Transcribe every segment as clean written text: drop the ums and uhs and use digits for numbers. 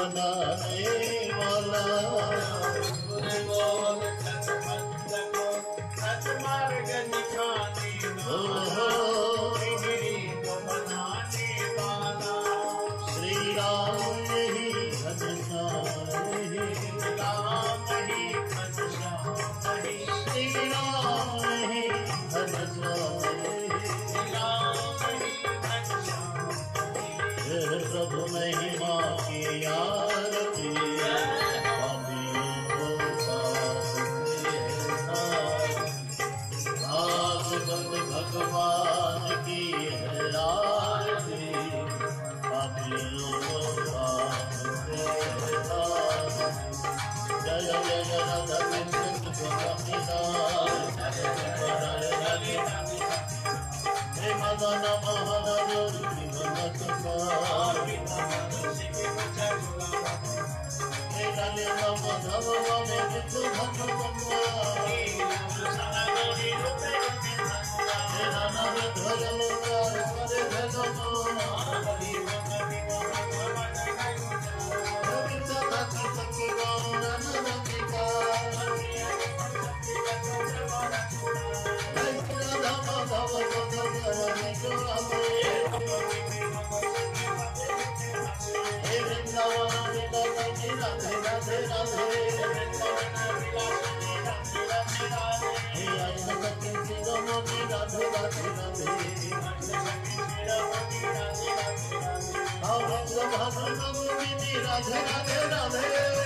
बनाने वाला बोल सतमार्ग दिखाने वाला बनाने वाला श्री राम ही घनश्याम ही घनश्याम ही श्री राम ही घनश्याम प्रभु महिमा की आरती भागवत भगवान की है आरती जय जय राधा हे मदन मोहन राधे राधे राधे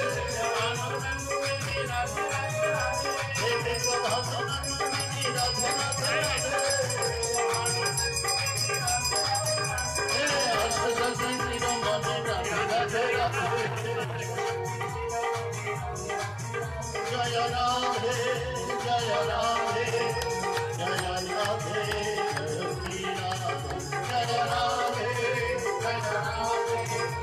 जय राधे जय राधे जय राधे श्री राम जय राधे जय राधे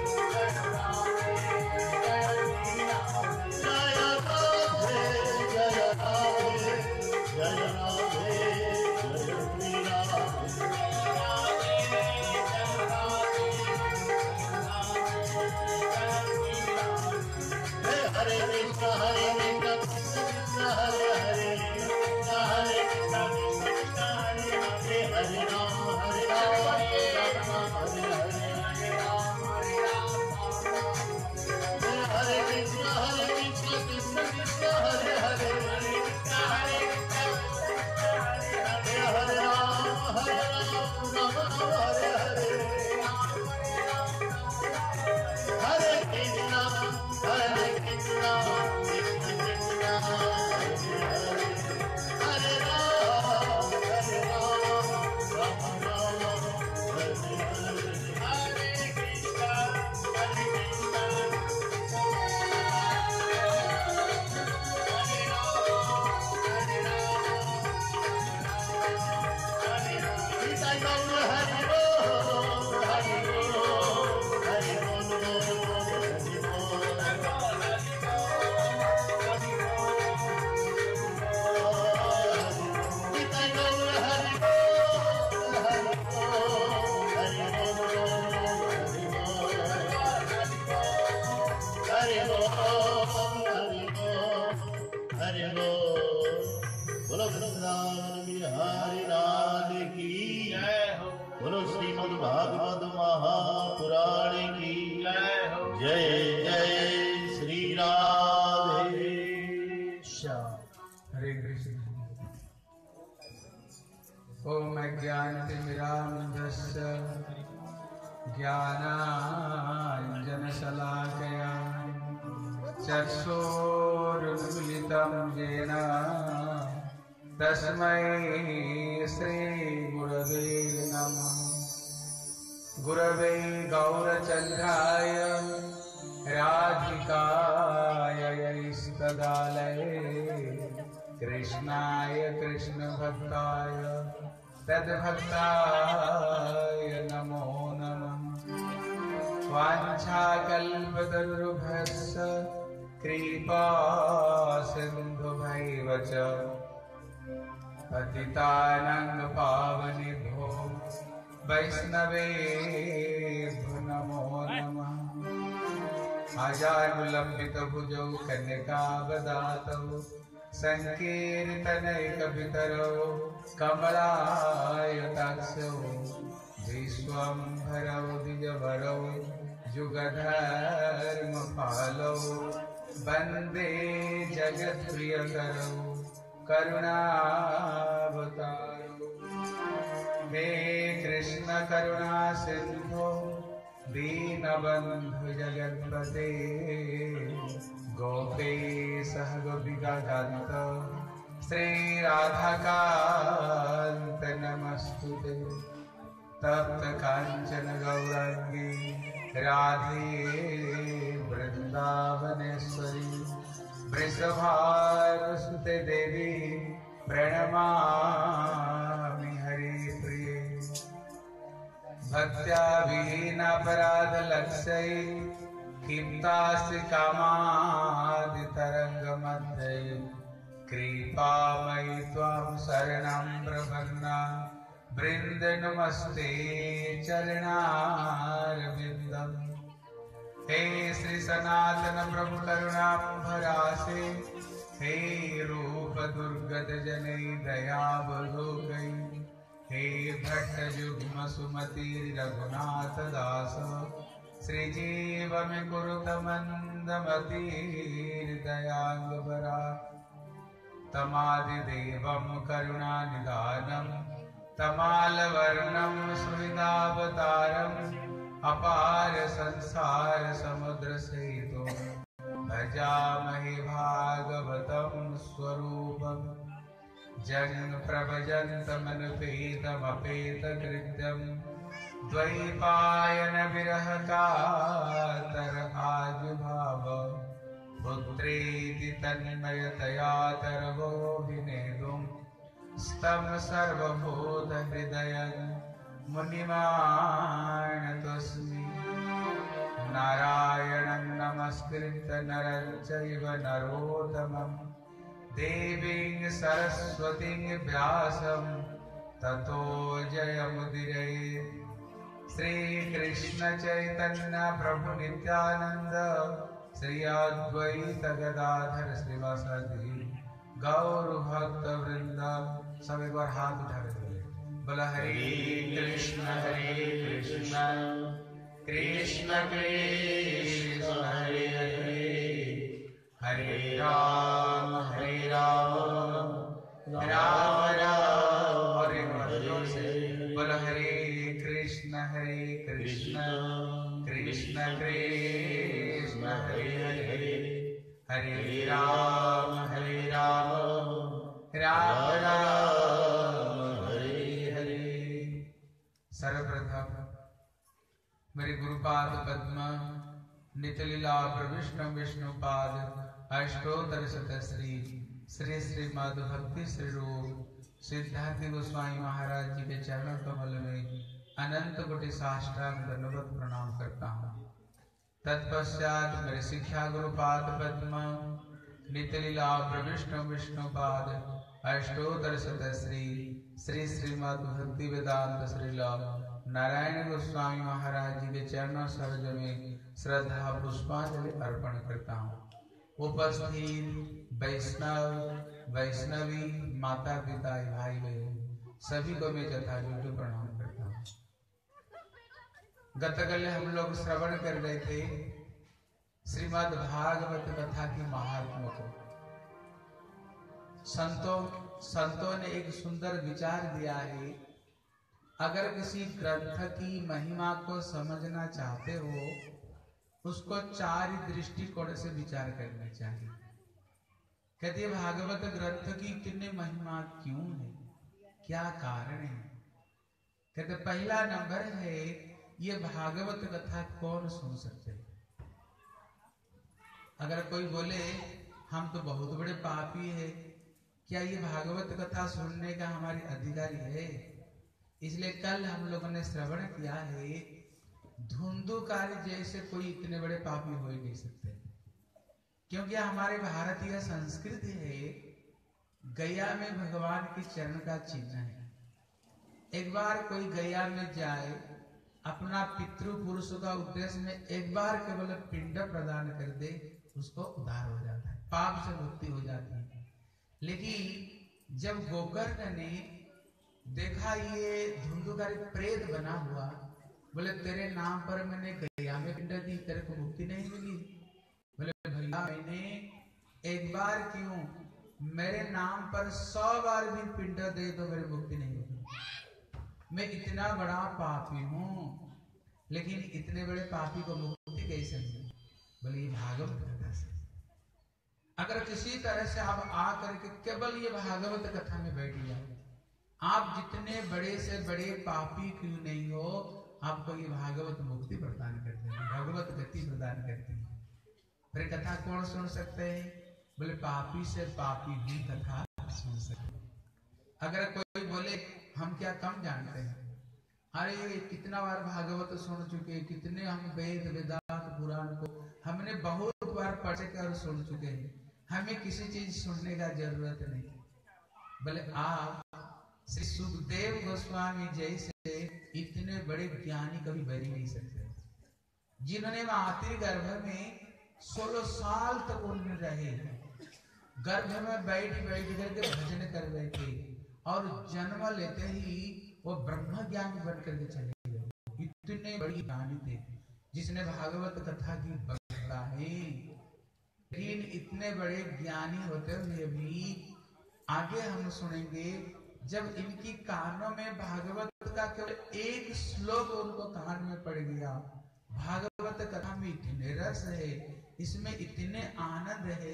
बोलो श्रीमद् भागवत महापुराण की जय जय श्री राधे श्याम। हरे कृष्ण। ओम अज्ञानतिमिरान्धस्य ज्ञानाञ्जनशलाकया चक्षुरुन्मीलितं येन तस्मै श्रीगुरवे नमः। गुरवे गौरचन्द्राय राधिकाय इष्टदालये कृष्णाय कृष्णभक्ताय तद्भक्ताय नमो नमः। वाञ्छाकल्पतरुभ्यश्च कृपा सिन्धुभैव च पतितानां पावनेभ्यो वैष्णवेभ्यो नमो नमः। आजानुलंबित भुजौ कन्यकावदातौ संकीर्तनैकपितरौ कमलायताक्षौ विश्वम्भरौ द्विजवरौ युगधर्मपालौ वन्दे जगत्प्रियकरौ करुणावतारौ। हे कृष्ण करुणा सिंधो दीनबन्धु जगत्पते गोपेश गोपिकान्त श्रीराधाकान्त नमस्तुते। तप्त कांचन गौरांगी राधे वृंदावनेश्वरी वृषभानुसुते देवी प्रणमामि हरिप्रिये। भक्त्या विहीनापराध लक्ष्यै क्षिप्तास्ति कामादितरङ्गमध्ये कृपामयि त्वां शरणं प्रपन्ना वृन्द नमस्ते चरणारविन्दम्। हे श्री सनातन प्रभु करुणाम्भरासे हे रूप दुर्गत जनै दया बधो गई। हे भट्ट जुग्म सुमति रघुनाथ दास श्रीजीव में कुरुत मंदमति दयांगबरा। तमादिदेवं करुणानिधानं तमालवर्णं सुहृदावतारम् अपार संसार समुद्र सेतु भजामहे भागवतं स्वरूपम्। जन्म प्रभजन्तमनुपेतमपेतकृत्यं द्वैपायन विरह कातर आजुभाव पुत्रेति तन्मयतया तरवोऽभिनेदुं स्तं सर्वभूत हृदयं मुनिमानतोऽस्मि। नारायणं नमस्कृत्य नरं चैव नरोत्तमं देवीं सरस्वतीं व्यासं ततो जयमुदीरये। श्रीकृष्ण चैतन्य प्रभु नित्यानंद श्री अद्वैत गदाधर श्रीवासादि गौर भक्त वृंद। सब एक बार हाथ उठा के बोले बोला हरे कृष्ण कृष्ण कृष्ण हरे हरे हरे राम राम राम और एक बार जोर से बोला हरे कृष्ण कृष्ण कृष्ण कृष्ण हरे हरे हरे राम राम राम हरे हरे। सर्वप्रथम मेरे गुरुपाद पद्म नितलीला प्रविष्णु विष्णुपाद अष्टोत्तर शतश्री श्री श्रीमद् भक्ति श्री रूप सिद्धार्थ गोस्वामी महाराज जी के चरण कमल में अनंत कोटि साष्टांग दंडवत प्रणाम करता हूँ। तत्पश्चात मेरे शिक्षा गुरुपाद पद्म नितलीला प्रविष्णु विष्णुपाद अष्टोत्तर शतश्री श्री श्रीमद् भक्ति वेदांत श्रीला नारायण गोस्वामी महाराज जी के चरणों सरोज में श्रद्धा पुष्पांजलि अर्पण करता हूँ। उपस्थित वैष्णव वैष्णवी माता पिता भाई बहन सभी को मैं यथायोग्य प्रणाम करता हूँ। गतकल हम लोग श्रवण कर रहे थे श्रीमद् भागवत कथा की महात्मा को। संतों ने एक सुंदर विचार दिया है, अगर किसी ग्रंथ की महिमा को समझना चाहते हो उसको 4 दृष्टिकोण से विचार करना चाहिए। कहते भागवत ग्रंथ की कितनी महिमा क्यों है, क्या कारण है। कहते पहला नंबर है ये भागवत कथा कौन सुन सकते हैं। अगर कोई बोले हम तो बहुत बड़े पापी है, क्या ये भागवत कथा सुनने का हमारी अधिकारी है। इसलिए कल हम लोगों ने श्रवण किया है धुंधुकारी जैसे कोई इतने बड़े पापी हो ही नहीं सकते, क्योंकि हमारे भारतीय संस्कृति है गया में भगवान के चरण का चिन्ह है। एक बार कोई गया में जाए अपना पितृ पुरुष का उद्देश्य में एक बार केवल पिंड प्रदान कर दे, उसको उद्धार हो जाता है, पाप से मुक्ति हो जाती है। लेकिन जब गोकर्ण ने देखा ये धुंधुकारी प्रेत बना हुआ, बोले तेरे नाम पर मैंने गया में पिंड दी, तेरे को मुक्ति नहीं मिली। बोले भैया मैंने एक बार क्यों, मेरे नाम पर 100 बार भी पिंड दे तो मेरी मुक्ति नहीं होगी। मैं इतना बड़ा पापी हूँ, लेकिन इतने बड़े पापी को मुक्ति कैसे मिली? बोले ये भागवत कथा से। अगर किसी तरह से आप आ करके केवल ये भागवत कथा में बैठ जाए, आप जितने बड़े से बड़े पापी क्यों नहीं हो, आपको ये भागवत मुक्ति प्रदान करते हैं, भगवत गति प्रदान करते हैं। फिर कथा कौन सुन सकते हैं? बोले पापी से पापी भी कथा सुन सकते हैं। अगर कोई बोले हम क्या कम जानते हैं, अरे कितना बार भागवत सुन चुके, कितने हम वेद वेदांत पुराण को हमने बहुत बार पढ़ कर सुन चुके हैं, हमें किसी चीज सुनने का जरूरत नहीं। बोले आप श्री सुखदेव गोस्वामी जैसे इतने बड़े ज्ञानी कभी बन नहीं सकते, जिन्होंने मातृ गर्भ में 16 साल तक उन्हें रहे, गर्भ में बैठ करके भजन कर बैठे और जन्म लेते ही वो ब्रह्म ज्ञानी बन करके चले गए। इतने बड़ी ज्ञानी थे जिसने भागवत कथा की बता है। लेकिन इतने बड़े ज्ञानी होते हुए भी आगे हम सुनेंगे, जब इनकी कानों में भागवत का केवल एक श्लोक उनको कान में पड़ गया, भागवत कथा में इतने रस है, इसमें इतने आनंद है,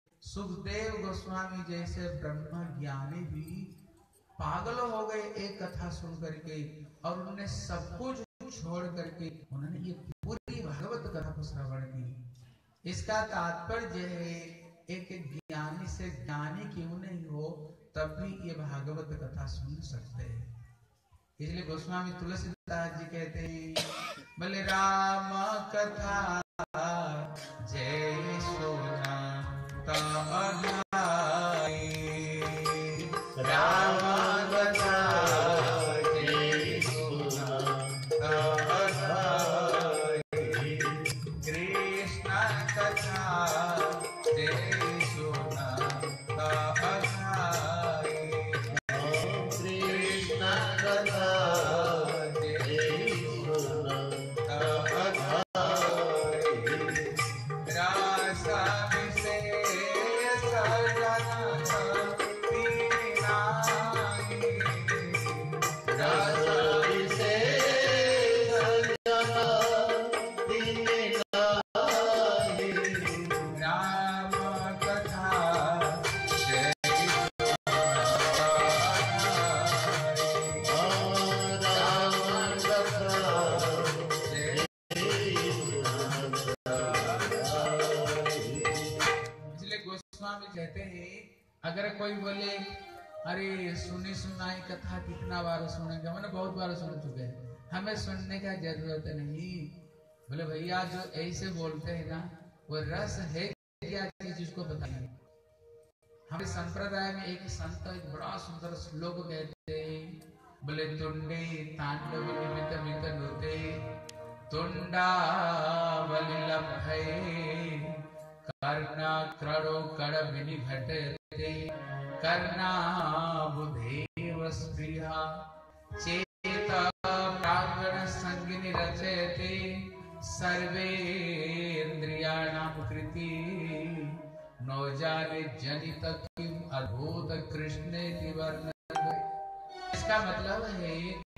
सुखदेव गोस्वामी जैसे ब्रह्म ज्ञानी भी पागल हो गए एक कथा सुन करके, और उन्होंने सब कुछ छोड़ करके उन्होंने ये पूरी भागवत कथा को श्रवण की। इसका तात्पर्य है एक ज्ञानी से ज्ञानी क्यों नहीं हो, तब भी ये भागवत कथा सुन सकते हैं। इसलिए गोस्वामी तुलसीदास जी कहते हैं, बोले राम कथा जय सोना राम कथा जय सोना कृष्ण कथा जय सोना कृष्ण कथा कहते हैं, अगर कोई बोले अरे सुनी सुनाई कथा कितना बार सुनेंगे, मैंने बहुत बार सुन चुके हैं, हमें सुनने का जरूरत नहीं। बोले भैया जो ऐसे बोलते हैं ना, वो रस है क्या चीज उसको बताइए। हमारे संप्रदाय में एक संत एक बड़ा सुंदर श्लोक कहते हैं, बोले तुंडे तांडव निमित्त मित नुते तुंडा बलिलभै कर्णा क्रडो कड़ विनि घटते कर्णा बुधेव स्प्रिया चेता प्रागण संगिनी रचयते सर्वे इंद्रियाणां कृति नो जाने जनित किम अद्भुत कृष्णे वर्णन। इसका मतलब है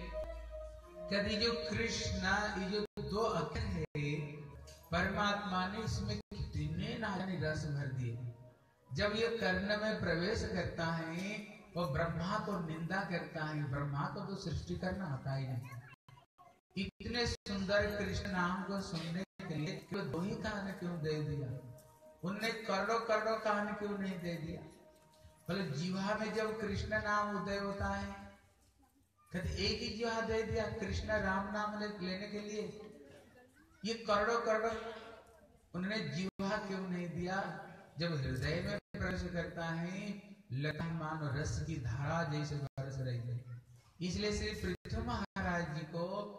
यदि जो कृष्ण ये जो दो अक्षर है, परमात्मा ने इसमें कितने नारायणी रस भर दिए। जब ये कर्ण में प्रवेश करता है वो ब्रह्मा को निंदा करता है, ब्रह्मा को तो सृष्टि करना आता ही नहीं। इतने सुंदर कृष्ण नाम को सुनने के लिए वो दो ही कान क्यों दे दिया, उनने करोड़ों करोड़ों कान क्यों नहीं दे दिया। बोले जीवा में जब कृष्ण नाम उदय होता है, कहते एक ही जीवा दे दिया कृष्ण राम नाम लेने के लिए, ये करोड़ों करोड़ों उन्होंने जीवा क्यों नहीं दिया। जब हृदय में प्रवेश करता है लखन मानो रस की धारा जैसे बरस रही है। इसलिए श्री पृथ्वी महाराज जी को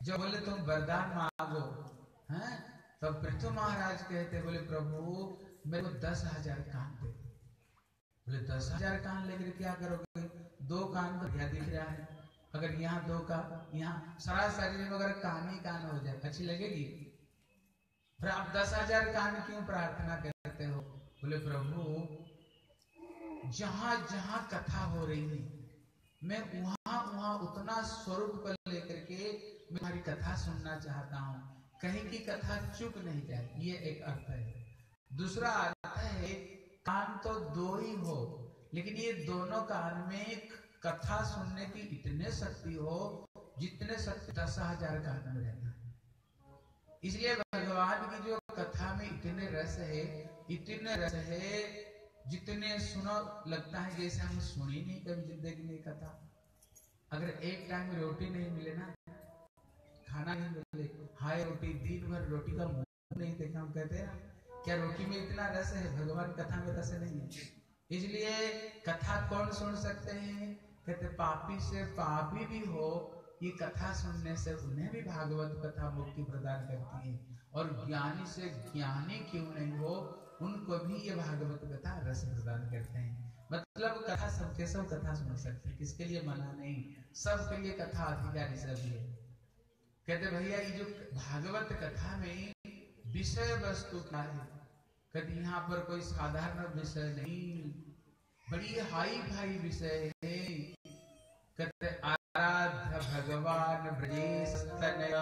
जब बोले तुम वरदान मांगो, हैं? तब पृथु महाराज कहते बोले प्रभु मेरे को 10,000 कान दे। बोले 10,000 कान लेकर क्या करोगे? 2 कान तो क्या दिख रहा है, अगर यहाँ 2 का, यहाँ सारा शरीर में अगर कान ही कान हो जाए अच्छी लगेगी? फिर आप 10,000 कान क्यों प्रार्थना करते हो? बोले प्रभु जहां जहां कथा हो रही है मैं वहां वहां उतना स्वरूप को लेकर के मैं तुम्हारी कथा सुनना चाहता हूँ, कहीं की कथा चुप नहीं जाए, ये एक अर्थ है। दूसरा अर्थ है कान तो 2 ही हो, लेकिन ये दोनों कान में कथा सुनने की इतने शक्ति हो जितने शक्ति 10,000 कान में रहता है। इसलिए भगवान की जो कथा में इतने रस है जितने सुनो लगता है जैसे हम सुनी नहीं कभी जिंदगी में कथा। अगर एक टाइम रोटी नहीं मिले ना, खाना नहीं मिले, हाय रोटी, दिन भर रोटी का मुंह नहीं देखा, हम कहते हैं क्या रोटी में इतना रस है? भगवान कथा में रस नहीं है। इसलिए कथा कौन सुन सकते हैं? कहते पापी से पापी भी हो, ये कथा सुनने से उन्हें भी भागवत कथा मुक्ति प्रदान करती है, और ज्ञानी से ज्ञानी क्यों नहीं हो उनको भी ये भागवत कथा रस प्रदान करते हैं। मतलब कथा सबके सब कथा सुन सकते हैं, किसके लिए मना नहीं, सबके लिए कथा अधिकारी सभी है। कहते भैया ये जो भागवत कथा में विषय वस्तु क्या है? कहते यहाँ पर कोई साधारण विषय नहीं, बड़ी हाई फाई विषय है। कहते आराध्य भगवान ब्रजेश तनय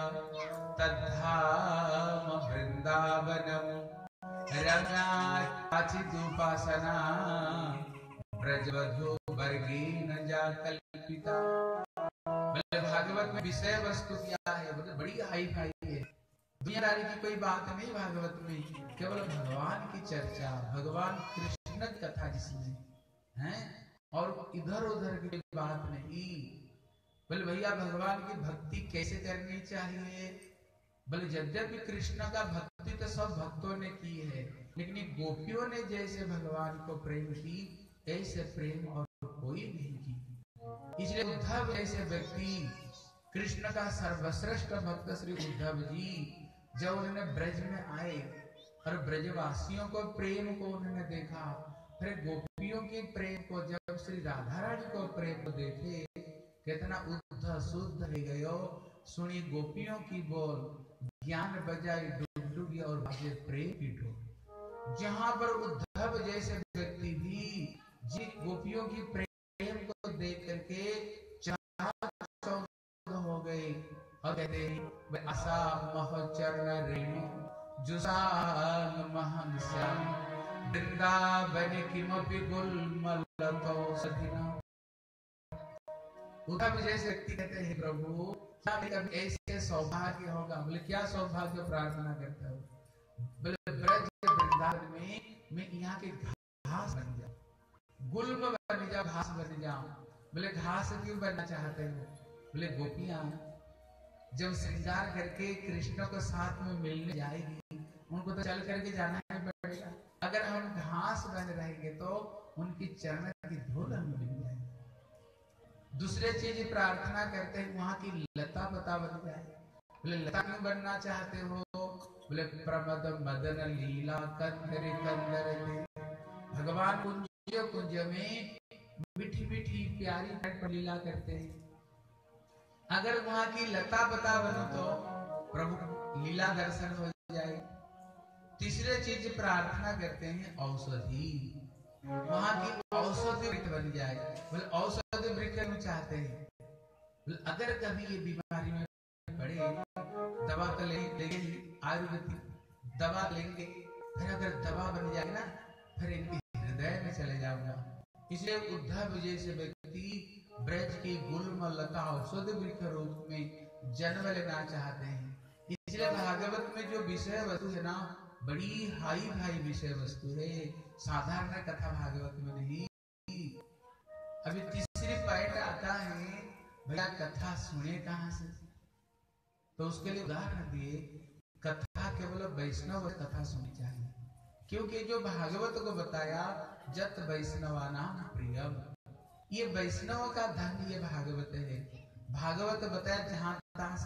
तद्धाम वृंदावनम रम्याचिदुपासना ब्रजवधू वर्गीन जा कल्पिता। भागवत में विषय वस्तु क्या है? मतलब बड़ी हाई फाई है, दुनियादारी की कोई बात नहीं भागवत में, केवल भगवान की चर्चा, भगवान कृष्ण कथा जिसमें है, और इधर उधर की बात नहीं। बोले भैया भगवान की भक्ति कैसे करनी चाहिए? बोले यद्यपि कृष्ण का भक्ति तो सब भक्तों ने की है, लेकिन गोपियों ने जैसे भगवान को प्रेम की ऐसे प्रेम और कोई नहीं की। इसलिए उद्धव जैसे व्यक्ति, कृष्ण का सर्वश्रेष्ठ भक्त श्री उद्धव जी, जब उन्होंने ब्रज में आए और ब्रजवासियों को प्रेम को उन्होंने देखा, फिर गोपियों के प्रेम को, जब श्री राधा रानी को प्रेम को देखे, कितना उद्धव शुद्ध हो गयो सुनी गोपियों की बोल, ज्ञान बजाई डुगडुगी और बाजे प्रेम की ढोल। जहां पर उद्धव जैसे व्यक्ति भी जिन गोपियों की प्रेम को देख करके चौंक हो गए और कहते हैं आशा मह चरण रेणु जुसान महंस्याम वृंदावन किमपि गुलमलतो सधिना। उद्धव जैसे व्यक्ति कहते हैं प्रभु क्या कभी ऐसे सौभाग्य होगा? बोले क्या सौभाग्य प्रार्थना करते हो? बोले ब्रज वृंदावन में मैं यहाँ के घास बन जाऊं, गुल्म बन जाऊं, घास बन जाऊं। बोले घास क्यों बनना चाहते हो? बोले गोपियां जब श्रृंगार करके कृष्ण को साथ में मिलने जाएगी, उनको तो चल करके जाना ही पड़ेगा। अगर हम घास बन रहेंगे तो उनकी चरण की धूल हमें मिल जाएगी। दूसरे चीज प्रार्थना करते हैं वहां की लता पता बन जाए। बोले लता क्यों बनना चाहते हो? बोले प्रमद मदन लीला कंदर कंदर, भगवान कुंज कुंज में मीठी मीठी प्यारी लीला करते हैं। अगर वहां की लता पता बनो तो प्रभु लीला दर्शन हो जाए। तीसरे चीज प्रार्थना करते हैं औषधि, वहां की औषधि वृक्ष बन जाए। बोले औषधि वृक्ष क्यों चाहते हैं? बोले अगर कभी ये बीमारी में पड़े, दवा तो लेंगे, आयुर्वेदिक दवा लेंगे, फिर अगर दवा बन जाए ना, फिर इनके हृदय में चले जाऊंगा। इसलिए उद्धव जैसे व्यक्ति ब्रज की गुल्म लता औषधि वृक्ष रूप में जन्म लेना चाहते हैं। इसलिए भागवत में जो विषय वस्तु है ना, बड़ी हाई फाई विषय वस्तु है, साधारण कथा भागवत में नहीं। अभी तीसरी पॉइंट आता है भैया कथा सुने कहां से? तो उसके लिए उदाहरण दिए, कथा केवल वैष्णव कथा सुननी चाहिए, क्योंकि जो भागवत को बताया जत वैष्णवानाम प्रियम, ये वैष्णव का धन ये भागवत है। भागवत बताया जहां तहां से कथा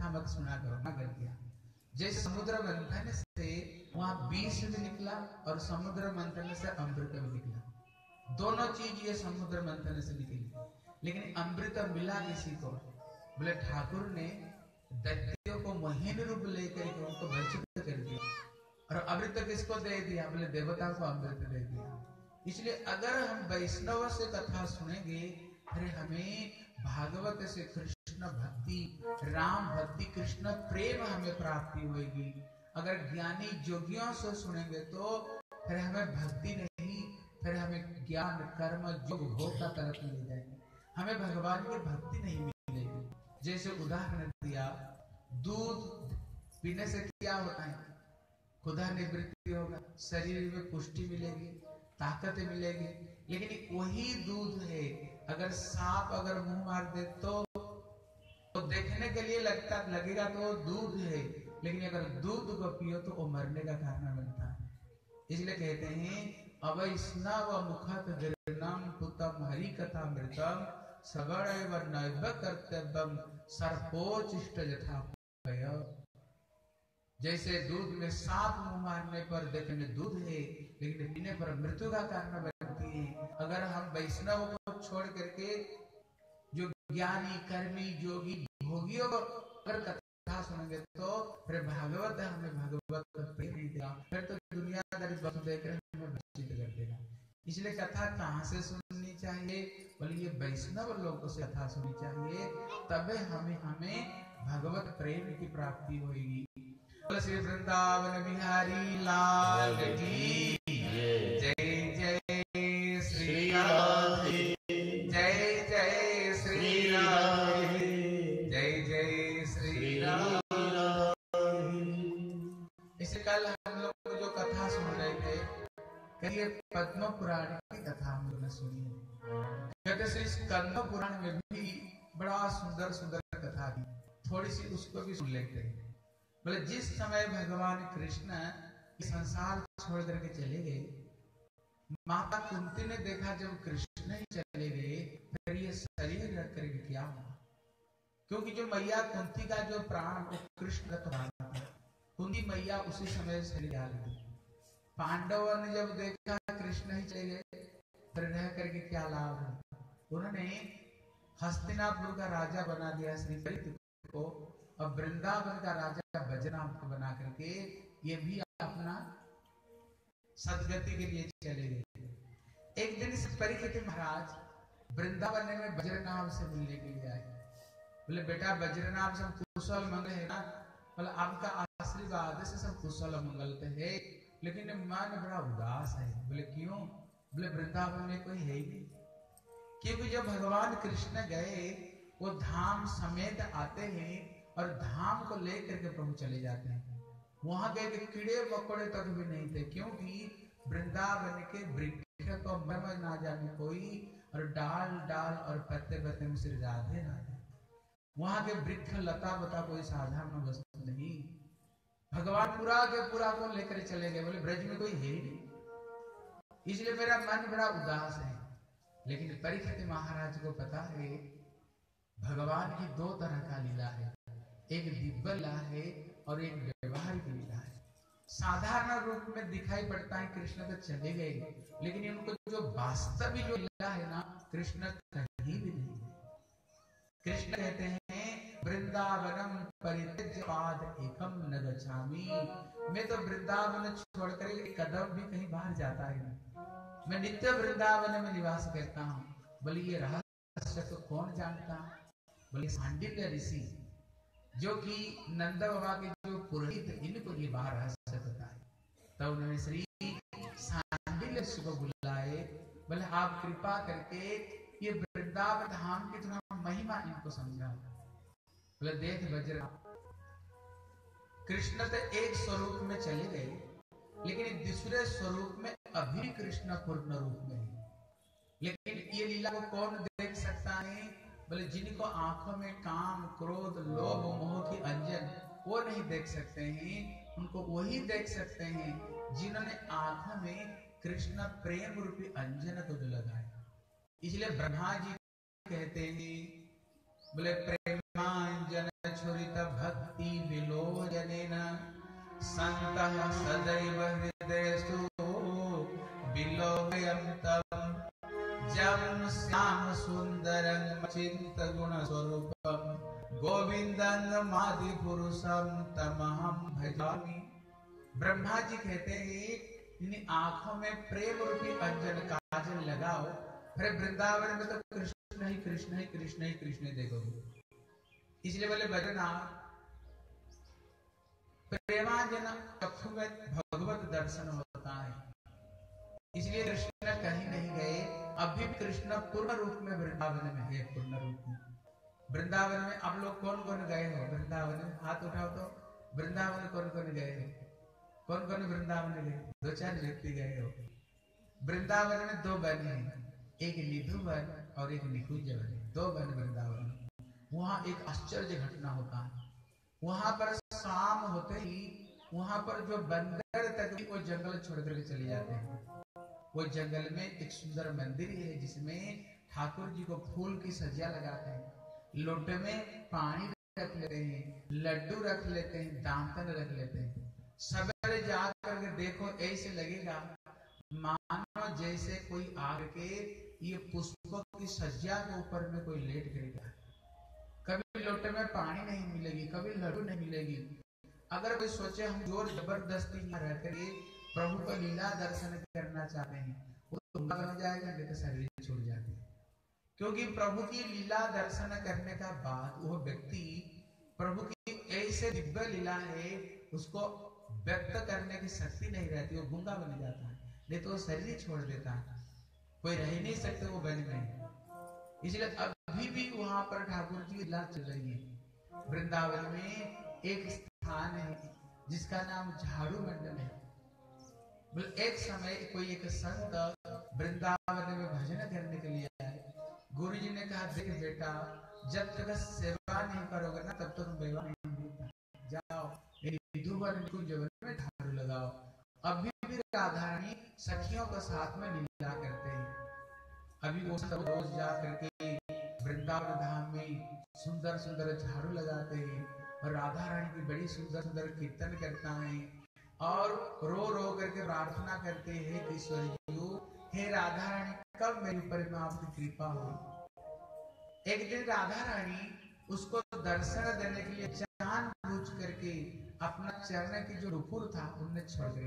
कथा मत सुना करो, ना कर दिया। जैसे समुद्र मंथन से वहां विष भी निकला और समुद्र मंथन से अमृत भी निकला। दोनों चीज ये समुद्र मंथन से निकली, लेकिन अमृत मिला किसी को? बोले ठाकुर ने दैत्यों को मोहिनी रूप लेकर के उनको वंचित कर दिया। और अमृत किसको दे दिया? बोले देवता को अमृत दे दिया। इसलिए अगर हम वैष्णव से कथा सुनेंगे, अरे हमें भागवत से कृष्ण भक्ति, राम भक्ति, कृष्ण प्रेम हमें प्राप्ति होगी। अगर ज्ञानी जोगियों से सुनेंगे तो फिर हमें भक्ति नहीं, फिर हमें ज्ञान कर्म योग भोग का तरफ ले जाएंगे, हमें भगवान की भक्ति नहीं मिलेगी। जैसे उदाहरण दिया, दूध पीने से क्या होता है? खुदा निवृत्ति होगा, शरीर में पुष्टि मिलेगी, ताकत मिलेगी। लेकिन वही दूध है, अगर सांप अगर मुंह मार दे तो देखने के लिए लगेगा तो दूध है, लेकिन अगर दूध को पियो तो वो मरने का कारण बनता है। इसलिए कहते हैं अवैष्णव मुखत गिरनम पुतम हरि कथा मृतम सगण नैव कर्तव्यम सर्पोचिष्ट यथा। जैसे दूध में सांप मुंह मारने पर देखने दूध है, लेकिन पीने पर मृत्यु का कारण बनती है। अगर हम वैष्णव को छोड़ करके जो ज्ञानी कर्मी जोगी भोगियों को अगर कथा सुनेंगे तो फिर भागवत हमें भागवत प्रेम नहीं देगा, फिर तो दुनियादारी वस्तु देकर हमें वंचित कर देगा। इसलिए कथा कहाँ से सुननी चाहिए? बोले ये वैष्णव लोगों से कथा सुननी चाहिए, तबे हमें भगवत प्रेम की प्राप्ति होगी। श्री वृंदावन बिहारी लाल की जय। जय श्री राधे, जय जय श्री राधे, जय जय श्री राधे। इसे कल हम लोग जो कथा सुन रहे थे, कहिए पद्म पुराण की कथा हम लोग ने सुनी है। कहते श्री स्कंद पुराण में भी बड़ा सुंदर सुंदर कथा थी, थोड़ी सी उसको भी सुन लेते हैं। बोले जिस समय भगवान कृष्ण संसार छोड़ करके चले गए, माता कुंती ने देखा जब कृष्ण ही चले गए फिर ये शरीर रख करके क्या हुआ? क्योंकि जो मैया कुंती का जो प्राण वो कृष्ण का प्राण था, कुंती मैया उसी समय शरीर डाल दी। पांडवों ने जब देखा कृष्ण ही चले गए फिर रह करके क्या लाभ? उन्होंने हस्तिनापुर का राजा बना दिया श्री कृष्ण को, और वृंदावन का राजा बजराम को बना करके ये भी अपना सदगति के लिए चले गए। एक दिन से परीक्षित महाराज वृंदावन में बज्रनाभ से मिलने के लिए आए। बोले बेटा बज्रनाभ सब कुशल मंगल है ना? बोले आपका आशीर्वाद से सब कुशल मंगल है, लेकिन मन बड़ा उदास है। बोले क्यों? बोले वृंदावन में कोई है ही नहीं, क्योंकि जब भगवान कृष्ण गए वो धाम समेत आते हैं और धाम को लेकर के प्रभु चले जाते हैं। वहां गए कीड़े मकोड़े तक भी नहीं थे, क्योंकि वृंदावन के वृक्ष को मर्म ना जाने कोई, और डाल डाल और पत्ते पत्ते में सिर राधे राधे। वहां के वृक्ष लता बता कोई साधारण वस्तु नहीं। भगवान पूरा के पूरा को लेकर चले गए। बोले ब्रज में कोई है ही नहीं, इसलिए मेरा मन बड़ा उदास है। लेकिन परीक्षित महाराज को पता है भगवान की दो तरह का लीला है, एक दिव्य लीला है और एक व्यवहारिक लीला है। साधारण रूप में दिखाई पड़ता है कृष्ण तो चले गए, लेकिन उनको जो वास्तविक जो लीला है ना, कृष्ण कहीं भी नहीं है। कृष्ण कहते हैं वृंदावनम परित्यज्य पाद एकम न गच्छामि। मैं तो वृंदावन छोड़कर एक कदम भी कहीं बाहर जाता है नहीं, मैं नित्य वृंदावन में निवास करता हूँ। बोले ये रहस्य तो कौन जानता? बोले सांडिल्य ऋषि, जो कि नंद बाबा के जो पुरोहित, इनको ये बाहर रहस्य पता है। तब उन्होंने श्री सांडिल्य ऋषि को बुलाए। बोले आप कृपा करके ये वृंदावन धाम की थोड़ा महिमा इनको समझा। बोले देख बजरंग, कृष्ण तो एक स्वरूप में चले गए, लेकिन दूसरे स्वरूप में अभी कृष्ण पूर्ण रूप में है। लेकिन ये लीला को कौन देख सकता है? बोले जिनको आंखों में काम क्रोध लोभ मोह की अंजन वो नहीं देख सकते हैं, उनको वही देख सकते हैं जिन्होंने आंखों में कृष्ण प्रेम रूपी अंजन को जो लगाया। इसलिए ब्रह्मा जी कहते हैं बोले प्रेमांजन छुरित भक्ति विलोचनेन सन्तः सदैव हृदयेषु विलोकयन्तम् जं श्याम सुन्दरं चिन्त गुण स्वरूपम गोविंदं आदिपुरुषं तमहं भजामि। ब्रह्मा जी कहते हैं इन आंखों में प्रेम रूपी अंजन काजल लगाओ, फिर वृंदावन में तो कृष्ण ही कृष्ण ही कृष्ण ही कृष्ण देखोगे। इसलिए बोले भजना प्रेमांजन चक्षु में भगवत दर्शन होता है। इसलिए कृष्ण कहीं नहीं गए, अभी भी कृष्ण पूर्ण रूप में वृंदावन में है। पूर्ण रूप में वृंदावन में आप लोग कौन कौन गए हो? वृंदावन में हाथ उठाओ तो वृंदावन कौन कौन गए हो? कौन कौन वृंदावन गए? 2-4 व्यक्ति गए हो। वृंदावन में 2 वन हैं, एक निधु वन और एक निकुंज वन। 2 वन वृंदावन में। वहां एक आश्चर्य घटना होता है। वहां पर शाम होते ही वहां पर जो बंदर तक भी वो जंगल छोड़ करके चले जाते हैं। वो जंगल में एक सुंदर मंदिर है जिसमें ठाकुर जी को फूल की सज्जा लगाते हैं, लोटे में पानी रख लेते हैं, लड्डू रख लेते हैं, दांतन रख लेते हैं। सवेरे जा करके देखो ऐसे लगेगा मानो जैसे कोई आग के ये पुष्पों की सज्जा के ऊपर में कोई लेट गया। कभी लोटे में पानी नहीं मिलेगी, कभी लड्डू नहीं मिलेगी। अगर कोई सोचे हम जोर जबरदस्ती में रह कर प्रभु का लीला दर्शन करना चाहते हैं, वो बन जाएगा, नहीं तो शरीर छूट जाती है। क्योंकि प्रभु की लीला दर्शन करने का बाद वो व्यक्ति प्रभु की ऐसे दिव्य लीला है उसको व्यक्त करने की शक्ति नहीं रहती, वो गूंगा बन जाता है, नहीं तो वो शरीर छोड़ देता है। कोई रह नहीं सकते वो बन में। इसलिए अभी भी वहां पर ठाकुर जी की लीला चल रही है। वृंदावन में एक स्थान है जिसका नाम झाड़ू मंडल है। एक समय कोई एक संत वृंदावन में भजन करने के लिए आए। गुरु जी ने कहा देख बेटा, जब तक सेवा नहीं करोगे ना तब तक मेवा नहीं मिलता। जाओ निकुंज में झाड़ू लगाओ। अभी भी राधा रानी सखियों के साथ में लीला करते हैं। अभी वो सब रोज जा करके वृंदावन धाम में सुंदर सुंदर झाड़ू लगाते हैं और राधा रानी की बड़ी सुंदर सुंदर कीर्तन करता है और रो रो करके प्रार्थना करते हैं कि ईश्वर जी, हे राधा रानी कब मेरे ऊपर में आपकी कृपा हो। एक दिन राधा रानी उसको दर्शन देने के लिए जानबूझ करके अपना चरण की जो नुपुर था उनने छोड़ कर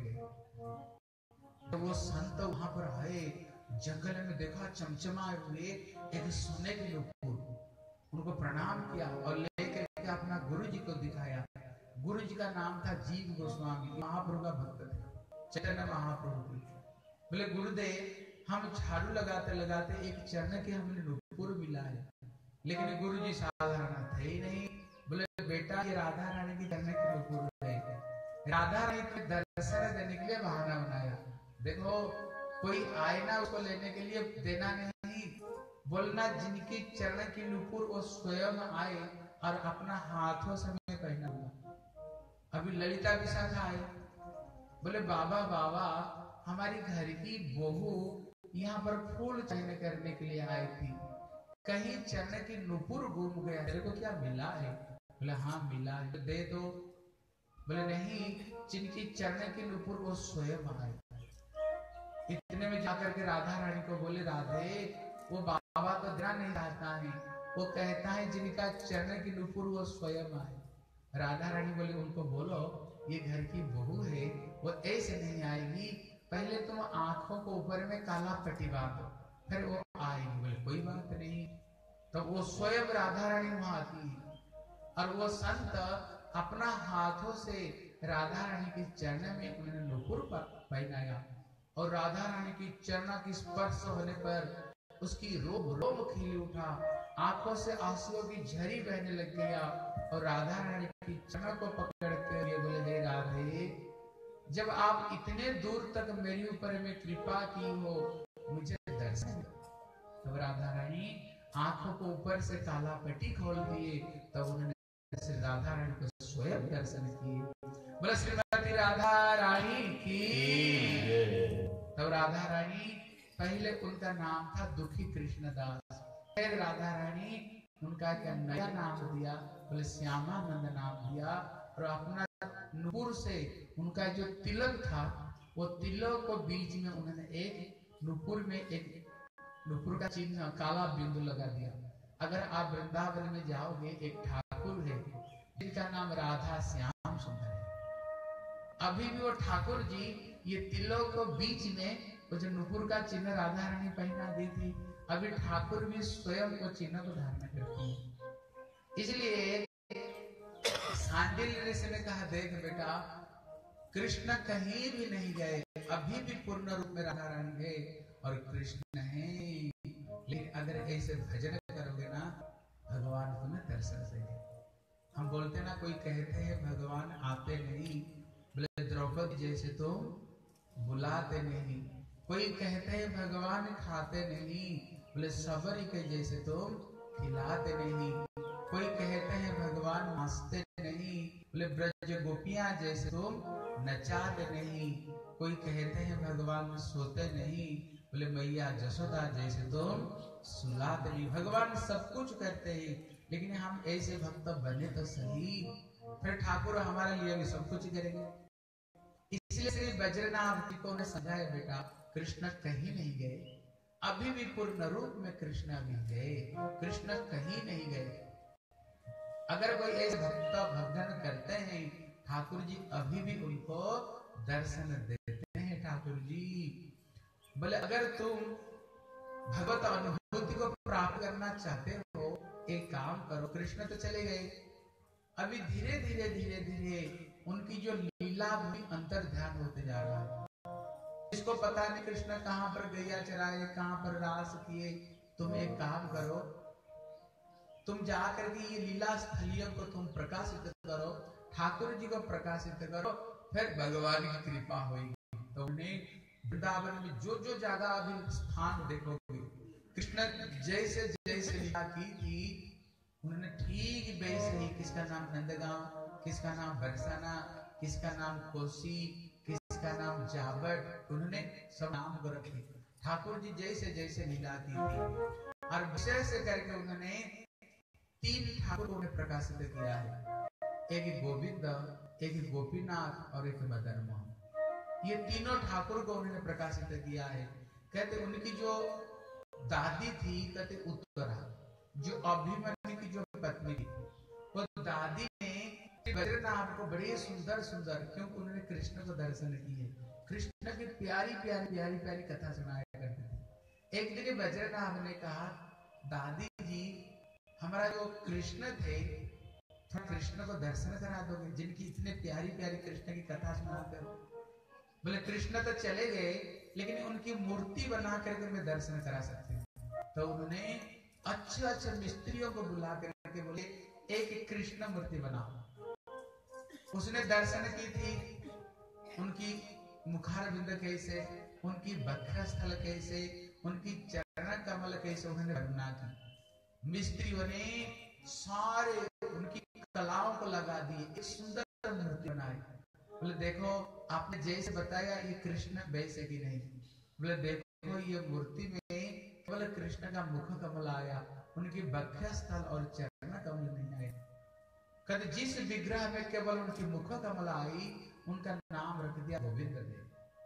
गए। तो वो संत वहां पर आए, जंगल में देखा चमचमाए हुए एक सोने की नुपुर, उनको प्रणाम किया और लेकर के अपना गुरु जी को दिखाया। गुरु जी का नाम था जीव गोस्वामी, महाप्रभु का भक्त थे, चैतन्य महाप्रभु की। बोले गुरुदेव हम झाड़ू लगाते लगाते एक चरण की हमने नुपुर मिला है, लेकिन गुरु जी साधारण थे ही नहीं। बोले बेटा ये राधा रानी की चरण की नुपुर है, राधा रानी के दर्शन देने के लिए बहाना बनाया। देखो कोई आए ना उसको लेने के लिए देना नहीं, बोलना जिनकी चरण की नुपुर वो स्वयं आए और अपना हाथों से मैं पहना हुआ। अभी ललिता विशाखा आए, बोले बाबा बाबा हमारी घर की बहू यहाँ पर फूल चयन करने के लिए आई थी, कहीं चरण की नुपुर गुम गया, तेरे को क्या मिला है? बोले हाँ मिला है, तो दे दो। बोले नहीं, जिनकी चरण की नुपुर वो स्वयं आए। इतने में जाकर के राधा रानी को बोले राधे वो बाबा तो देना नहीं चाहता है, वो कहता है जिनका चरण की नुपुर वो स्वयं आए। राधा रानी बोले उनको बोलो ये घर की बहू है, वो ऐसे नहीं आएगी, पहले तुम आंखों को ऊपर में काला पट्टी बांधो फिर वो आएगी। बोले कोई बात नहीं। तो वो स्वयं राधा रानी वहां आती है और वो संत अपना हाथों से राधा रानी के चरण में उन्होंने नुपुर पहनाया और राधा रानी की चरण की स्पर्श होने पर उसकी रोम रोम खिल उठा, आंखों से आंसुओं की झरी बहने लग गया और राधा रानी की चरण को पकड़ते हुए बोले हे राधे, जब आप इतने दूर तक मेरे ऊपर में कृपा की हो मुझे दर्शन दो। तब राधा रानी आंखों को ऊपर से काला पट्टी खोल दिए, तब उन्होंने राधा रानी को स्वयं दर्शन किए। बोले श्रीमती राधा रानी की। तब राधा रानी, पहले उनका नाम था दुखी कृष्णदास, फिर राधा रानी उनका क्या नया नाम दिया, बोले श्यामानंद नाम दिया। और अपना नुपुर से उनका जो तिलक था, वो तिलक को बीच में उन्होंने एक नुपुर में एक नुपुर का चिन्ह काला बिंदु लगा दिया। अगर आप वृंदावन में जाओगे, एक ठाकुर है जिनका नाम राधा श्याम सुंदर है। अभी भी वो ठाकुर जी ये तिलक को बीच में वो जो नुपुर का चिन्ह राधा रानी पहना दी थी, अभी ठाकुर भी स्वयं को चिन्ह को धारण करती है। इसलिए सांडिल्य ऋषि ने कहा, देख बेटा, कृष्ण कहीं भी नहीं गए, अभी भी पूर्ण रूप में राधा रानी है और कृष्ण है। लेकिन अगर ऐसे भजन करोगे ना, भगवान तुम्हें दर्शन देंगे। हम बोलते ना, कोई कहते हैं भगवान आते नहीं, बोले द्रौपदी जैसे तुम बुलाते नहीं। कोई कहते हैं भगवान खाते नहीं, बोले सबरी के जैसे तुम खिलाते नहीं। कोई कहते हैं भगवान नाचते नहीं, बोले ब्रज गोपियां जैसे तुम नचाते नहीं। कोई कहते हैं भगवान सोते नहीं, बोले मैया जसोदा जैसे तुम सुलाते नहीं। भगवान सब कुछ करते हैं, लेकिन हम ऐसे भक्त बने तो सही, फिर ठाकुर हमारे लिए भी सब कुछ करेंगे। इसलिए श्री बज्रनाथ जी को ने समझाया, बेटा कृष्ण कहीं नहीं गए, अभी भी पूर्ण रूप में कृष्ण भी गए, कृष्ण कहीं नहीं गए। अगर कोई ऐसे भक्त भजन करते हैं, ठाकुर जी अभी भी उनको दर्शन देते हैं। ठाकुर जी बोले, अगर तुम भगवत अनुभूति को प्राप्त करना चाहते हो, एक काम करो, कृष्ण तो चले गए, अभी धीरे धीरे धीरे धीरे उनकी जो लीला भी अंतर ध्यान होते जा रहा है। इसको पता नहीं कृष्ण कहां पर गैया चराए, कहां पर रास किए। तुम एक काम करो, तुम जाकर के ये लीला स्थलियों को तुम प्रकाशित करो, ठाकुर जी को प्रकाशित करो, फिर भगवान की कृपा होगी। तो उन्हें वृंदावन में जो जो जगह अभी स्थान देखोगे, कृष्ण जैसे जैसे लीला की थी, उन्होंने ठीक वैसे ही, किसका नाम नंदगांव, किसका नाम बरसाना, किसका नाम कोसी, किसका नाम जाबट, उन्होंने सब नाम को रखे। ठाकुर जी जैसे जैसे लीला की थी, और विशेष करके उन्होंने 3 ठाकुर को प्रकाशित किया है, एक गोविंद, एक गोपीनाथ और एक मदन मोहन। ये तीनों ठाकुर को उन्होंने प्रकाशित किया है। कहते उनकी जो दादी थी, कहते उत्तरा, जो अभिमन्यु की जो पत्नी थी, वो दादी ने बद्रीनाथ को बड़े सुंदर सुंदर, क्योंकि उन्होंने कृष्ण को दर्शन किए, कृष्ण की प्यारी प्यारी प्यारी प्यारी कथा सुनाया करते थे। एक दिन बद्रीनाथ ने कहा, दादी जी हमारा जो कृष्ण थे, थोड़ा कृष्ण को दर्शन करा दोगे, जिनकी इतने प्यारी प्यारी कृष्ण की कथा सुनाते हो। बोले कृष्ण तो चले गए, लेकिन उनकी मूर्ति बना करके मैं दर्शन करा सकती हूँ। तो उन्होंने अच्छे अच्छे मिस्त्रियों को बुला करके बोले, एक कृष्ण मूर्ति बनाओ। उसने दर्शन की थी, उनकी मुखार बिंद कैसे, उनकी वक्षस्थल कैसे, उनकी चरण कमल कैसे उन्होंने वर्णना की। मिस्त्रियों ने सारे उनकी कलाओं को लगा दिए, एक सुंदर मूर्ति बनाई। बोले देखो आपने जैसे बताया ये कृष्ण वैसे की नहीं। बोले देखो ये मूर्ति में केवल कृष्ण का मुख कमल आया, उनकी वक्षस्थल और चरण कमल नहीं आया। कहते जिस विग्रह में केवल उनकी मुख कमल आई, उनका नाम रख दिया गोविंद देव।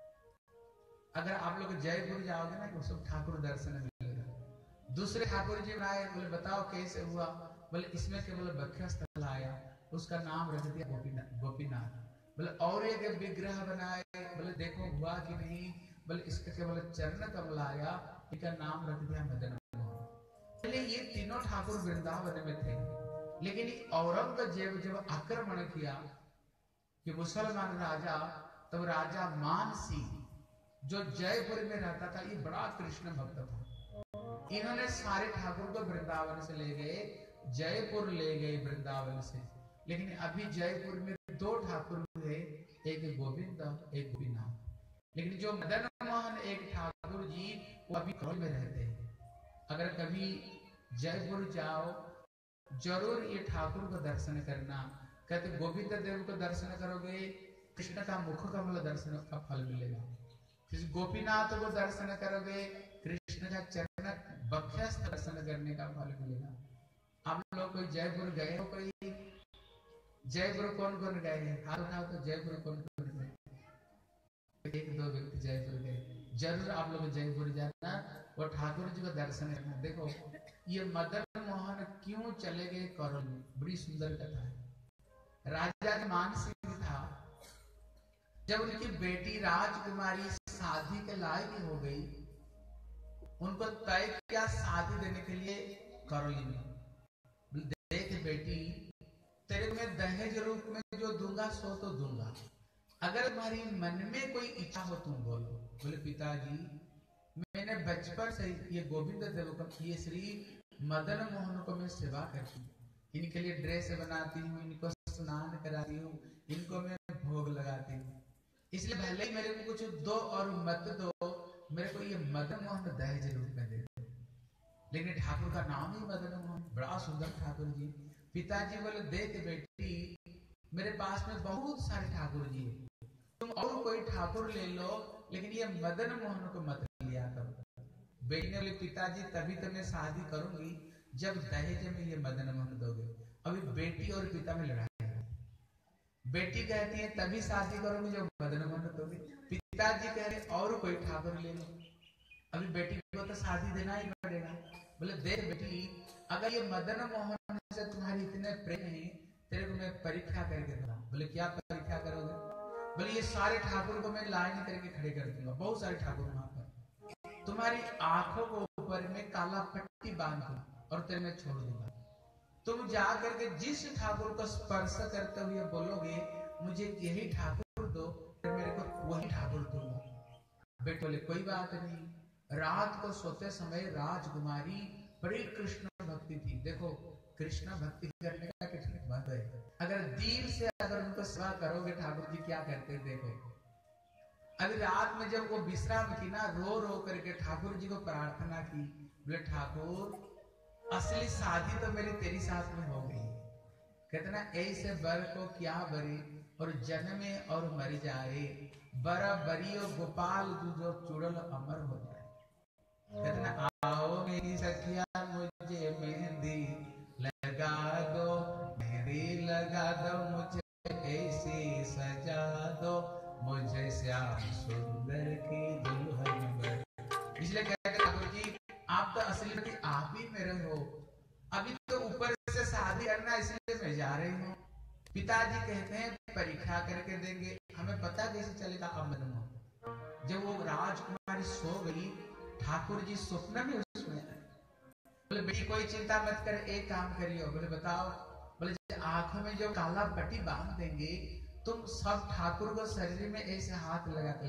अगर आप लोग जयपुर जाओगे ना, तो सब ठाकुर दर्शन मिलेगा। दूसरे ठाकुर जी बनाए, बोले बताओ कैसे हुआ, बोले इसमें केवल वक्षस्थल आया, उसका नाम रख दिया गोपीनाथ। बोले और एक विग्रह बनाए, बोले देखो हुआ कि नहीं, बोले इसका केवल चरण कमल आया, इनका नाम रख दिया मदन मोहन। पहले ये तीनों ठाकुर वृंदावन में थे, लेकिन औरंगजेब जब आक्रमण किया कि मुसलमान राजा, तब राजा मान सिंह जो जयपुर में रहता था, ये बड़ा कृष्ण भक्त था, इन्होंने सारे ठाकुर को वृंदावन से ले गए, जयपुर ले गए वृंदावन से। लेकिन अभी जयपुर में 2 ठाकुर हुए, एक गोविंद एक गोपीनाथ। लेकिन जो मदन मोहन एक ठाकुर जी, वो अभी कौल में रहते हैं। अगर कभी जयपुर जाओ, जरूर ये ठाकुर को दर्शन करना। कहते गोविंद देव को दर्शन करोगे, कृष्ण का मुख कमल दर्शन का फल मिलेगा। किसी गोपीनाथ को दर्शन करोगे, कृष्ण का चरण वक्षस्थ दर्शन करने का फल मिलेगा। आप लोग कोई जयपुर गए हो? कोई जयपुर कौन कौन गए हैं? हाथ उठाओ तो जयपुर कौन कौन गए? एक दो व्यक्ति जयपुर गए। जरूर आप लोग जयपुर जाना और ठाकुर जी का दर्शन करना। देखो ये मदन मोहन क्यों चले गए करौली में, बड़ी सुंदर कथा है। राजा मान सिंह था, जब उनकी बेटी राजकुमारी शादी के लायक हो गई, उनको तय किया शादी देने के लिए करौली में। देख बेटी, तेरे में दहेज रूप में जो दूंगा सो तो दूंगा, अगर तुम्हारी मन में कोई इच्छा हो तुम बोलो। बोले पिताजी मैंने बचपन से ये गोविंद देव को, ये श्री मदन मोहन को मैं सेवा करती हूँ, इनके लिए ड्रेस बनाती हूँ, इनको स्नान कराती हूँ, इनको मैं भोग लगाती हूँ, इसलिए भले ही मेरे को कुछ दो और मत दो, मेरे को ये मदन मोहन दहेज रूप में दे दो। लेकिन ठाकुर का नाम ही मदन मोहन, बड़ा सुंदर ठाकुर जी। पिताजी बोले देख बेटी, मेरे पास में बहुत सारे ठाकुर जी है, तुम और कोई ठाकुर ले लो, लेकिन ये मदन मोहन को मत लिया करो। बेटी ने बोले पिताजी तभी तो मैं शादी करूंगी जब दहेज में ये मदन मोहन दोगे। अभी बेटी और पिता में लड़ाई है। बेटी कहती है तभी शादी करूंगी जब मदन मोहन दोगे, पिताजी कह रहे और कोई ठाकुर ले लो। अभी बेटी को तो शादी देना ही पड़ेगा। बोले देख बेटी, अगर ये मदन मोहन से तुम्हारी इतने प्रेम है, तेरे को मैं परीक्षा करके दूंगा। बोले क्या परीक्षा करोगे? बोले ये सारे ठाकुर को मैं लाइन करके खड़े कर दूंगा, बहुत सारे ठाकुर वहां पर, तुम्हारी आंखों को ऊपर में काला पट्टी बांध दूंगा और तेरे में छोड़ दूंगा। तुम जा करके जिस ठाकुर को स्पर्श करते हुए बोलोगे मुझे यही ठाकुर दो, मेरे को वही ठाकुर दूंगा। बेटे बोले कोई बात नहीं। रात को सोते समय राजकुमारी बड़ी कृष्ण भक्ति थी। देखो कृष्ण भक्ति करने का कितना महत्व है। अगर दिल से अगर उनको सेवा करोगे, ठाकुर जी क्या करते देखो। अभी रात में जब वो विश्राम की ना, रो रो करके ठाकुर जी को प्रार्थना की, बोले ठाकुर असली शादी तो मेरी तेरी साथ में हो गई। कहते ना ऐसे बर को क्या बरी, और जन्मे और मर जाए, बरा बरियो गोपाल जो चुड़ल अमर हो जाए। कहते ना आओ मेरी सखिया मुझे मेहंदी लगा दो, मेहंदी लगा दो, मुझे ऐसी सजा दो, मुझे श्याम सुंदर की दुल्हन बन। इसलिए कहते ठाकुर जी आप तो असली आप ही मेरे हो, अभी तो ऊपर से शादी करना इसलिए मैं जा रही हूँ। पिताजी कहते हैं परीक्षा करके देंगे, हमें पता कैसे चलेगा। अमन जब वो राजकुमारी सो गई, ठाकुर जी स्वप्न में उसमें बोले बेटी कोई चिंता मत कर, एक काम करियो। बोले बताओ। बोले आंखों में जो काला पट्टी बांध देंगे, तुम सब ठाकुर को शरीर में ऐसे हाथ लगाते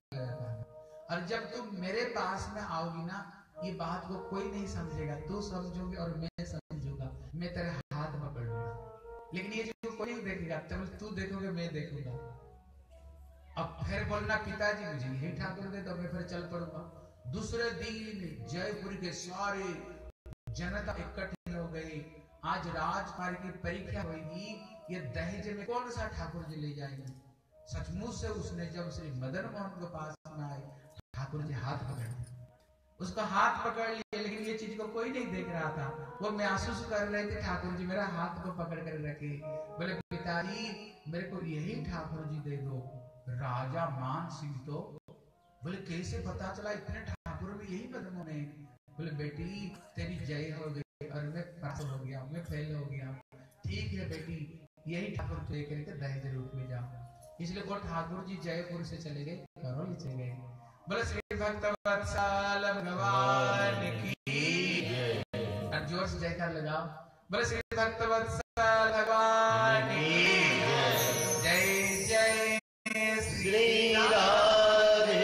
और जब तुम मेरे पास में आओगी ना, ये बात को कोई नहीं समझेगा, तू समझोगे और मैं समझूंगा, मैं तेरे हाथ पकड़ लूंगा, लेकिन ये जो कोई नहीं देखेगा, तू देखोगे मैं देखूंगा। अब फिर बोलना पिताजी मुझे यही ठाकुर दे, तो मैं फिर चल पड़ूंगा। दूसरे दिन जयपुर के सारे जनता इकट्ठी हो गई। आज राजकुमारी की परीक्षा होगी, ये दहेज में कौन सा ठाकुर जी ले जाएंगे। सचमुच से उसने जब श्री मदन मोहन के पास में आए, ठाकुर जी हाथ पकड़ लिया, उसका हाथ पकड़ लिया, लेकिन ये चीज को कोई नहीं देख रहा था। वो महसूस कर रहे थे ठाकुर जी मेरा हाथ को पकड़ कर रखे। बोले पिताजी मेरे को यही ठाकुर जी दे दो। राजा मान सिंह तो बोले कैसे पता चला इतने ठाकुर में यही मदन मोहन है। बोले बेटी तेरी जय हो गई और मैं पास हो गया, मैं फेल हो गया। ठीक है बेटी, यही ठाकुर ले करके दहेज रूप में जाओ। इसलिए वो ठाकुर जी जयपुर से चले गए, करौली चले गए। बोले श्री भक्त वत्सल भगवान की, और जोर से जयकार लगाओ। बोले श्री भक्त वत्सल भगवान की जय जय श्री राधे।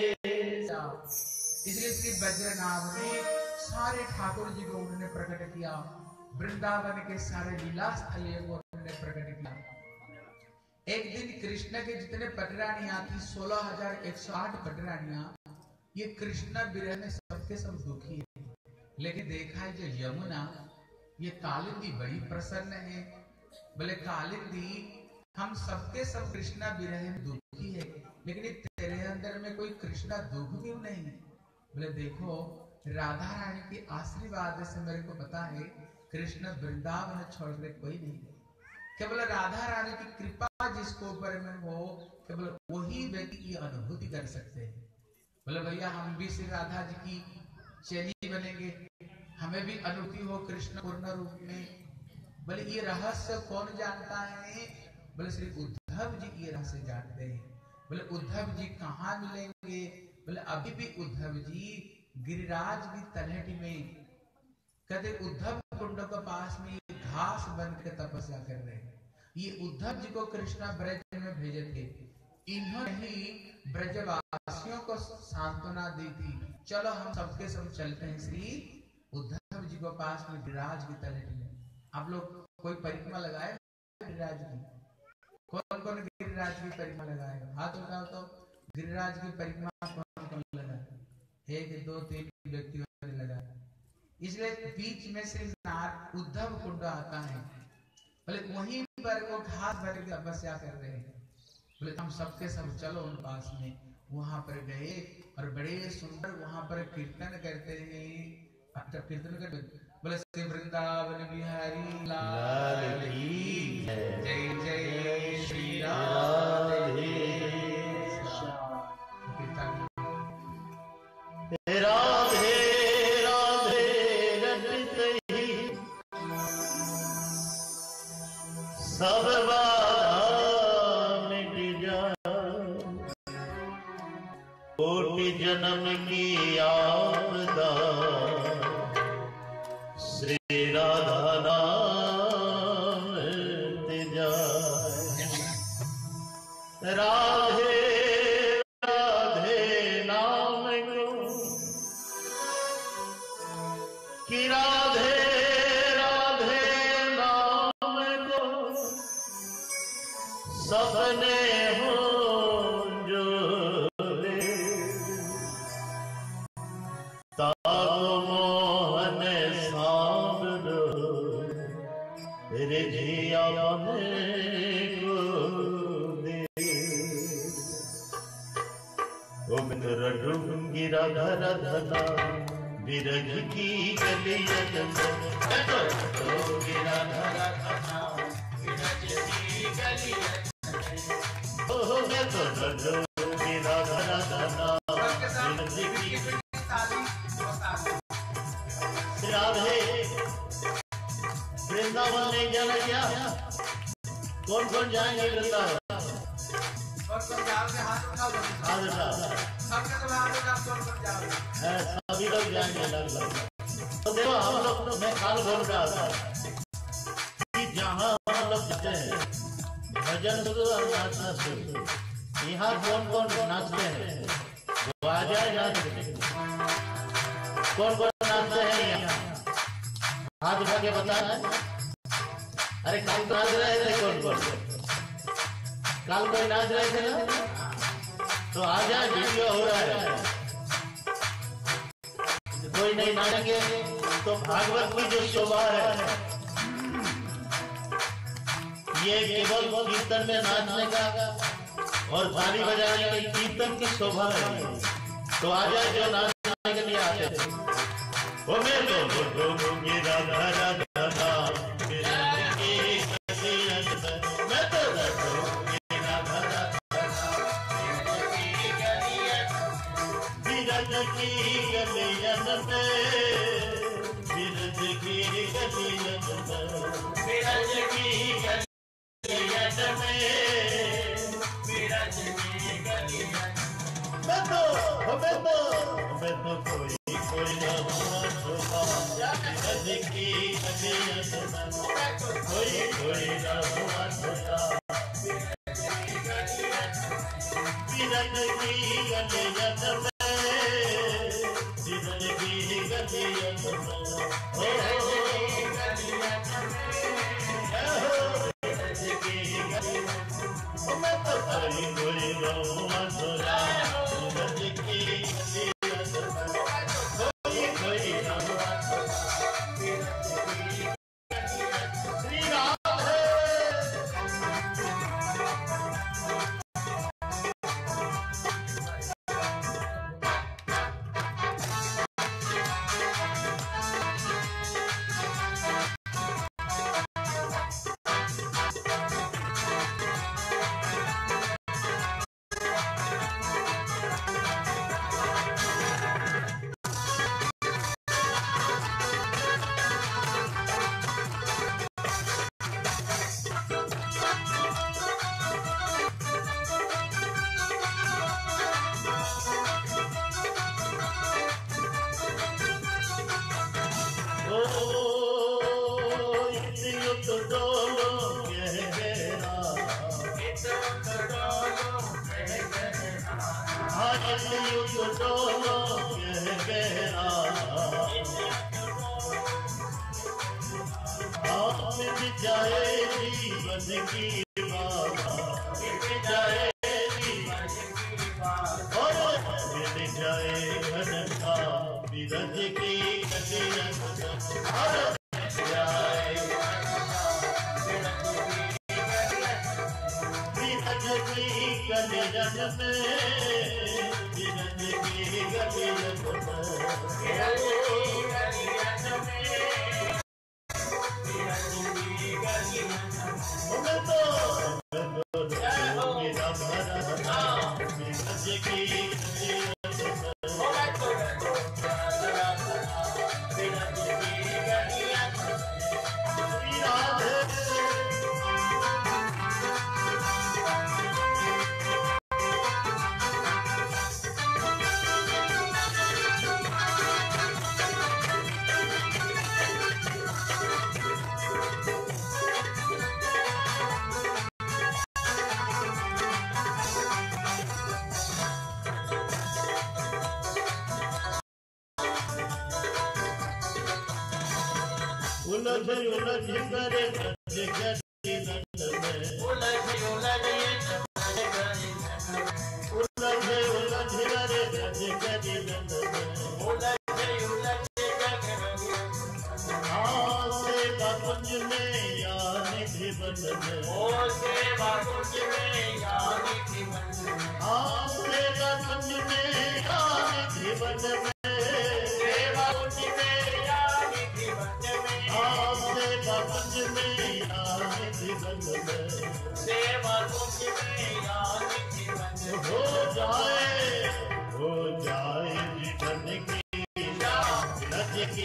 इसलिए श्री वज्रनाभ ने सारे ठाकुर जी को उन्होंने प्रकट किया, वृंदावन के सारे लीला स्थल को उन्होंने प्रकट किया। एक दिन कृष्ण के जितने पटरानियां थी 16,108 पटरानियां, ये कृष्ण विरह में सबके सब दुखी है। लेकिन देखा है जो यमुना, ये कालिंदी बड़ी प्रसन्न है। बोले कालिंदी हम सबके सब कृष्ण विरह में दुखी है, लेकिन तेरे अंदर में कोई कृष्ण दुख क्यों नहीं। बोले देखो राधा रानी के आशीर्वाद से मेरे को पता है कृष्ण वृंदावन छोड़ कर कोई नहीं गए। केवल राधा रानी की कृपा जिसको ऊपर में हो, केवल वही व्यक्ति की अनुभूति कर सकते हैं। बोले भैया हम भी श्री राधा जी की चेली बनेंगे, हमें भी अनुभूति हो कृष्ण पूर्ण रूप में। बोले ये रहस्य कौन जानता है? बोले श्री उद्धव जी ये रहस्य जानते हैं। बोले उद्धव जी कहाँ मिलेंगे? बोले अभी भी उद्धव जी गिरिराज की तलहटी में, कहते उद्धव कुंड के पास में घास बन के तपस्या कर रहे हैं। ये उद्धव जी को कृष्णा ब्रज में भेजे थे, इन्होंने ही ब्रजवासियों को सांत्वना दी थी, चलो हम सबके सब चलते हैं श्री उद्धव जी को पास में गिरिराज की तलहटी में। आप लोग कोई परिक्रमा लगाए गिरिराज की? कौन कौन गिरिराज की परिक्रमा लगाएगा? हाथ उठाओ तो। गिरिराज की परिक्रमा कौन कौन लगा? 1 2 3 व्यक्तियों ने लगाया। इसलिए बीच में श्री उद्धव कुंड आता है। बोले वहीं पर वो घास भर के तपस्या कर रहे हैं। बोले हम सबके सब चलो उन पास में। वहां पर गए और बड़े सुंदर वहां पर कीर्तन करते हैं। कीर्तन करते बोले श्री वृंदावन बिहारी लाल की जय जय श्री राधे कीर्तन। राधे राधे रटते ही सब बाधा मिट जाए, कोटि जन्म की आपदा श्री राधा नाम मिट जाए। राधे राधे नाम को कि राधे राधे नाम को सपने हो जोड़े, ताको मोहन सांवलो रिझिया अपने को दे। गोविंद रडूंगी राधा राधा बिरज की गलियन में, राधा राधा बिरज की गलियन में। ओह मैं तो रडूंगी राधा राधा बिरज की। राधे वृंदावन नहीं जाना क्या? कौन कौन जाएंगे वृंदावन? सभी लोग जाएंगे लगभग। तो देखो हम लोग, मैं काल बोल रहा था कि जहाँ हम लोग जाते हैं भजन शुरू और नाचना शुरू, यहाँ कौन कौन नाचते हैं वो आ जाए नाचते। कौन कौन नाचते हैं यहाँ? हाथ उठा के बताना। अरे काल तो नाच रहे थे, कौन कौन काल कोई नाच रहे थे ना? तो आ जाए, वीडियो हो रहा है। कोई नहीं नाचेंगे तो भागवत की जो शोभा है, ये केवल कीर्तन में नाचने का और ताली बजाने का कीर्तन की शोभा है। तो आ जाए जो नाचने के लिए आते थे। वो मैं तो ये राधा राधा नाम मैं तो बिरज की गलियन में, बिरज की गलियन में, बिरज की गलियन में, बिरज की गलियन। मैं तो कोई ना हुआ छोटा, बिरज की गलियन में कोई ना हुआ छोटा, बिरज की गलियन में। मैं तो कोई डोलो गहरा मिट जाए जीवन की बाधा मिट जाए और मिट जाए घन का विरज की कटियन और मिट जाए विरज की कटियन में विरज की कटियन उलझ उलझ करे गज गजी नंद में उलझ उलझ करे गज गजी नंद में सेवा कुंज में या निधि वन में सेवा कुंज में या निधि वन में सेवा कुंज में या निधि वन में सेवा कुंज में या निधि वन में सेवा कुंज में या निधि वन में सेवा कुंज में या निधि वन में हो जाए जीवन की रज की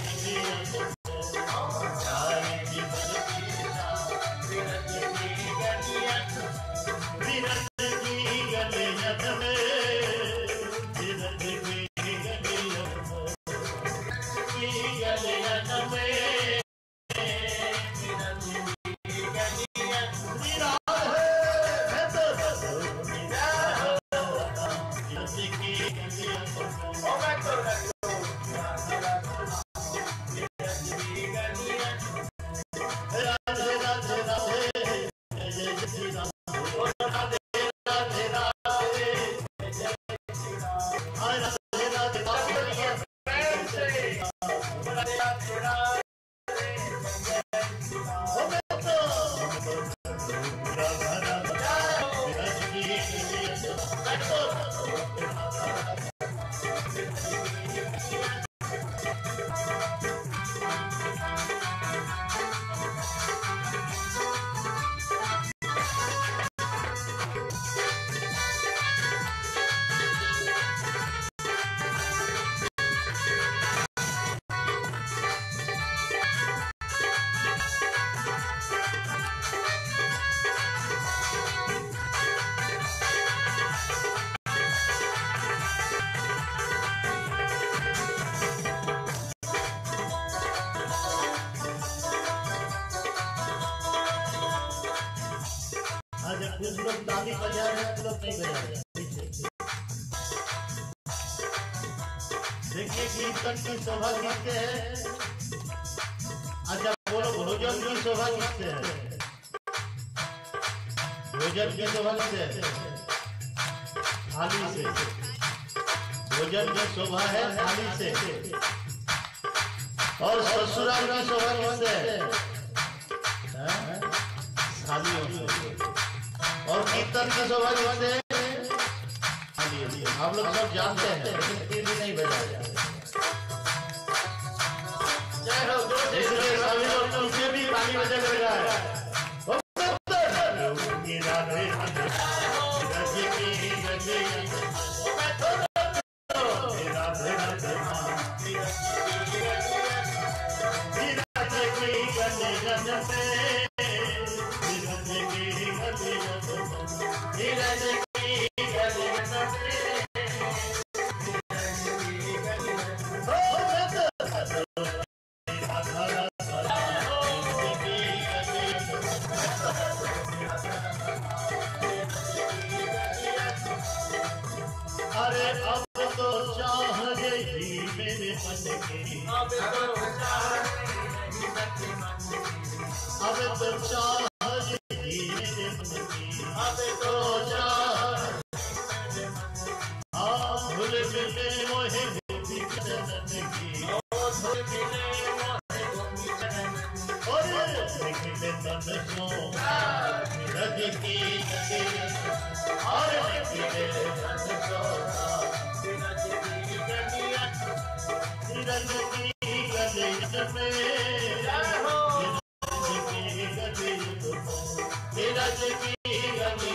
कुछ लोग ताली बजा रहे हैं, कुछ लोग नहीं बजा रहे। देखिए कीर्तन की शोभा किससे है? अच्छा बोलो, भोजन की शोभा किससे है? भोजन की शोभा किससे है? थाली से। भोजन की शोभा है थाली से। और ससुराल की शोभा किससे है? थालियों से। और कीर्तन की शोभा किससे? आप लोग सब जानते हैं, लेकिन भी नहीं बजा रहे। इसलिए सभी लोग तुमसे भी पानी बजा कर रहा है। अब तो चाह ही मेरे मन की, अब तो चाह भूल मिले मोहे गोपी चरण की, और निकले तन सो रज की गति, और निकले तन सो रज की गति में, रज की गति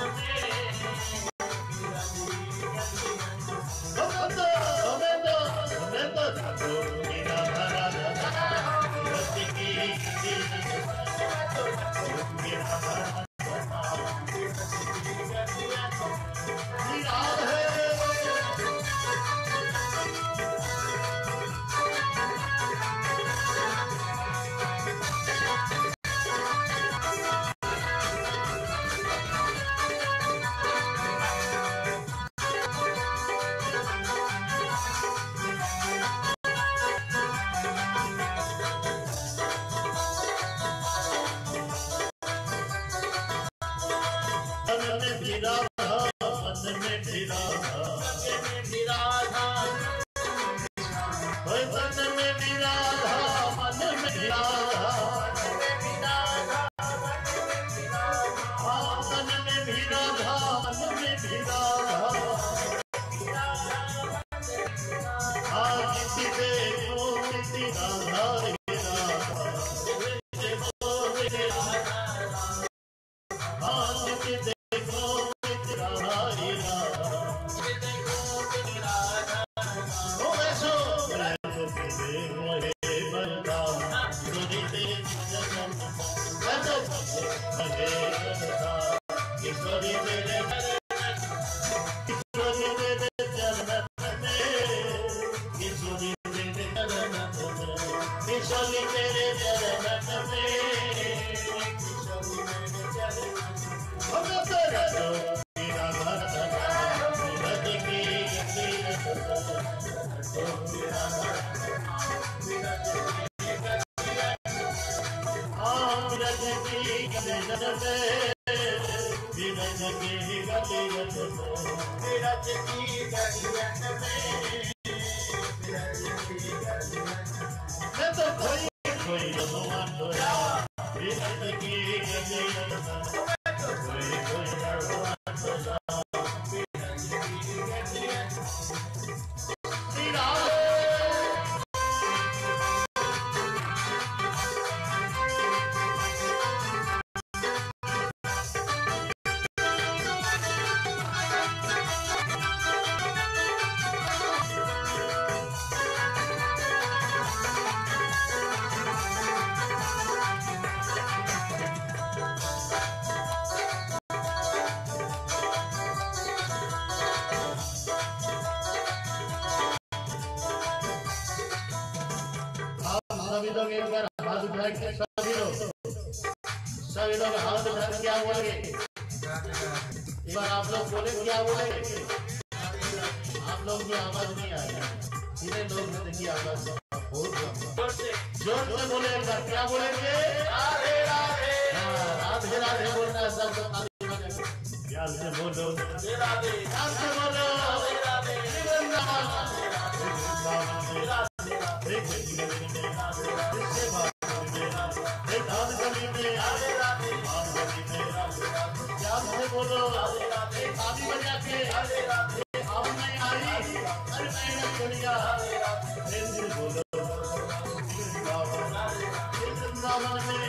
सभी लोग हाथ उठा के क्या बोलेंगे? एक बार आप लोग बोले क्या बोलेंगे? आप लोग की आवाज नहीं आ रही, सीधे लोग की आवाज जोर से बोले एक बार, क्या बोलेंगे? राधे राधे। राधे राधे बोलना है सब प्यार से बोलो, प्यार से बोलो, बोलो ताली बजा के आवाज नहीं आ रही, अरे मैं दुनिया बोलो वृंदावन में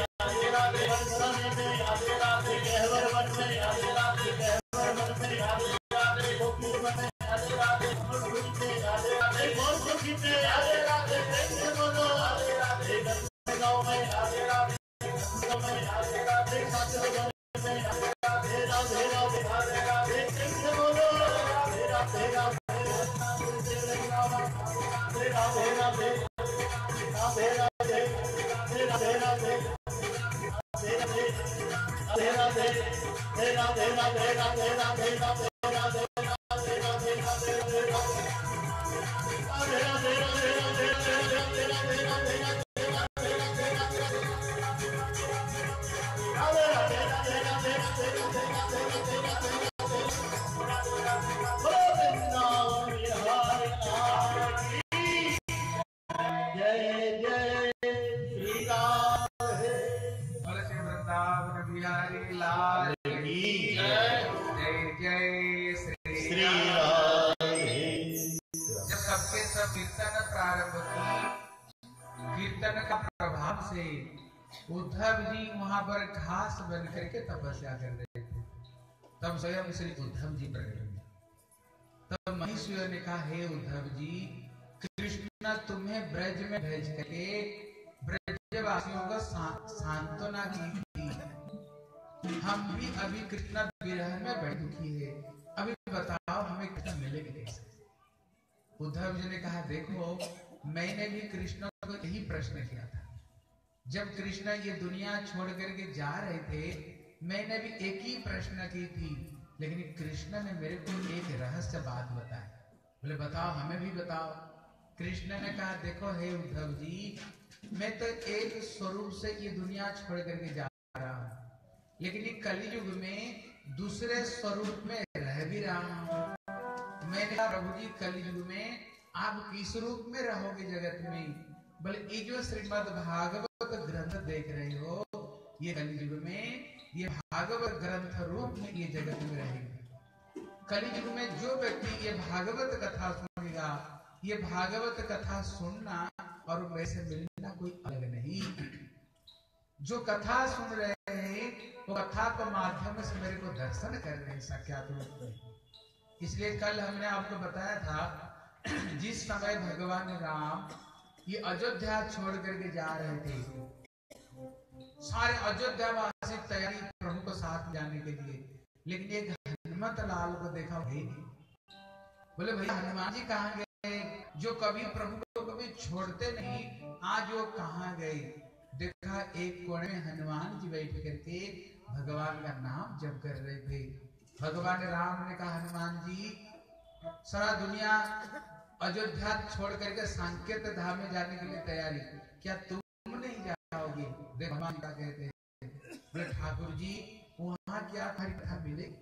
जब कीर्तन प्रारंभ की, कीर्तन का प्रभाव से उद्धव जी वहां पर घास बन करके तपस्या कर रहे थे। तब स्वयं श्री उद्धव जी प्रकट हुए। तब महेश्वर ने कहा, हे उद्धव जी, कृष्ण तुम्हें ब्रज में भेज करके ब्रजवासियों को सांत्वना की थी। हम भी अभी कृष्ण विरह में बड़े दुखी है, अभी बताओ हमें कृष्ण मिलेंगे कैसे? उद्धव जी ने कहा, देखो मैंने भी कृष्ण को यही प्रश्न किया था। जब कृष्ण ये दुनिया छोड़ करके जा रहे थे, मैंने भी एक ही प्रश्न की थी, लेकिन कृष्ण ने मेरे को एक रहस्य बात बताई। बोले बताओ, हमें भी बताओ। कृष्ण ने कहा, देखो हे उद्धव जी, मैं तो एक स्वरूप से ये दुनिया छोड़ करके जा रहा हूँ, लेकिन ये कलयुग में दूसरे स्वरूप में रह भी रहा हूँ। मैंने कहा, प्रभु जी कलयुग में आप किस रूप में रहोगे जगत में? बोले ये जो श्रीमद् भागवत ग्रंथ देख रहे हो, ये कलयुग में ये भागवत ग्रंथ रूप में ये जगत में रहेगा। कलयुग में जो व्यक्ति ये भागवत कथा सुनेगा, ये भागवत कथा सुनना और वैसे मिलना कोई अलग नहीं। जो कथा सुन रहे हैं वो कथा के माध्यम से मेरे को दर्शन कर रहे हैं साक्षात रूप में। इसलिए कल हमने आपको बताया था, जिस समय भगवान राम ये अयोध्या छोड़ करके जा रहे थे, सारे अयोध्यावासी तैयारी प्रभु को साथ जाने के लिए, लेकिन एक हनुमत लाल को देखा भाई नहीं। बोले भैया हनुमान जी कहाँ गए, जो कभी प्रभु को कभी छोड़ते नहीं, आज वो कहाँ गए? देखा एक कोने में हनुमान जी बैठ करके भगवान का नाम जप कर रहे थे। भगवान राम ने कहा, हनुमान जी सारा दुनिया अयोध्या छोड़ करके सांकेत धाम में जाने के लिए तैयारी, क्या तुम नहीं जाओगे? देखो भगवान क्या कहते हैं, बोले ठाकुर जी वहां क्या कथा मिलेगी?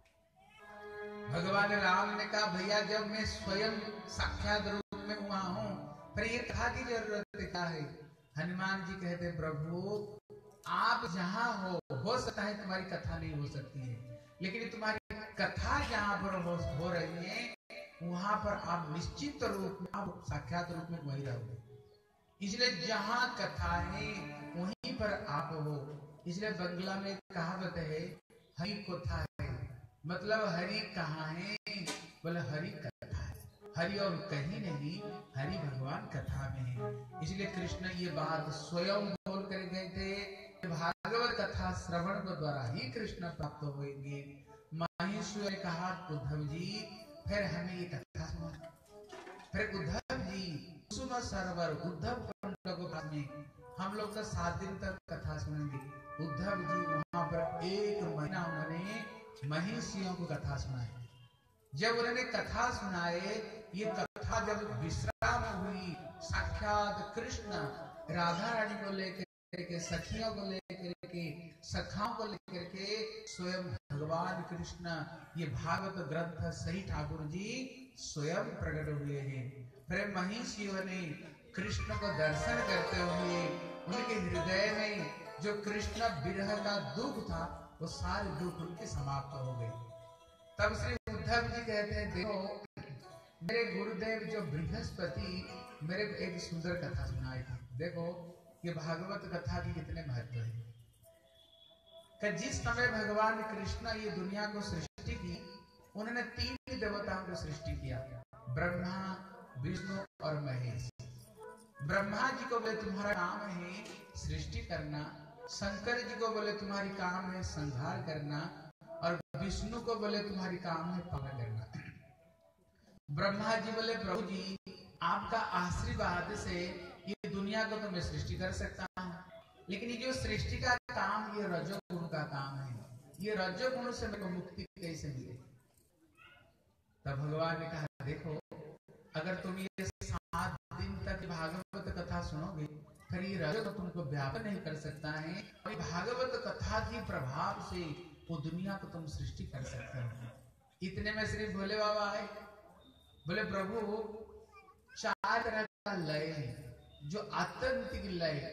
भगवान राम ने कहा, भैया जब मैं स्वयं साक्षात रूप में वहां हूँ, फिर ये कथा की जरूरत क्या है? हनुमान जी कहते, प्रभु आप जहाँ हो सकता है तुम्हारी कथा नहीं हो सकती है, लेकिन तुम्हारी कथा जहाँ पर हो रही है, वहां पर आप निश्चित रूप में आप साक्षात रूप में वही रहोगे। इसलिए जहाँ कथा है वहीं पर आप हो। इसलिए बंगला में कहावत है, हरि कथा है, मतलब हरि कहाँ है? बोले हरि कथा है। हरि और कहीं नहीं, हरि भगवान कथा में है। इसलिए कृष्ण ये बात स्वयं बोल कर गए थे, भागवत कथा श्रवण के द्वारा ही कृष्ण प्राप्त होंगे। महेश्वर ने कहा, उद्धव जी फिर हमें ये कथा सुना। फिर उद्धव जी कुसुम सरोवर उद्धव कुंड को पास में हम लोग तो 7 दिन तक कथा सुनेंगे। उद्धव जी वहां पर 1 महीना उन्होंने महिषियों को कथा सुनाई। जब उन्होंने कथा सुनाए, ये कथा जब विश्राम हुई, साक्षात कृष्ण राधा रानी को लेकर के, सखियों को लेकर के, सखाओं को लेकर के स्वयं भगवान कृष्ण ये भागवत ग्रंथ सही ठाकुर जी स्वयं प्रकट हुए हैं। फिर महिषियों ने कृष्ण को दर्शन करते हुए उनके हृदय में जो कृष्ण विरह का दुख था, वो सारे दुख उनके समाप्त हो गए। तब श्री उद्धव जी कहते हैं, देखो मेरे गुरुदेव जो बृहस्पति मेरे को एक सुंदर कथा सुनाई थी। देखो ये भागवत कथा की कितने महत्व है कि जिस समय भगवान कृष्ण ये दुनिया को सृष्टि की, उन्होंने 3 देवताओं को सृष्टि किया, ब्रह्मा, विष्णु और महेश। ब्रह्मा जी को बोले तुम्हारा काम है सृष्टि करना, शंकर जी को बोले तुम्हारी काम है संहार करना, और विष्णु को बोले तुम्हारी काम है पालन करना। ब्रह्मा जी बोले, प्रभु जी आपका आशीर्वाद से ये दुनिया को तो मैं सृष्टि कर सकता हूँ, लेकिन ये जो सृष्टि का काम ये रजोगुण का काम है, ये रजोगुण से मेरे को मुक्ति कैसे मिले? तब भगवान ने कहा, देखो अगर तुम ये 7 दिन तक भागवत कथा सुनोगे, फिर ये रजोगुण तुमको व्यापन नहीं कर सकता है। भागवत कथा के प्रभाव से वो दुनिया को तुम सृष्टि कर सकते हो। इतने में श्री भोले बाबा आए, बोले प्रभु 4 तरह का लय है, जो आत्यंतिक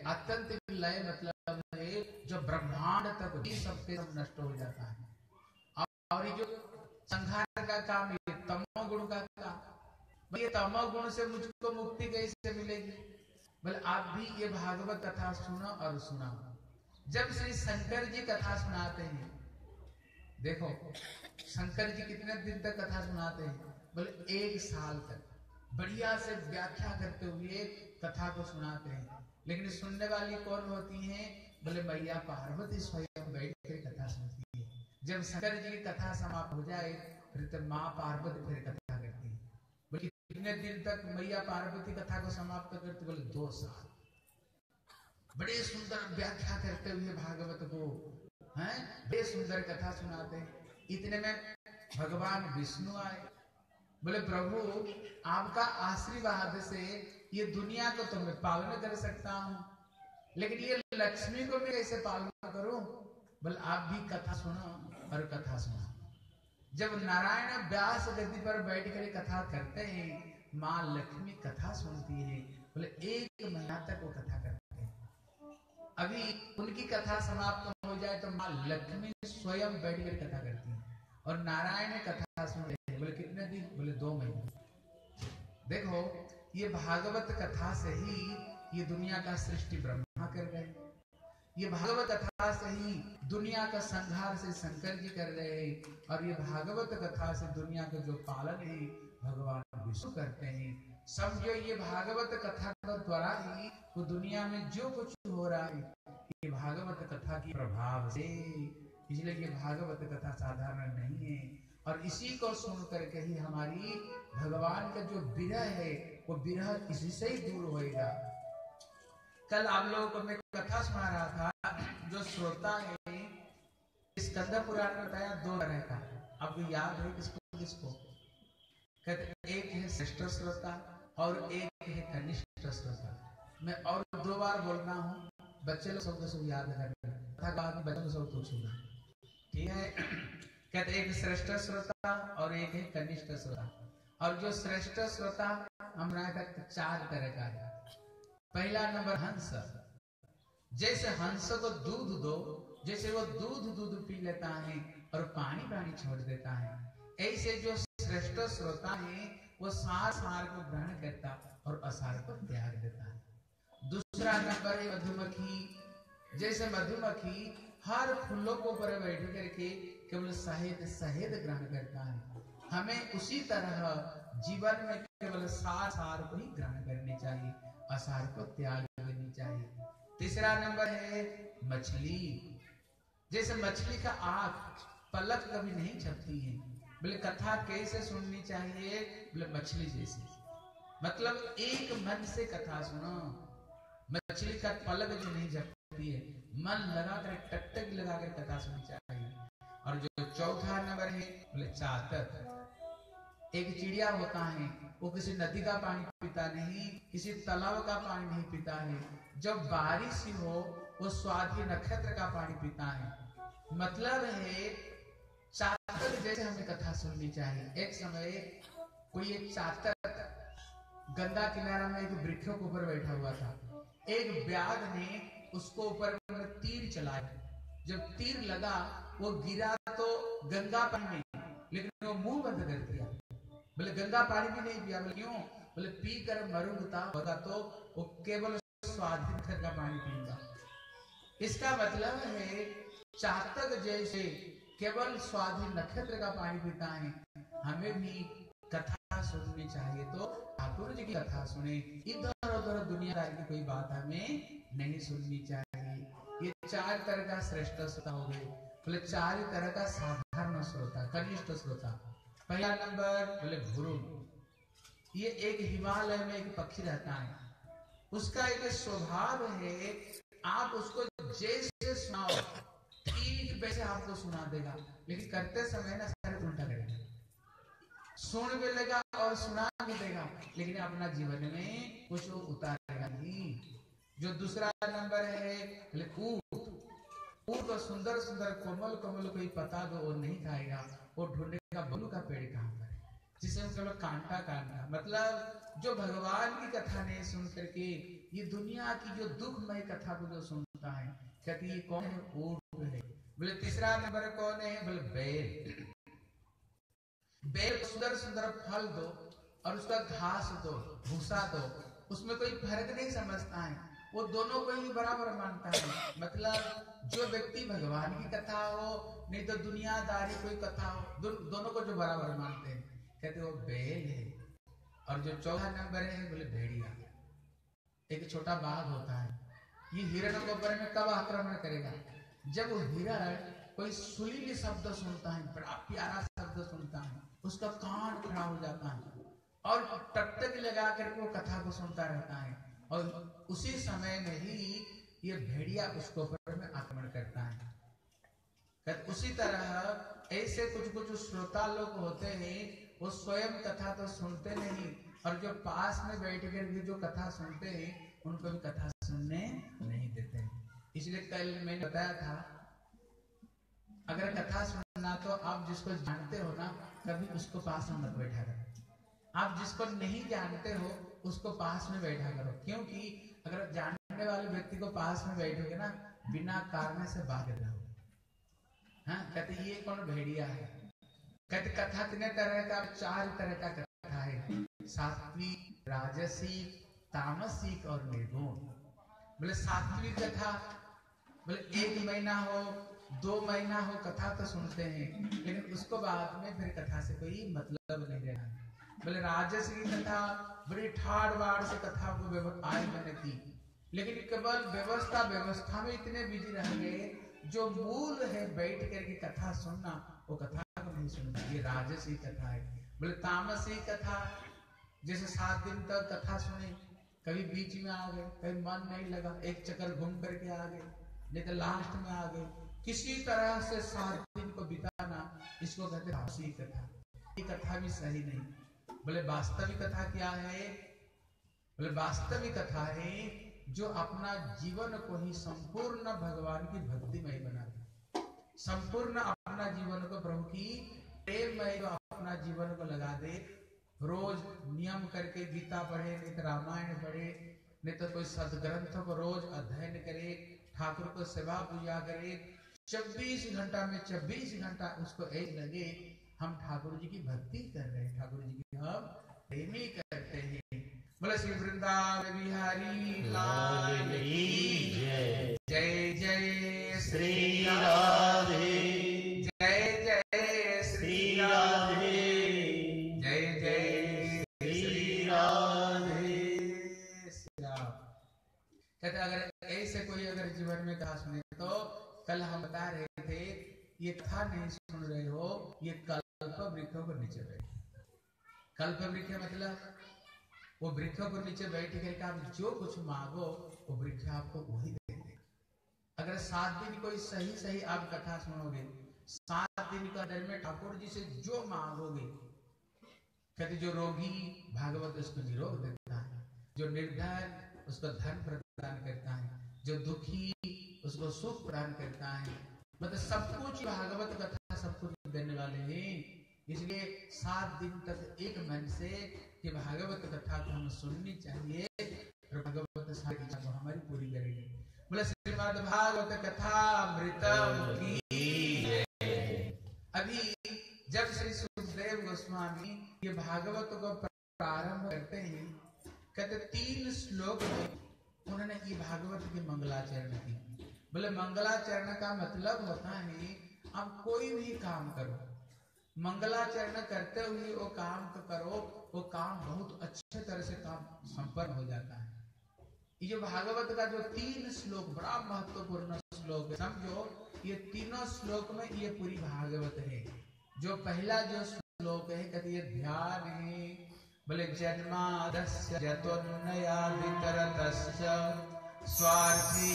लय मतलब है जो ब्रह्मांड तक भी सबके सब नष्ट हो जाता है। और ये जो संहार का काम है तमोगुण का काम, ये तमोगुण से मुझको मुक्ति कैसे मिलेगी? बोले आप भी ये भागवत कथा सुनो और सुनाओ। जब श्री शंकर जी कथा सुनाते हैं, देखो शंकर जी कितने दिन तक कथा सुनाते हैं? बोले 1 साल तक बढ़िया से व्याख्या करते हुए कथा को सुनाते हैं। लेकिन सुनने वाली कौन होती है? बोले मैया पार्वती स्वयं बैठ कर कथा सुनती है। जब शंकर जी की कथा समाप्त हो जाए फिर तो माँ पार्वती फिर कथा करती है। बोले कितने दिन तक मैया पार्वती कथा को समाप्त करती? बोले 2 साल। बड़े सुंदर व्याख्या करते हुए भागवत को हैं, बड़े सुंदर कथा सुनाते हैं। इतने में भगवान विष्णु आए। बोले प्रभु आपका आशीर्वाद से ये दुनिया को तो मैं पालन कर सकता हूँ, लेकिन ये लक्ष्मी को मैं कैसे पालन करूं? बोले आप भी कथा सुनो और कथा सुनो। जब नारायण व्यास गद्दी पर बैठकर कथा करते हैं, माँ लक्ष्मी कथा सुनती है। बोले 1 महीना तक वो कथा करते हैं। अभी उनकी कथा समाप्त हो जाए तो माँ लक्ष्मी स्वयं बैठकर कथा करती है और नारायण कथा सुन रहे हैं। बोले कितने दिन? बोले 2 महीने। देखो ये भागवत कथा से ही ये दुनिया का सृष्टि ब्रह्मा कर रहे हैं। ये भागवत कथा से ही दुनिया का संहार से शंकर जी कर रहे हैं। और ये भागवत कथा से दुनिया का जो पालन है भगवान विष्णु करते हैं। समझो ये भागवत कथा के द्वारा ही वो दुनिया में जो कुछ हो रहा है ये भागवत कथा के प्रभाव से। इसलिए ये भागवत कथा साधारण नहीं है। और इसी को सुन करके ही हमारी भगवान का जो विरह है वो विरह इसी से ही दूर होएगा। कल आप लोगों को मैं कथा सुना रहा था, जो श्रोता है स्कंद पुराण में बताया 2 तरह का। आपको याद है किसको किसको? कहते एक है श्रेष्ठ श्रोता और एक है कनिष्ठ श्रोता। मैं और 2 बार बोलना हूँ, बच्चे लोग सबको याद करना, कथा बाद बच्चों को सब सुना, ठीक है? कहते एक श्रेष्ठ श्रोता और एक है कनिष्ठ श्रोता। और जो श्रेष्ठ श्रोता हमारा 4 तरह का है। पहला नंबर हंस। जैसे हंस को दूध दो, जैसे वो दूध पी लेता है और पानी छोड़ देता है, ऐसे जो श्रेष्ठ श्रोता है वो सार को ग्रहण करता और असार को त्याग देता है। दूसरा नंबर है मधुमक्खी। जैसे मधुमक्खी हर फूलों को ऊपर बैठ करके केवल शहद ग्रहण करता है, हमें उसी तरह जीवन में केवल सार को ही ग्रहण करनी चाहिए, असार को त्याग देनी चाहिए। तीसरा नंबर है मछली। जैसे मछली का आंख पलक कभी नहीं झपकती है। बोले कथा कैसे सुननी चाहिए? बोले मछली जैसे, मतलब एक मन से कथा सुनो। मछली का पलक जो नहीं झपकती है, मन लगाकर टकटक लगाकर कथा सुननी चाहिए। और जो चौथा नंबर है बोले चातक। एक चिड़िया होता है, वो किसी नदी का पानी पीता नहीं, किसी तालाब का पानी नहीं पीता है। जब बारिश हो वो स्वाति नक्षत्र का पानी पीता है। मतलब है चातक जैसे हमें कथा सुननी चाहिए। एक समय कोई एक चातक गंगा किनारा में एक वृक्षों के ऊपर बैठा हुआ था। एक व्याध ने उसको ऊपर तीर चलाया। जब तीर लगा वो गिरा तो गंगा पानी में, लेकिन वो मुंह बंद कर दिया। बोले गंगा पानी भी नहीं पिया। बोले क्यों? बोले पी कर मरूंगा होगा तो वो केवल स्वादिष्ट का पानी पीऊंगा। इसका मतलब है चातक जैसे केवल स्वाधीन नक्षत्र का पानी पीता है, हमें भी कथा सुननी चाहिए तो ठाकुर जी की कथा सुने। इधर उधर दुनियादारी की कोई बात हमें नहीं सुननी चाहिए। ये 4 तरह का श्रेष्ठ श्रोता हो गए। बोले 4 तरह का साधारण श्रोता, कनिष्ठ श्रोता। पहला नंबर बोले भुरुन। ये एक हिमालय में एक पक्षी रहता है, उसका एक स्वभाव है, आप उसको जैसे सुनाओ ठीक वैसे आपको सुना देगा, लेकिन करते समय ना सारे उल्टा करेगा। सुन भी लेगा और सुना भी देगा, लेकिन अपना जीवन में कुछ उतारेगा नहीं। जो दूसरा नंबर है ऊंट। ऊंट को सुंदर सुंदर कोमल कोमल कोई पता दो वो नहीं खाएगा, वो ढूंढेगा बबलू का पेड़ कहाँ पर है, जिसे हम केवल कांटा कांटा। मतलब जो भगवान की कथा नहीं सुन करके ये दुनिया की जो दुखमय कथा को जो सुनता है, कहती ये कौन है? ऊंट है। बोले तीसरा नंबर कौन है? बोले बैल। बैल सुंदर सुंदर फल दो और उसका घास दो, भूसा दो, उसमें कोई फर्क नहीं समझता है, वो दोनों को ही बराबर मानता है। मतलब जो व्यक्ति भगवान की कथा हो, नहीं तो दुनियादारी कोई कथा हो, दोनों को जो बराबर मानते हैं, कहते वो बैल है। और जो चौथा नंबर है बोले भेड़िया। एक छोटा बाघ होता है, ये हिरण के ऊपर में कब आक्रमण करेगा? जब वो हिरण कोई सुरीले शब्द सुनता है, बड़ा प्यारा शब्द सुनता है, उसका कान खड़ा हो जाता है और टकटक लगा करके वो कथा को सुनता रहता है, और उसी समय में ही ये भेड़िया उसके ऊपर में आक्रमण करता है। उसी तरह ऐसे कुछ कुछ श्रोता लोग होते हैं, वो स्वयं कथा तो सुनते नहीं, और जो पास में बैठ कर भी जो कथा सुनते हैं उनको भी कथा सुनने नहीं देते हैं। इसलिए कल मैंने बताया था, अगर कथा सुनना तो आप जिसको जानते हो ना, कभी उसको पास में मत बैठा करो। आप जिसको नहीं जानते हो उसको पास में बैठा करो, क्योंकि अगर जानने वाले व्यक्ति को पास में बैठोगे ना, बिना कारण से भाग रहे हो। हाँ, कहते ये कौन भेड़िया है? कहते कथा कितने तरह का? 4 तरह का कथा है, सात्विक, राजसिक, तामसिक और निर्गुण। बोले सात्विक कथा, बोले 1 महीना हो, 2 महीना हो कथा तो सुनते हैं, लेकिन उसको बाद में फिर कथा से कोई मतलब नहीं रहा। बोले राजसिक कथा, बड़ी ठाड़ वाड़ से कथा को आज मैंने की, लेकिन केवल व्यवस्था में इतने बिजी रह गए, जो मूल है बैठ करके कथा सुनना, वो कथा को नहीं सुनता, ये राजसिक कथा है। बोले तामसिक कथा, जैसे 7 दिन तक कथा सुनी, कभी बीच में आ गए, कभी मन नहीं लगा, एक चक्कर घूम करके आ गए, नहीं तो लास्ट में आ गए, किसी तरह से 7 दिन को बिताना, इसको कहते हैं तामसिक कथा। ये कथा भी सही नहीं। बोले वास्तविक कथा क्या है? बोले वास्तविक कथा है जो अपना जीवन को ही संपूर्ण भगवान की भक्तिमय बना दे, संपूर्ण अपना जीवन को प्रभु की प्रेममय अपना जीवन को लगा दे। रोज नियम करके गीता पढ़े, नहीं तो रामायण पढ़े, नहीं तो कोई सदग्रंथ को रोज अध्ययन करे, ठाकुर को सेवा पूजा करे, 24 घंटा में 24 घंटा उसको ऐसे लगे हम ठाकुर जी की भक्ति कर रहे हैं, ठाकुर जी की हम प्रेमी करते हैं। बोले श्री वृंदावन बिहारी लाल की जय। जय जय श्री राधे, जय जय श्री राधे, जय जय श्री राधे। कहते अगर ऐसे कोई अगर जीवन में कहा सुने, तो कल हम बता रहे थे, ये कथा नहीं सुन रहे हो, ये कल्प वृक्षों को नीचे बैठे। कल्प वृक्ष मतलब वो वृक्षों को नीचे बैठ करके आप जो कुछ मांगो वो वृक्ष आपको वही दे देगा। अगर 7 दिन कोई सही आप कथा सुनोगे, 7 दिन के अंदर में ठाकुर जी से जो मांगोगे, कहते जो रोगी भागवत उसको निरोग देता है, जो निर्धन उसको धन प्रदान करता है, जो दुखी उसको सुख प्रदान करता है। मतलब सब कुछ भागवत कथा सब कुछ देने वाले हैं। इसलिए 7 दिन तक एक मन से कि भागवत कथा को हमें सुननी चाहिए, और भागवत सारी इच्छा को हमारी पूरी करेगी। बोले श्रीमद् भागवत कथा अमृतम की। अभी जब श्री सुखदेव गोस्वामी ये भागवत को प्रारंभ करते हैं, कहते 3 श्लोक में उन्होंने ये भागवत की मंगलाचरण की। बोले मंगलाचरण का मतलब होता है आप कोई भी काम करो, मंगलाचरण करते हुए वो काम को करो, वो काम बहुत अच्छे तरह से काम संपन्न हो जाता है। ये जो भागवत का जो 3 श्लोक बड़ा महत्वपूर्ण श्लोक है, समझो ये तीनों श्लोक में ये पूरी भागवत है। जो पहला जो श्लोक है कहते ये ध्यान है। बोले जन्मादस्य जतोन्नयादितरतस्य स्वार्थी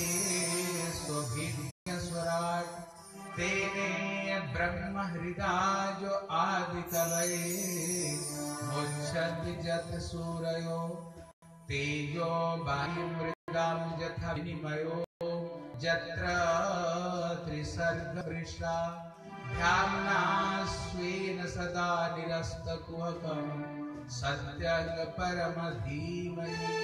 स्वभिज्ञ स्वराट तेने ब्रह्म हृदय जो आदि कवये मोक्षन्ति जत सूरयो तेजो वायु मृगाम यथा विनिमयो यत्र त्रिसर्ग वृषा ध्याना स्वेन सदा निरस्तकुहकम् सत्यं परम धीमहि।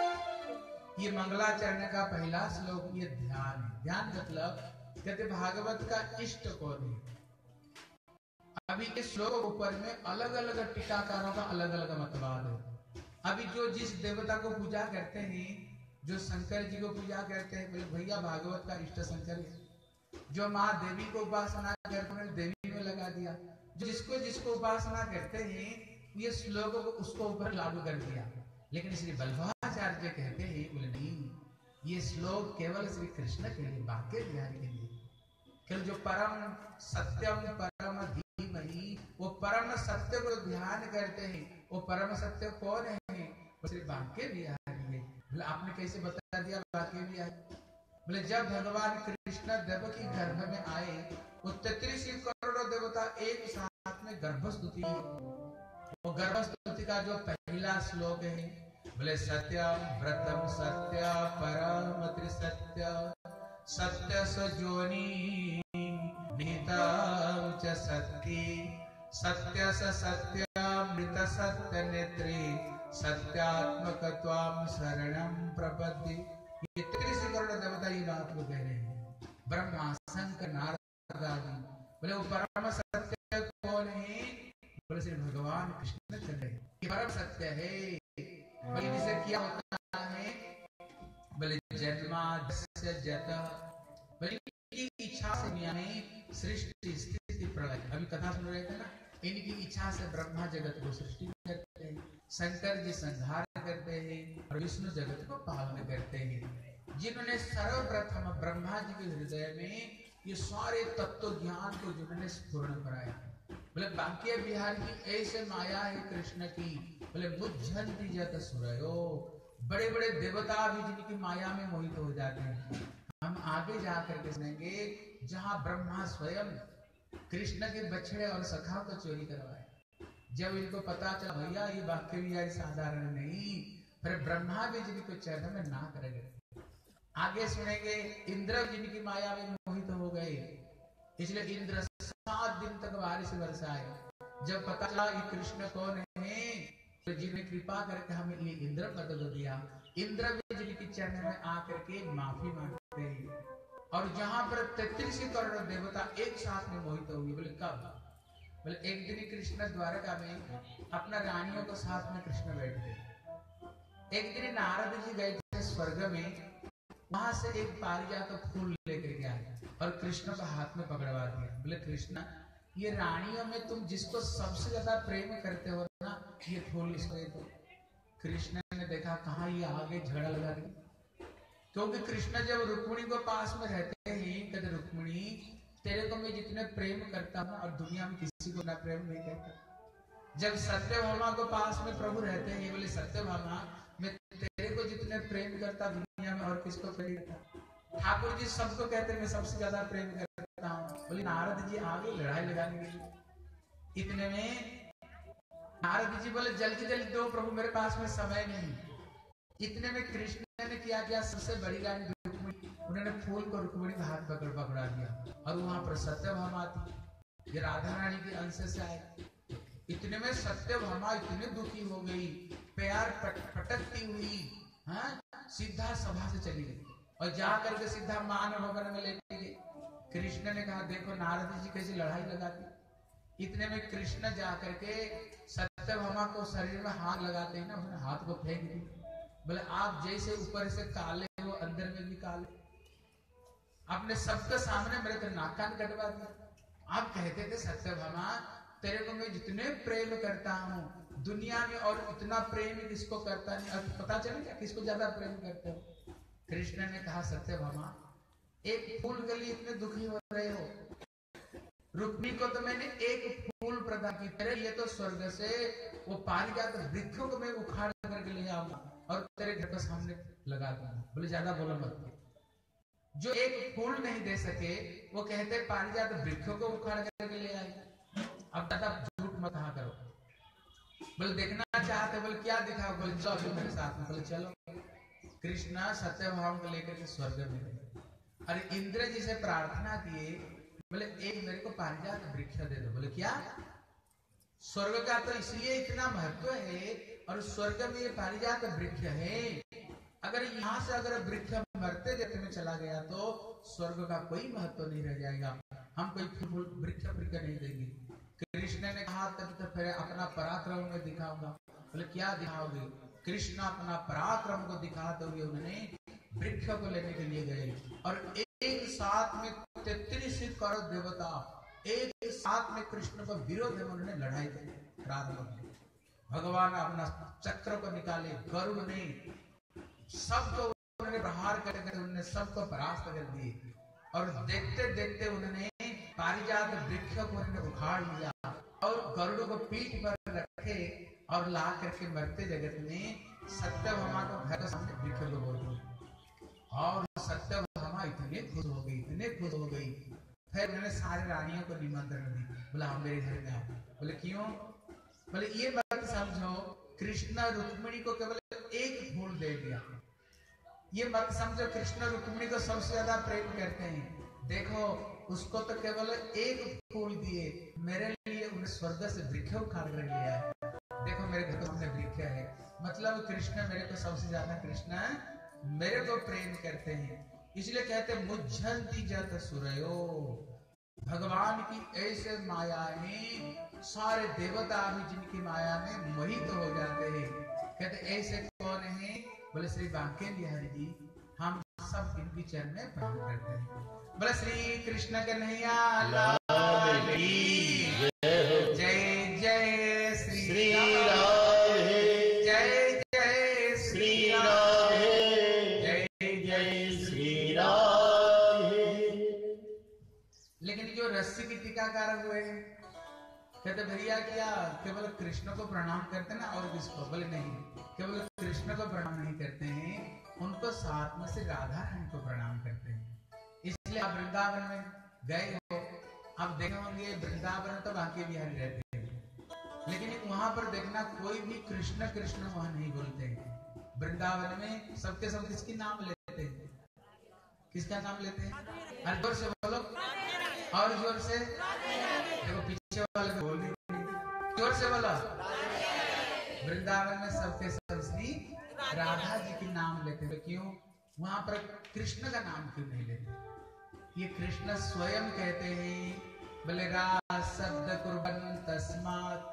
ये मंगलाचरण का पहला श्लोक ये ध्यान है। ध्यान मतलब कहते भागवत का इष्ट कौन है? अभी के श्लोक ऊपर में अलग अलग टीकाकारों का अलग अलग मतवाद है। अभी जो जिस देवता को पूजा करते हैं, जो शंकर जी को पूजा करते हैं, बोले भैया भागवत का इष्ट शंकर है। जो माँ देवी को उपासना करते हैं देवी में लगा दिया। जिसको जिसको उपासना करते हैं ये श्लोक को उसको ऊपर लागू कर दिया। लेकिन श्री बल्लभाचार्य कहते हैं बोले नहीं, ये श्लोक केवल श्री कृष्ण के लिए, बाकी बिहारी के लिए। केवल जो परम सत्यम परम धीमहि, वो परम सत्य को ध्यान करते हैं, वो परम सत्य कौन है? श्री बांके बिहारी है। बोले आपने कैसे बता दिया बांके बिहारी? बोले जब भगवान कृष्ण देवकी गर्भ में आए, वो 33 करोड़ देवता एक साथ में गर्भस्तुति, वो गर्भस्तुति का जो पहला श्लोक है, बोले सत्यम व्रतम सत्य परम त्रिसत्य सत्य सजोनी निहितम च सत्ति सत्य स सत्यामृत सत्य नेत्री सत्यात्मकत्वाम शरणम प्रपद्ये। ये 33 करोड़ देवता ये बात को कह रहे हैं। ब्रह्मा शंकर नारद आदि बोले वो परम सत्य कौन है? बोले श्री भगवान कृष्ण चल रहे, ये परम सत्य है। बोले जिसे क्या होता है? बोले जन्माद्यस्य जतः, बोले इनकी इच्छा से दुनिया में सृष्टि स्थिति प्रलय। अभी कथा सुन रहे थे ना, इनकी इच्छा से ब्रह्मा जगत को सृष्टि करते हैं, शंकर जी संहार करते हैं और विष्णु जगत को पालन करते हैं। जिन्होंने सर्वप्रथम ब्रह्मा जी के हृदय में ये सारे तत्व ज्ञान को जिन्होंने स्फुरण कराया। बोले बांके बिहारी की ऐसे माया है कृष्ण की। बोले मुझंति जत सुरयो, बड़े बड़े देवता भी जिनकी माया में मोहित हो जाते हैं। हम आगे जाकर के सुनेंगे जहां ब्रह्मा स्वयं कृष्ण के बछड़े और सखा को चोरी करवाए। जब इनको पता चला भैया ये बांके बिहारी साधारण नहीं, फिर ब्रह्मा भी जिनको चरण में ना करेंगे। आगे सुनेंगे इंद्र जिनकी माया में मोहित हो गए, इसलिए इंद्र 7 दिन तक बारिश बरसाए। जब पता चला ये कृष्ण कौन है, तो जिन्हें कृपा करके हमें ये इंद्र पद दिया, इंद्र भी जिनकी चरण में आकर के माफी मांगते हैं। और जहां पर 33 करोड़ देवता एक साथ में मोहित होगी। बोले कब? बोले एक दिन कृष्ण द्वारका में अपना रानियों के साथ में कृष्ण बैठ गए। एक दिन नारद जी गए थे स्वर्ग में, वहां से एक पारिजात फूल लेकर के आए और कृष्ण को हाथ में पकड़वा दिया। बोले कृष्ण ये रानियों में तुम जिसको सबसे ज्यादा प्रेम करते हो ना, ये फूल इसको दे दो। कृष्ण ने देखा कहाँ ये आगे झगड़ा लगा रही, क्योंकि कृष्ण जब रुक्मिणी को पास में रहते हैं कहते रुक्मिणी तेरे को मैं जितने प्रेम करता हूँ और दुनिया में किसी को ना प्रेम नहीं करता। जब सत्यभामा को पास में प्रभु रहते हैं, बोले सत्यभामा मैं तेरे को जितने प्रेम करता दुनिया में और किसको प्रेम करता। ठाकुर जी सबको कहते हैं मैं सबसे ज्यादा प्रेम करता हूँ। बोले नारद जी आगे लड़ाई लगाने के लिए। इतने में नारद जी बोले जल्दी जल्दी दो प्रभु, मेरे पास में समय नहीं। इतने में कृष्ण ने किया सबसे बड़ी रानी रुक्मिणी, उन्होंने फूल को रुक्मिणी का हाथ पकड़ा दिया और वहां पर सत्यभामा थी, ये राधा रानी के अंश से आए। इतने में सत्यभामा इतने दुखी हो गई, प्यार पटकती हुई सीधा सभा से चली गई और जाकर के सीधा मान भवन में लेके गई। कृष्ण ने कहा देखो नारद जी कैसी लड़ाई लगाती। इतने में कृष्ण जाकर के सत्यभामा को शरीर में हाथ लगाते हैं ना, उसने हाथ को फेंक दी। बोले आप जैसे ऊपर से काले हो अंदर में भी काले, आपने सबके सामने मेरे तो नाक कान कटवा दिया। आप कहते थे सत्यभामा तेरे को मैं जितने प्रेम करता हूँ दुनिया में और इतना प्रेम किसको करता नहीं, अब पता चलेगा किसको ज्यादा प्रेम करते हो। कृष्ण ने कहा सत्यभामा एक फूल के लिए इतने दुखी हो रहे हो, रुक्मिणी को तो मैंने एक फूल प्रदान की, तेरे लिए तो स्वर्ग से वो पारिजात वृक्षों को मैं उखाड़ करके ले आऊंगा और तेरे घर के सामने लगा दूंगा। बोले ज्यादा बोलो मत। जो एक फूल नहीं दे सके वो कहते पारिजात वृक्षों को उखाड़ करके ले आए। अब दादा झूठ मत कहा करो। बोले देखना चाहते, बोले क्या दिखाओ, बोले चलो मेरे साथ में। बोले चलो। कृष्णा सत्यभामा को लेकर के स्वर्ग में गए। अरे इंद्र जी से प्रार्थना किए, बोले एक मेरे को पारिजात वृक्ष दे दो। बोले क्या? स्वर्ग का तो इसलिए इतना महत्व है और स्वर्ग में ये पारिजात वृक्ष है। अगर यहाँ से अगर वृक्ष मरते जाते में चला गया तो स्वर्ग का कोई महत्व नहीं रह जाएगा। हम कोई फूल वृक्ष नहीं देंगे। कृष्ण ने कहा तब तो फिर अपना पराक्रम में दिखाऊंगा। बोले क्या दिखाओगे? कृष्ण अपना पराक्रम को दिखाते हुए उन्होंने वृक्ष को लेने के लिए गए और एक साथ में 33 करोड़ देवता एक साथ में कृष्ण को विरोध में उन्होंने लड़ाई की प्रारंभ की। भगवान अपना चक्र को निकाले, गरुड़ ने सबको उन्होंने प्रहार करके उन्होंने सबको परास्त कर दिए और देखते देखते उन्होंने पारिजात वृक्ष को उन्होंने उखाड़ लिया और गरुड़ को पीठ पर रखे और ला करके मरते जगत में सत्यभामा को घर के सामने वृक्ष को बोल दिया और सत्यभामा इतने खुश हो गई। फिर उन्होंने सारे रानियों को निमंत्रण दी, बोला हम मेरे घर में आओ। बोले क्यों? बोले ये बात समझो, कृष्ण रुक्मिणी को केवल एक फूल दे दिया। ये मत समझो कृष्ण रुक्मिणी को सबसे ज्यादा प्रेम करते हैं। देखो उसको तो केवल एक फूल दिए, मेरे लिए उन्हें स्वर्ग से वृक्ष उखाड़ कर लिया है। देखो मेरे घर के सामने वृक्ष है, मतलब कृष्ण मेरे को सबसे ज्यादा कृष्ण मेरे को प्रेम करते हैं। इसलिए कहते मुझंती जत सुरयो, भगवान की ऐसे माया में सारे देवता भी जिनकी माया में मोहित हो जाते हैं। कहते ऐसे कौन है? बोले श्री बांके बिहारी जी, हम सब इनकी चरण में प्रणाम करते हैं। बोले श्री कृष्ण कन्हैया लाल की जय जय श्री राधे, जय जय श्री जय जय श्री राधे। लेकिन जो रस्सी की टीकाकार हुए कहते भैया क्या केवल कृष्ण को प्रणाम करते हैं ना और किसको? बोले नहीं, केवल कृष्ण को प्रणाम नहीं करते हैं, उनको साथ में से राधा रानी को प्रणाम करते हैं। इसलिए आप वृंदावन में गए हो, आप देखे होंगे वृंदावन में तो बांके बिहारी रहते हैं, लेकिन वहां पर देखना कोई भी कृष्ण कृष्ण वहां नहीं बोलते हैं। वृंदावन में सबके सब किसकी नाम लेते हैं? किसका नाम लेते हैं? और जोर से बोलो, और जोर से देखो, पीछे वाले को बोल नहीं, जोर से बोलो। वृंदावन में सबके सब श्री राधा जी की नाम लेते हैं। क्यों? वहां पर कृष्ण का नाम क्यों नहीं लेते? ये कृष्ण स्वयं कहते हैं, बोले रास शब्द कुर्बन तस्मात्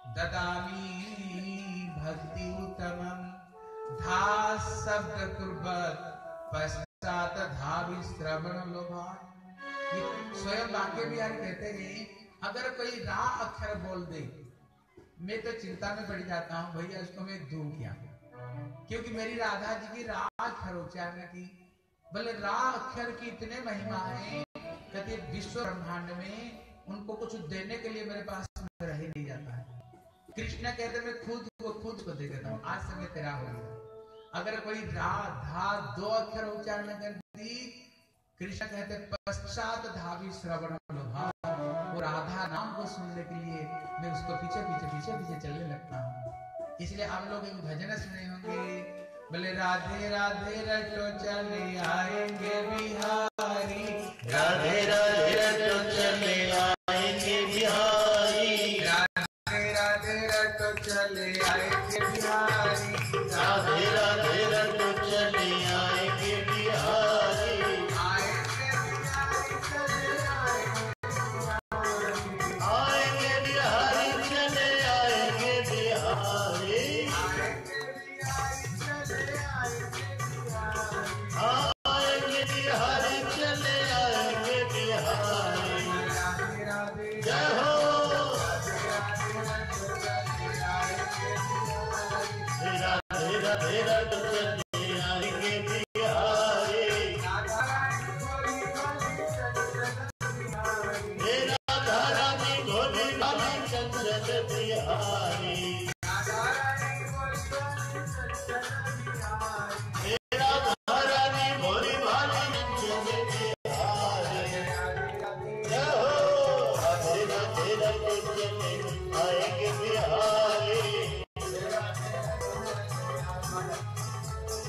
ददामी भक्ति उत्तमम, धास शब्द कुर्बत पश्चात धावी श्रवण लोभा। ये स्वयं बांके बिहारी कहते हैं, अगर कोई रा अक्षर बोल दे मैं तो चिंता में पड़ जाता हूँ, भैया उसको मैं दूं क्या, क्योंकि मेरी राधा जी की रा अक्षर उच्चारण की। बोले रा अक्षर की इतने महिमा है, कहते विश्व ब्रह्मांड में उनको कुछ देने के लिए मेरे पास रह ही नहीं जाता है। कृष्ण कहते मैं खुद को दे देता हूँ, आज से मैं तेरा हो गया। अगर कोई रा धा दो अक्षर उच्चारण कर दी, कृष्ण कहते पश्चात धावी श्रवण लोभा, वो राधा नाम को सुनने के लिए मैं उसको पीछे चलने लगता हूँ। इसलिए आप लोग एक भजन सुने होंगे, बोले राधे राधे रटो चले आएंगे बिहारी, राधे राधे रटो चले आएंगे बिहारी, राधे राधे रटो चले आएंगे बिहारी, राधे राधे रटो चले आएंगे बिहारी, आएंगे बिहारी चले आएंगे बिहारी, आएंगे बिहारी चले आएंगे बिहारी। जय हो राधे राधे रटो चले आएंगे बिहारी, राधा रानी भोली भाली चंचल बिहारी, राधा रानी भोली भाली चंचल बिहारी। जय हो राधे राधे रटो चले आएंगे बिहारी,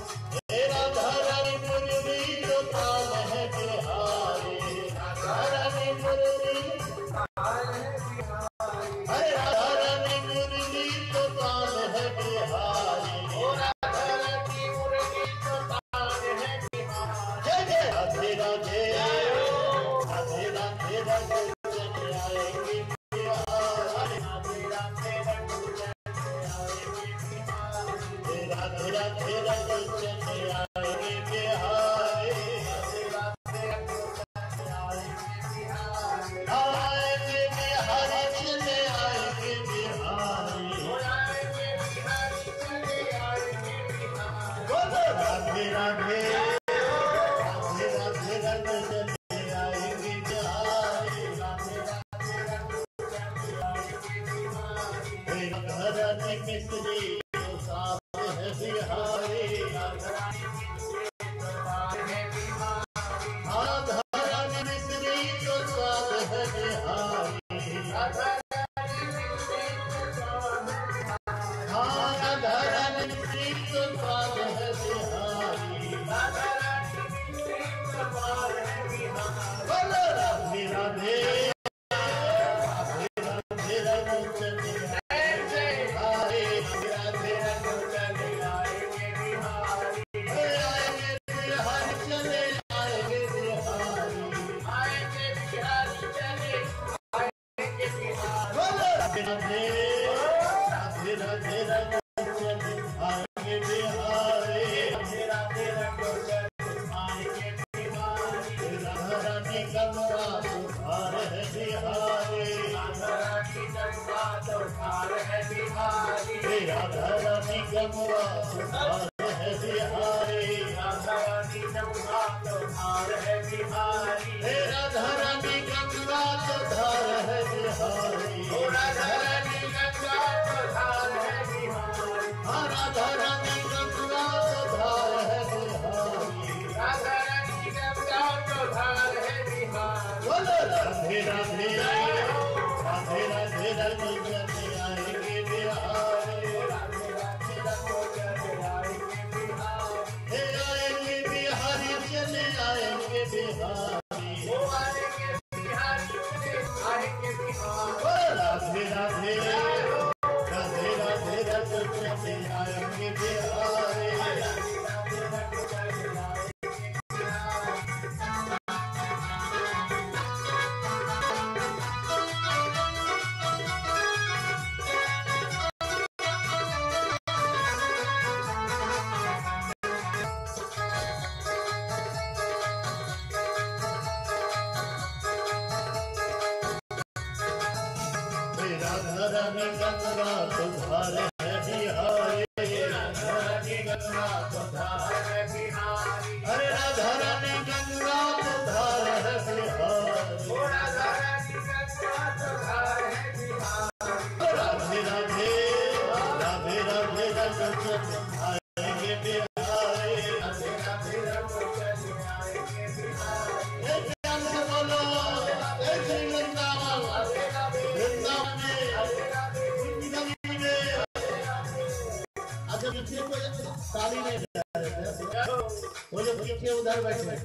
उधर बैठे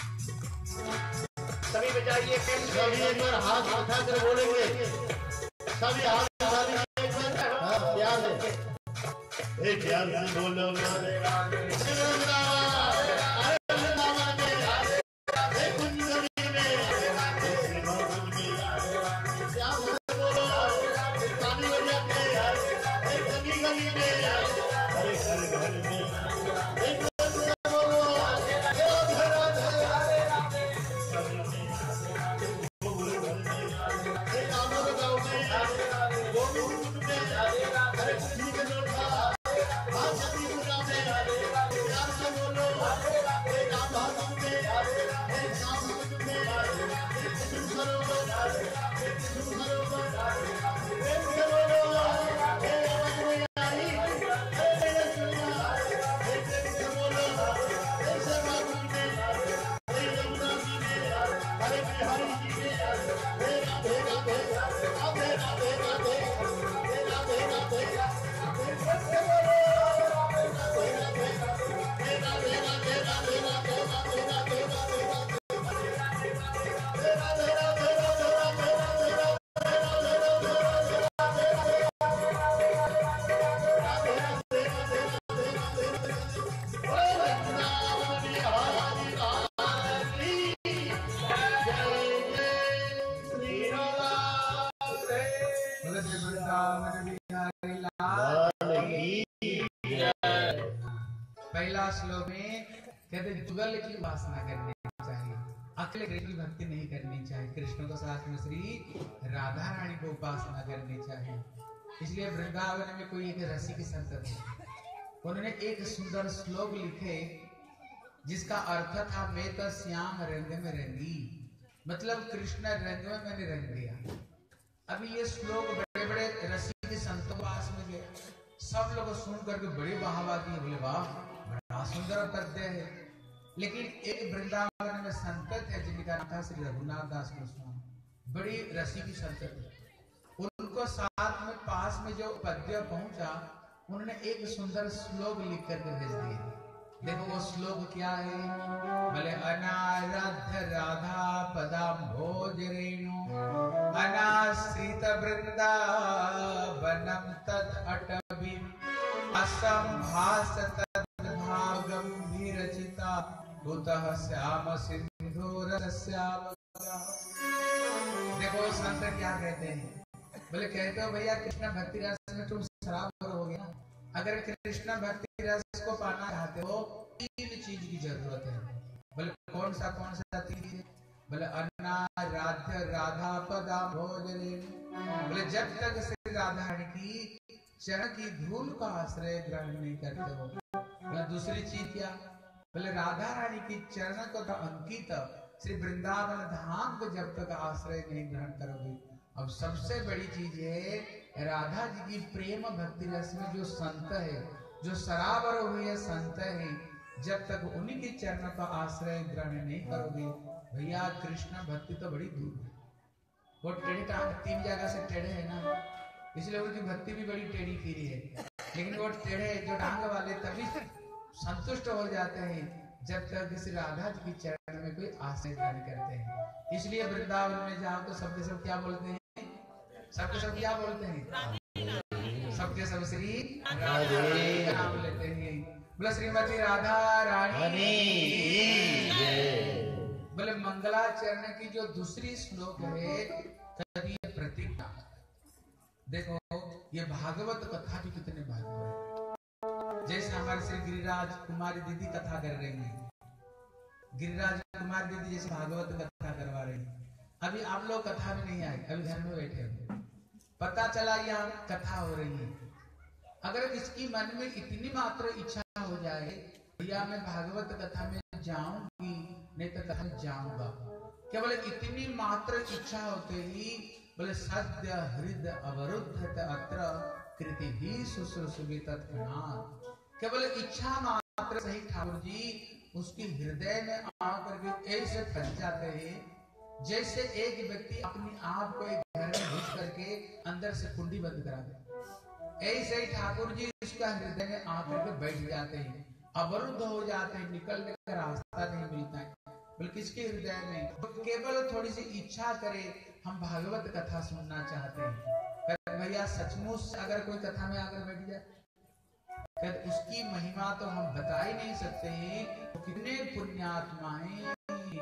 सभी बजाइए सभी एक बार हाथ उठा कर बोलेंगे सभी हाथ उठा एक बार प्यार से प्यार से बोलो पहला श्लोक में कहते जुगल की उपासना करनी चाहिए, अकेले कृष्ण की भक्ति नहीं करनी चाहिए, कृष्ण के साथ में श्री राधा रानी को उपासना करनी चाहिए। इसलिए वृंदावन में कोई एक रसिक संत थे, उन्होंने एक सुंदर श्लोक लिखे जिसका अर्थ था मैं तो श्याम रंग में रंगी, मतलब कृष्ण रंग में मैंने रंग दिया। अभी ये श्लोक बड़े बड़े रसिक संतों के पास में गया, सब लोग सुन करके बड़ी वाहवाह की, बोले वाह बड़ा सुंदर पद्य है। लेकिन एक वृंदावन में संत है जिनका नाम था श्री रघुनाथ दास गोस्वामी, बड़ी रसिक संत थे। उनको साथ में पास में जो पद्य पहुंचा, उन्होंने एक सुंदर श्लोक लिख करके भेज दिया। देखो वो श्लोक क्या है, भले अनाराध्य राधा पदाम्भोज रेणु अनाश्रित वृंदावनम तद अटवी असंभास तद्भागम विरचिता कुतः श्याम सिंधूरस्याम। देखो संत क्या कहते हैं, बोले कहते हो भैया कृष्ण भक्ति रस में तुम शराब हो गया। अगर कृष्ण भक्ति रस को पाना चाहते हो, 3 चीज की जरूरत है। बोले कौन सा 3 चीज? बोले अनाराध्य राधा पदाम्भोज रेणु, बोले जब तक श्री राधा रानी की चरण की धूल का आश्रय ग्रहण नहीं करते हो। बोले दूसरी चीज क्या? बोले राधा रानी की चरण को तो अंकित श्री वृंदावन धाम को जब तक आश्रय नहीं ग्रहण करोगे। अब सबसे बड़ी चीज है राधा जी की प्रेम भक्ति रस में जो संत है, जो सराबर हुए संत है, जब तक उन्हीं के चरण का आश्रय ग्रहण नहीं करोगे, भैया कृष्ण भक्ति तो बड़ी दूर है। वो टेढ़े टांग 3 जगह से टेढ़े है ना, इसलिए उनकी भक्ति भी बड़ी टेढ़ी फिरी है। लेकिन वो टेढ़े जो टांग वाले तभी संतुष्ट हो जाते हैं जब तक किसी राधा जी की चरण में कोई आश्रय ग्रहण करते हैं। इसलिए वृंदावन में जाओ तो सबके सब क्या बोलते हैं, सबके सब क्या बोलते हैं, सबके सब श्री राधे का नाम लेते हैं। बोले श्रीमती राधा रानी, बोले मंगलाचरण की जो दूसरी श्लोक है कभी प्रतिज्ञा। देखो ये भागवत कथा भी कितने भागवत है। जैसे हमारे श्री गिरिराज कुमारी दीदी कथा कर रही है, गिरिराज कुमारी दीदी जैसे भागवत कथा करवा रही है। अभी आप लोग कथा में नहीं आए, अभी घर में बैठे हो, पता चला यहाँ कथा हो रही है। अगर किसकी मन में इतनी मात्र इच्छा हो जाए, भैया मैं भागवत कथा में जाऊंगी, नहीं तो कथा में जाऊंगा, क्या बोले इतनी मात्र इच्छा होते ही बोले सद्य हृदय अवरुद्ध अत्र कृति भी शुश्रूषित तत्क्षणात्। क्या बोले इच्छा मात्र सही ठाकुर जी उसकी हृदय में आकर के ऐसे फंस जाते हैं जैसे एक व्यक्ति अपनी आप को एक घर में घुस करके अंदर से कुंडी बंद करा दे। ऐसे ही ठाकुर जी उसका हृदय में आकर के बैठ जाते हैं, अवरुद्ध हो जाते हैं, निकलने का रास्ता नहीं मिलता है। बल्कि किसके हृदय में तो केवल थोड़ी सी इच्छा करे हम भागवत कथा सुनना चाहते हैं, भैया सचमुच अगर कोई कथा में आकर बैठ जाए, उसकी महिमा तो हम बता ही नहीं सकते हैं। तो कितने पुण्यात्माएं,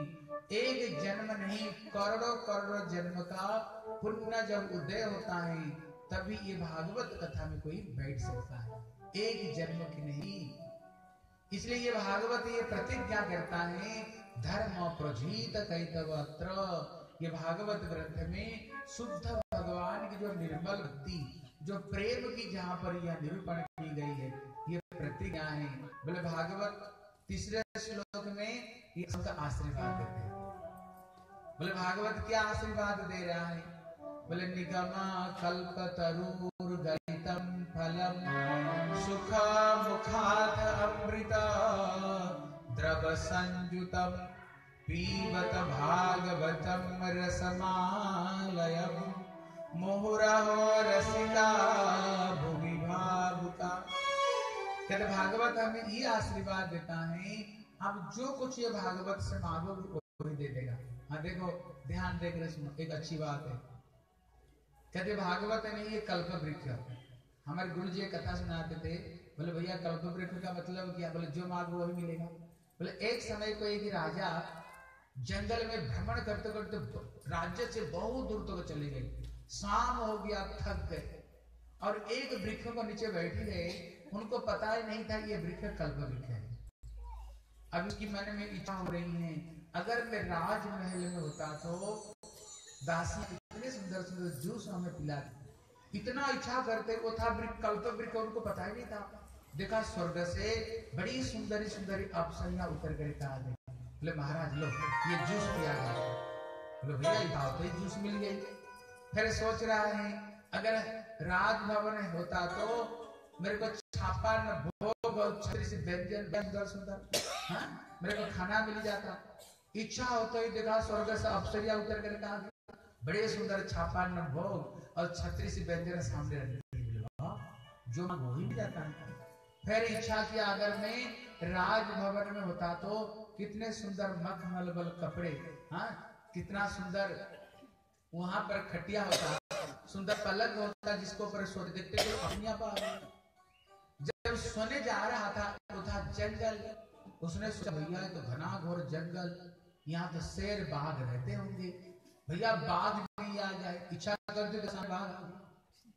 एक जन्म नहीं करोड़ों करोड़ों जन्म का पुण्य जब उदय होता है तभी ये भागवत कथा में कोई बैठ सकता है, एक जन्म की नहीं। इसलिए ये भागवत ये प्रतिज्ञा करता है धर्म प्रजीत कैतवत्र। ये भागवत ग्रंथ में शुद्ध भगवान की जो निर्मल भक्ति, जो प्रेम की जहाँ पर यह निरूपण की गई है, ये प्रतिज्ञा है। बोले भागवत तीसरे श्लोक में ये सबका आशीर्वाद देते हैं। बोले भागवत क्या आशीर्वाद दे रहा है? बोले निगमा कल्पतरुर गलितम फलम सुख मुखात अमृत द्रव संयुतम पीबत भागवतम रसमालयम मुहुरहो रसिका भुवि भावुका। कहते भागवत हमें ये आशीर्वाद देता है, आप जो कुछ ये भागवत से मांगोगे वो ही दे देगा। हाँ देखो ध्यान देकर सुनो, एक अच्छी बात है। कहते भागवत नहीं ये कल्प वृक्ष। हमारे गुरु जी कथा सुनाते थे, बोले भैया कल्प वृक्ष का मतलब क्या? बोले जो मांगो वही मिलेगा। बोले एक समय को एक राजा जंगल में भ्रमण करते करते राज्य से बहुत दूर तक चले गए, शाम हो गया, थक गए और एक वृक्ष को नीचे बैठ गए। उनको पता ही नहीं था ये वृक्ष कल्प वृक्ष है। अब उसकी मन में इच्छा हो रही है, अगर मैं राजमहल में होता तो दासी इतने सुंदर सुंदर जूस हमें पिलाती। इतना इच्छा करते वो था वृक्ष कल्प वृक्ष, उनको पता ही नहीं था। देखा स्वर्ग से बड़ी सुंदरी सुंदरी अप्सरियां उतर कर आ गई। बोले महाराज लो ये जूस पिया गया। बोले भैया तो जूस मिल गई। फिर सोच रहा है अगर राजभवन होता तो मेरे को छापा न भोग और छतरी से व्यंजन सुंदर सुंदर, हाँ मेरे को खाना मिल जाता। इच्छा होता ही देखा स्वर्ग से अप्सरियां उतर कर आ गई, बड़े सुंदर छापा न भोग और छतरी से व्यंजन सामने रखी, जो वो ही जाता है। फिर इच्छा किया अगर मैं राजभवन में होता तो कितने सुंदर मखमल कपड़े, हाँ कितना सुंदर वहां पर खटिया होता, सुंदर पलंग होता जिसको ऊपर सोते देखते तो अपनिया पर। जब सोने जा रहा था तो था जंगल। उसने सोचा भैया तो घना घोर जंगल, यहाँ तो शेर बाघ रहते होंगे, भैया बाघ नहीं आ जाए। इच्छा करते तो बाघ आ गए।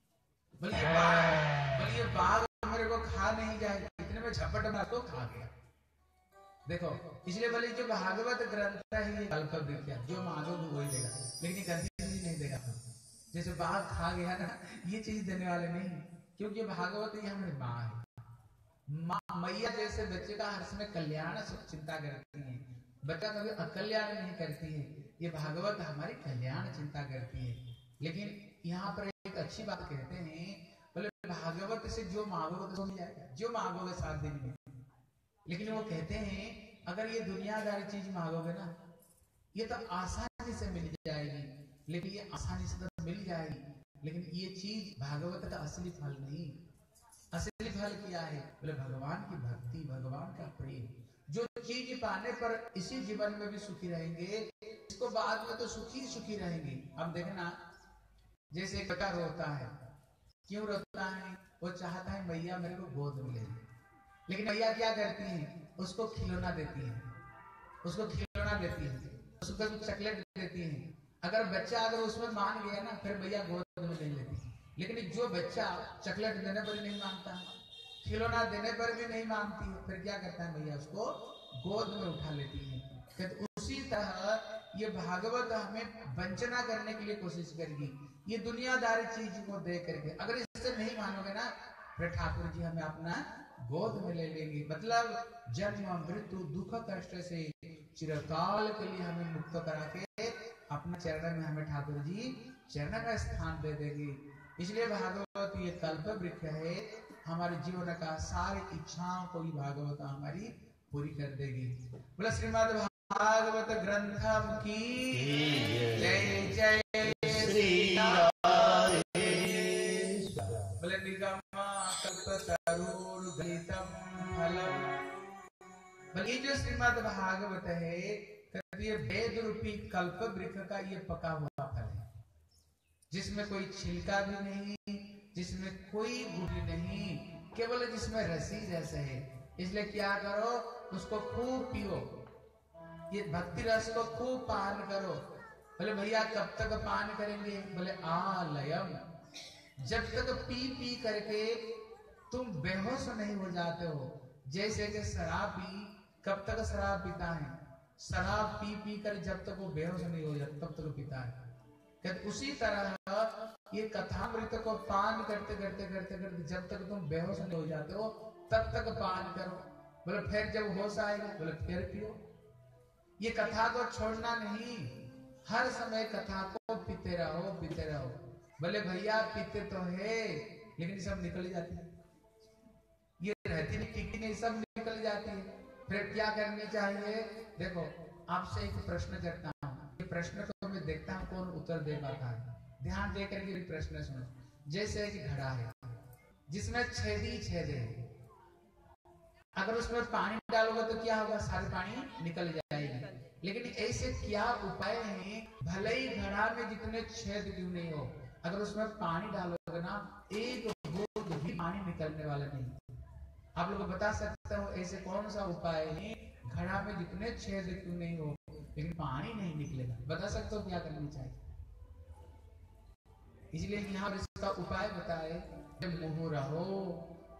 बोलिए बाघ मेरे को खा नहीं जाए, इतने में झपट मार तो खा गया। देखो इसलिए बोले जो भागवत ग्रंथ है ये कल्प वृक्ष, जो मांगोगे वही देगा, लेकिन गंदी नहीं देगा। जैसे बाघ खा गया ना, ये चीज देने वाले नहीं, क्योंकि भागवत ये हमारी माँ है। माँ मैया जैसे बच्चे का हर समय कल्याण चिंता करती है, बच्चा कभी अकल्याण नहीं करती है। ये भागवत हमारी कल्याण चिंता करती है। लेकिन यहाँ पर एक अच्छी बात कहते हैं, बोले भागवत से जो मांगोगे तो मिल जाएगा, जो मांगोगे 7 दिन में। लेकिन वो कहते हैं अगर ये दुनियादारी चीज मांगोगे ना, ये तो आसानी से मिल जाएगी, लेकिन ये आसानी से तो मिल जाएगी, लेकिन ये चीज भागवत का असली फल नहीं। असली फल क्या है? बोले भगवान की भक्ति, भगवान का प्रेम। जो चीज पाने पर इसी जीवन में भी सुखी रहेंगे, इसको बाद में तो सुखी सुखी रहेंगे। अब देखना जैसे एक बच्चा रोता है, क्यों रोता है? वो चाहता है मैया मेरे को गोद में ले, लेकिन मैया क्या करती है? उसको खिलौना देती है, उसको खिलौना देती है, उसको चॉकलेट देती है। अगर बच्चा अगर उसमें मान गया ना, फिर मैया गोद में ले लेती है। लेकिन जो बच्चा चॉकलेट देने पर नहीं मानता है, खिलौना देने पर भी नहीं मानती है, फिर क्या करता है? मैया उसको गोद में उठा लेती है। तो उसी तरह ये भागवत हमें वंचना करने के लिए कोशिश करेगी, ये दुनियादारी चीज को दे करके। अगर इससे नहीं मानोगे ना, फिर ठाकुर जी हमें अपना गोद में ले लेंगे। मतलब जन्म मृत्यु दुख कष्ट से चिरकाल के लिए हमें मुक्त करा के अपने चरण में हमें ठाकुर जी चरण का स्थान दे देंगे। इसलिए भागवत ये कल्प वृक्ष है, हमारे जीवन का सारी इच्छाओं को ही भागवत हमारी पूरी कर देगी। बोला श्रीमद् भागवत ग्रंथम की जय जय श्री राधे। बोले निगमा कल्पतरुर गलितम फलम। बोले ये जो श्रीमद् भागवत है, ये वेद रूपी कल्प वृक्ष का ये पका हुआ फल है, जिसमें कोई छिलका भी नहीं, जिसमें कोई गुठली नहीं, केवल जिसमें रसी रस है। इसलिए क्या करो? उसको खूब पियो, ये भक्ति रस को खूब पान करो। बोले भैया कब तक पान करेंगे? बोले आलयम, जब तक पी पी करके तुम बेहोश नहीं हो जाते हो। जैसे कि शराबी कब तक शराब पीता है? शराब पी पी कर जब तक वो बेहोश नहीं हो जाता तब तक पीता है। कहते उसी तरह ये कथामृत को पान करते करते करते करते जब तक तुम बेहोश नहीं हो जाते हो तब तक पान करो। बोले फिर जब होश आएगा, बोले फिर पियो। ये कथा को छोड़ना नहीं, हर समय कथा को पीते रहो पीते रहो। बोले भैया पीते तो है, लेकिन सब निकल जाती है, ये रहती नहीं टिकी नहीं, सब निकल जाती है। फिर क्या करनी चाहिए? देखो आपसे एक प्रश्न करता हूँ, ये प्रश्न को मैं देखता हूँ कौन उत्तर दे पाता है। ध्यान दे करके प्रश्न सुनो। जैसे एक घड़ा है जिसमें छेद ही छेद है, अगर उसमें पानी डालोगे तो क्या होगा? सारे पानी निकल जाएगी। लेकिन ऐसे क्या उपाय है, भले ही घड़ा में जितने छेद क्यों नहीं हो, अगर उसमें पानी डालोगे ना, एक बूंद भी पानी निकलने वाला नहीं। आप लोग बता सकते हो ऐसे कौन सा उपाय है, घड़ा में जितने छेद क्यों नहीं हो लेकिन पानी नहीं निकलेगा? बता सकते हो क्या करनी चाहिए? इसलिए यहाँ इसका उपाय बताए, मुँह रहो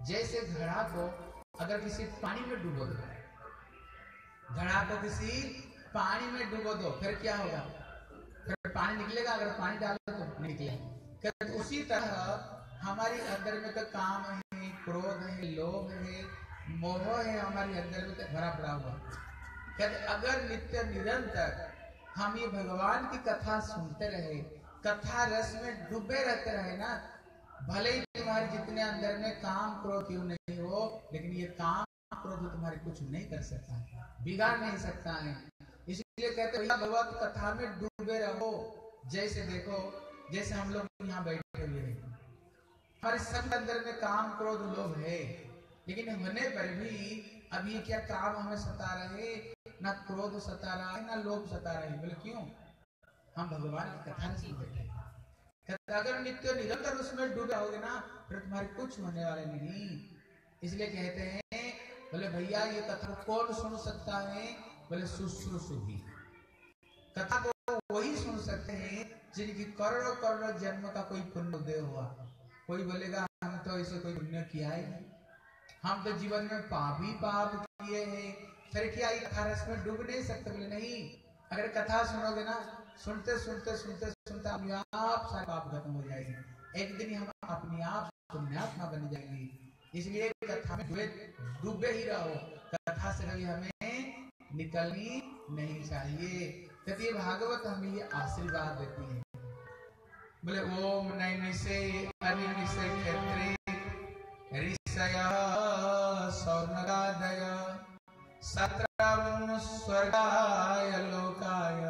जैसे घड़ा को अगर किसी पानी में डुबो दो, घड़ा को किसी पानी में डुबो दो, फिर क्या होगा? फिर पानी निकलेगा? अगर पानी डालो तो निकलेगा। उसी तरह हमारी अंदर में तो काम है, क्रोध है, लोभ है, मोह है, हमारी अंदर में तो भरा पड़ा हुआ। कहते अगर नित्य निरंतर हम ये भगवान की कथा सुनते रहे, कथा रस में डूबे रहते रहे ना, भले ही तुम्हारे जितने अंदर में काम क्रोध क्यों नहीं हो, लेकिन ये काम क्रोध तुम्हारे कुछ नहीं कर सकता है, बिगाड़ नहीं सकता है। इसलिए कहते हैं भगवत कथा में डूबे रहो। जैसे देखो, जैसे हम लोग यहाँ बैठे हुए हैं, हमारे सब अंदर में काम क्रोध लोभ है, लेकिन होने पर भी अब ये क्या काम हमें सता रहे, ना क्रोध सता रहा है, ना लोभ सता रहे। बोले क्यों? हम भगवान की कथा सुन बैठे। अगर नित्य निरंतर उसमें डूबे रहोगे ना, फिर तुम्हारे कुछ होने वाले नहीं। इसलिए कहते हैं, बोले भैया ये कथा कौन सुन सकता है? बोले शुश्रूषु। कथा को वही सुन सकते हैं जिनकी करोड़ों करोड़ों जन्म का कोई पुण्य उदय हुआ। कोई बोलेगा हम तो ऐसे कोई पुण्य किया है, हम तो जीवन में पाप ही पाप किए हैं, फिर क्या ये कथा रस में डूब नहीं सकते? बोले नहीं, अगर कथा सुनोगे ना, सुनते सुनते सुनते सुनते अपने आप सारे पाप खत्म हो जाएंगे। एक दिन हम अपने आप पुण्यात्मा बन जाएंगे। इसलिए कथा में डूबे ही रहो, कथा से कभी हमें निकलनी नहीं चाहिए। तो ये भागवत हमें ये आशीर्वाद देती है। बोले ओम नैमिषे अनिमिषे क्षेत्रे ऋषय सौनकादय सत्रम स्वर्गाय लोकाय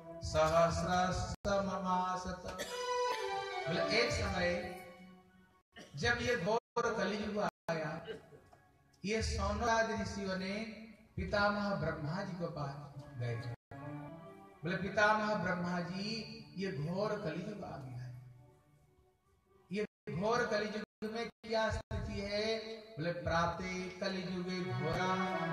सहस्रममासत। बोले एक समय जब ये घोर कलियुग आया, ये सौनकादि ऋषियों ने पितामह ब्रह्मा जी को पास गए। बोले पितामह ब्रह्मा जी, ये घोर कलियुग आ गया है, ये घोर कलियुग में क्या स्थिति है? बोले प्राते कलियुगे घोरा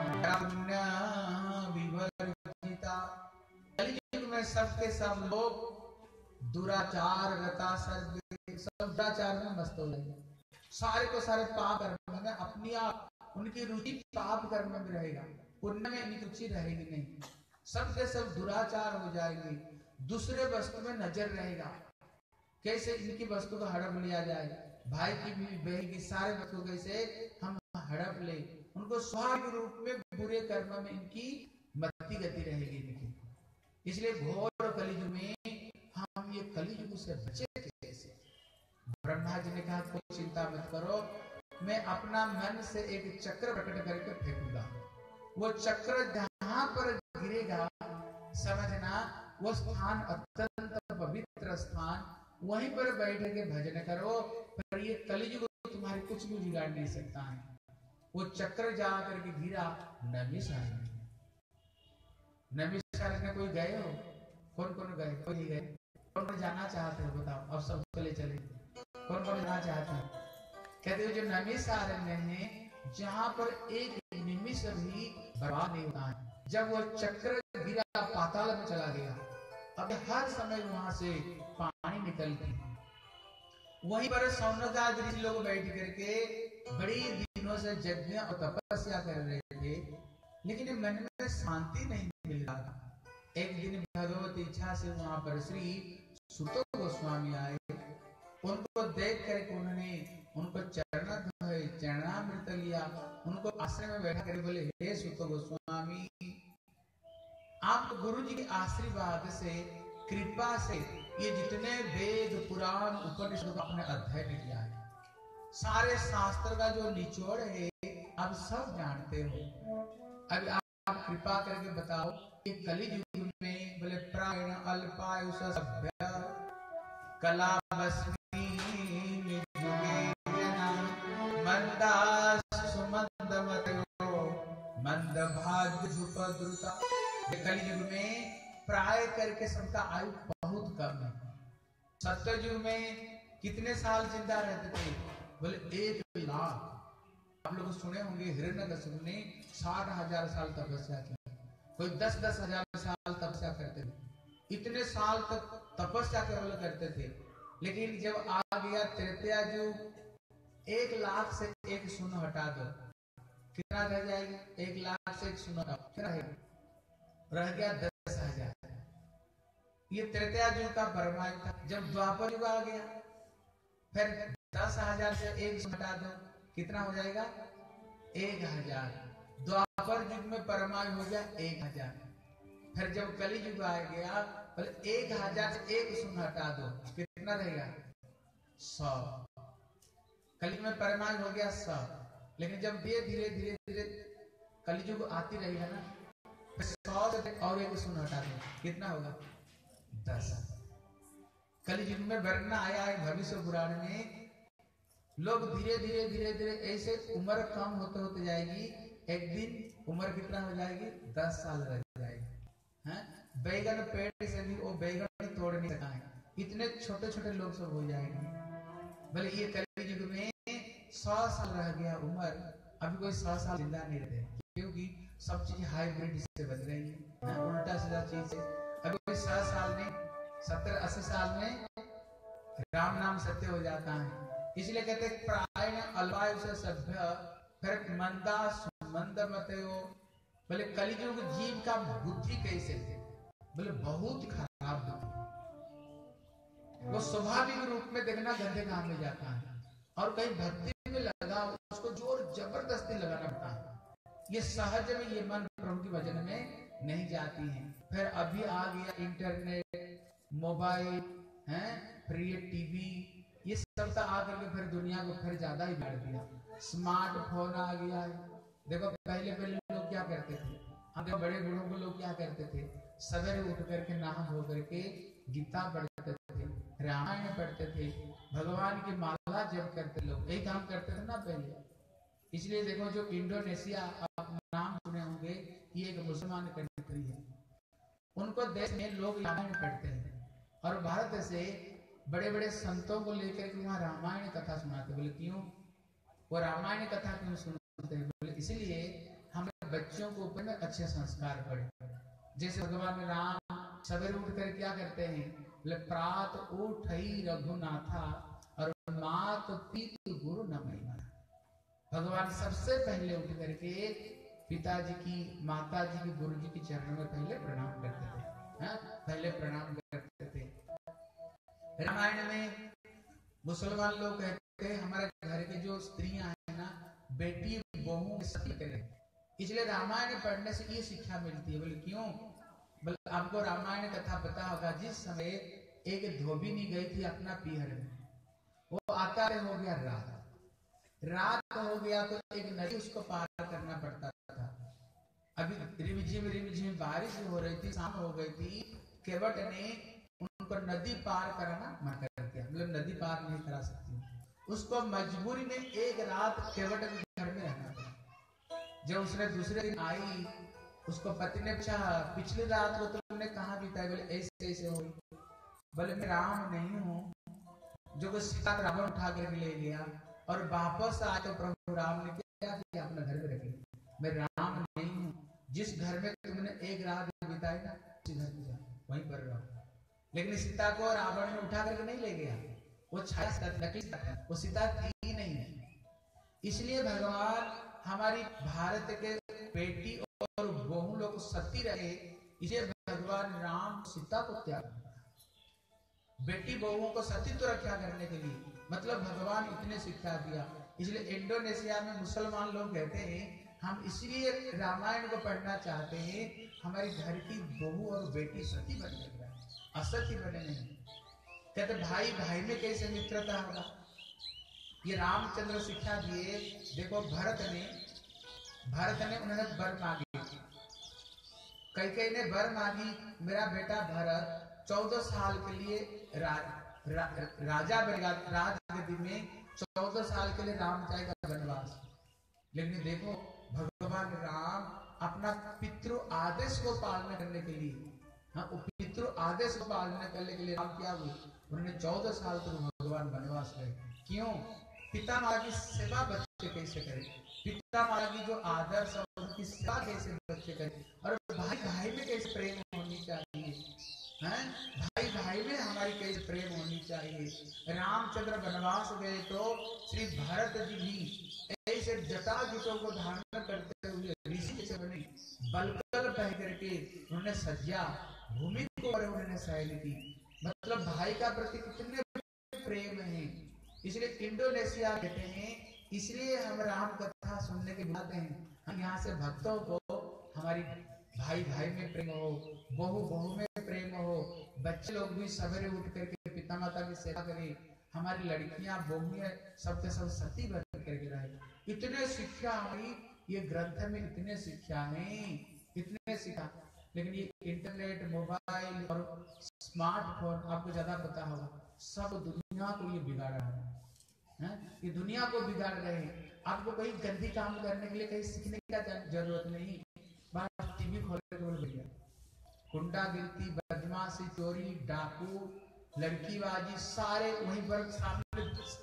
विवर्जिता। कलियुग में सबके सब लोग दुराचार रता सब दुराचार में मस्त हो गए। सारे को सारे पाप कर्म में अपनी आप, उनकी रुचि पाप कर्म में रहेगा, पुण्य में इनकी रुचि रहेगी नहीं। सबके सब दुराचार हो जाएंगे, दूसरे वस्तु में नजर रहेगा, कैसे इनकी वस्तु को हड़प लिया जाए, भाई की भी बहन की सारे वस्तु कैसे हम हड़प ले, उनको स्वाभाविक रूप में बुरे कर्म में इनकी मति गति रहेगी इनकी। इसलिए घोर कलियुग में हम ये कलियुग से बचे कैसे? ब्रह्मा जी ने कहा कोई चिंता मत करो, मैं अपना मन से एक चक्र प्रकट करके फेंकूंगा, वो चक्र जहां पर गिरेगा समझना वो स्थान अत्यंत पवित्र स्थान, वहीं पर बैठ के भजन करो, पर ये कलियुग तुम्हारे कुछ भी बिगाड़ नहीं सकता है। वो चक्र जा करके गिरा नैमिषारण्य। नैमिषारण्य कोई गए हो? कौन कौन गए? कोई नहीं गए? कौन कौन जाना चाहते हो बताओ? अब सब चले चले, कौन कौन जाना चाहते हैं? कहते हो जो नैमिषारण्य है, जहां पर एक निमिष भी बर्बाद नहीं होता है। जब वो चक्र गिरा पाताल में चला गया, अब हर समय वहां से पानी निकलती, वहीं पर सौनकादि ऋषि लोग बैठ करके बड़ी दिनों से यज्ञ और तपस्या कर रहे थे, लेकिन मन में शांति नहीं मिल रहा। एक दिन भगवत इच्छा से वहां पर श्री सुत गोस्वामी आए, उनको देख करके उन्होंने उनको चरणामृत लिया, उनको आश्रम में बैठा कर बोले हे सुत गोस्वामी, आप गुरु जी के आशीर्वाद से कृपा से ये जितने वेद पुराण उपनिषद अपने अध्ययन किया है, सारे शास्त्र का जो निचोड़ है आप सब जानते हो। अब आप कृपा करके बताओ कि कलियुग में बोले प्रायण अल्पायुष सभ्य कला मंद भाग्य झुपद्रुता। कलियुग में प्राय करके सबका आयु बहुत कम है। सत्ययुग में कितने साल जिंदा रहते थे? बोले 1 लाख। आप लोग सुने होंगे हिरण्यकशिपु ने 60,000 साल तपस्या की, कोई 10,000 साल तपस्या करते थे, इतने साल तक तपस्या केवल करते थे। लेकिन जब आ गया त्रेता युग, 1,00,000 से एक शून्य हटा दो, कितना रह जाएगी? 1,00,000 से एक शून्य क्या रहेगा? रह गया 10,000। ये त्रेता युग का परमायु था। जब द्वापर युग आ गया, फिर 10,000 से एक शून्य हटा दो, कितना हो जाएगा? 1,000। द्वापर युग में परमायु हो गया 1,000। फिर जब कली युग आ गया, 1,000 से एक शून्य हटा दो, कितना रहेगा? 100। कली में परमायु हो गया 100। लेकिन जब धीरे धीरे धीरे धीरे कलयुग आती रही है ना, 100 से और एक शून्य हटा दो, कितना होगा? 10। कलयुग में वर्णना आया है भविष्य पुराण में, लोग धीरे धीरे धीरे धीरे ऐसे उम्र कम होते होते जाएगी, एक दिन उम्र कितना हो जाएगी? 10 साल रह जाएगी। बैगन पेड़ से भी वो बैगन तोड़ नहीं सका है, इतने छोटे छोटे लोग सब हो जाएंगे। भले ये कलयुग में 100 साल रह गया उम्र, अभी कोई 100 साल जिंदा नहीं रहते, क्योंकि सब चीज हाइब्रिड से बन रही है, उल्टा सीधा चीज से। अभी कोई 100 साल में, 70-80 साल में राम नाम सत्य हो जाता है। इसलिए कहते हैं प्रायण अल्पायु से सभ्य, फिर मंदा सुमंद मतयो। बोले कलियुग जीव का बुद्धि कैसे थे? बोले बहुत खराब बुद्धि। वो स्वाभाविक रूप में देखना गंदे काम में जाता है, और कहीं भक्ति में लगा उसको जोर जबरदस्ती लगाना पड़ता है। ये सहज में ये मन प्रभु की भजन में नहीं जाती है। फिर अभी आ गया इंटरनेट, मोबाइल है, फिर ये टीवी, ये सब तो आकर के फिर दुनिया को फिर ज्यादा ही बढ़ दिया। स्मार्टफोन आ गया है। देखो पहले पहले लोग क्या करते थे, हम बड़े बूढ़ों को लोग क्या करते थे, सवेरे उठ करके नहा धो करके गीता पढ़ते थे, रामायण पढ़ते थे, भगवान की माला जप करते, लोग यही काम करते थे ना पहले। इसलिए देखो जो इंडोनेशिया, आप नाम सुने होंगे, ये एक मुसलमान कंट्री है, उनको देश में लोग रामायण पढ़ते हैं, और भारत से बड़े बड़े संतों को लेकर के वहाँ रामायण कथा सुनाते। बोले क्यों? वो रामायण कथा क्यों सुनते हैं? बोले इसलिए हमें बच्चों को ऊपर में अच्छे संस्कार पड़े। जैसे भगवान राम सवेरे उठ कर क्या करते हैं? बोले प्रात उठई रघुनाथा और मात पितु गुरु नमः। भगवान सबसे पहले उठ करके पिताजी की, माता जी की, गुरु जी की चरणों में पहले प्रणाम करते थे। पहले प्रणाम करते थे। रामायण में मुसलमान लोग कहते हैं हमारे घर की जो स्त्रियां हैं ना, बेटी बहू सती करें। इसलिए रामायण पढ़ने से ये शिक्षा मिलती है। बोले क्यों? बोले आपको रामायण कथा पता होगा, जिस समय एक धोबिनी गई थी अपना पीहर में, वो आता हो गया रात हो गया तो एक नदी उसको पार करना पड़ता था। अभी रिमझिम बारिश हो रही थी, शाम हो गई थी, केवट ने उनको नदी पार कराना मना कर दिया, मतलब नदी पार नहीं करा सकती। उसको मजबूरी में एक रात केवट के घर में रहना पड़ा। जब उसने दूसरे दिन आई, उसको पति ने पूछा पिछली रात को तुमने कहाँ बिताई? बोले ऐसे ऐसे हुई। बोले मैं राम नहीं हूँ जो सीता रावण उठा करके ले गया और वापस आए तो प्रभु राम ने क्या किया? अपने घर में रख लिया। मैं राम नहीं हूँ, जिस घर में तुमने एक रात बिताई ना, उसी घर में जाओ, वहीं पर रहो। लेकिन सीता को रावण ने उठा करके नहीं ले गया, वो छाया नकली था, वो सीता थी ही नहीं। इसलिए भगवान हमारी भारत के बेटी और बहू लोग सती रहे, इसलिए भगवान राम सीता को त्याग, बेटी बहुओं को सतीत्व रक्षा करने के लिए, मतलब भगवान इतने शिक्षा दिया। इसलिए इंडोनेशिया में मुसलमान लोग कहते हैं हम इसलिए रामायण को पढ़ना चाहते हैं, हमारी घर की बहू और बेटी सती बन जाए, असत्य बने नहीं। कहते भाई भाई में कैसे मित्रता होगा? ये रामचंद्र शिक्षा दिए। देखो भरत ने उन्होंने वर मांगी, कई ने वर मांगी, मेरा बेटा भरत 14 साल के लिए राजा बनेगा, राजगद्दी में 14 साल के लिए राम जाएगा वनवास। लेकिन देखो भगवान राम अपना पितृ आदेश को पालना करने के लिए, पितृ आदेश को पालना करने के लिए राम क्या हुए? उन्होंने 14 साल तक भगवान वनवास गए। क्यों? पिता माता की सेवा बच्चे कैसे करें, पिता माता की जो आदर्श और उनकी सेवा कैसे बच्चे करें, और भाई भाई में कैसे प्रेम होनी चाहिए, भाई भाई में हमारी कैसे प्रेम होनी चाहिए। चाहिए। रामचंद्र वनवास गए तो श्री भरत जी भी ऐसे जटाजुटों को धारण करते हुए ऋषि से बने बलकल पह करके उन्होंने सज्जा भूमि को और उन्होंने सहेली की। मतलब भाई का प्रति कितने प्रेम है। इसलिए इंडोनेशिया कहते हैं, इसलिए हम राम कथा सुनने के बाद हैं, हम यहाँ से भक्तों को हमारी भाई भाई में प्रेम हो, बहू बहू में प्रेम हो, बच्चे लोग भी सवेरे उठ करके पिता माता की सेवा करें, हमारी लड़कियां बहुएं सबके सब सती बन करके रहे। इतने शिक्षा हमारी ये ग्रंथ में इतने शिक्षा है, इतने शिक्षा। लेकिन ये इंटरनेट मोबाइल और स्मार्टफोन आपको ज्यादा पता होगा, सब दुनिया को ये बिगाड़ रहा है। ये दुनिया को बिगाड़ रहे हैं। आपको कहीं गंदी काम करने के लिए कहीं सीखने का जरूरत नहीं, बस टीवी खोलने को भैया गुंडागिरी, बदमाशी, चोरी, डाकू, लड़कीबाजी सारे वहीं पर सामने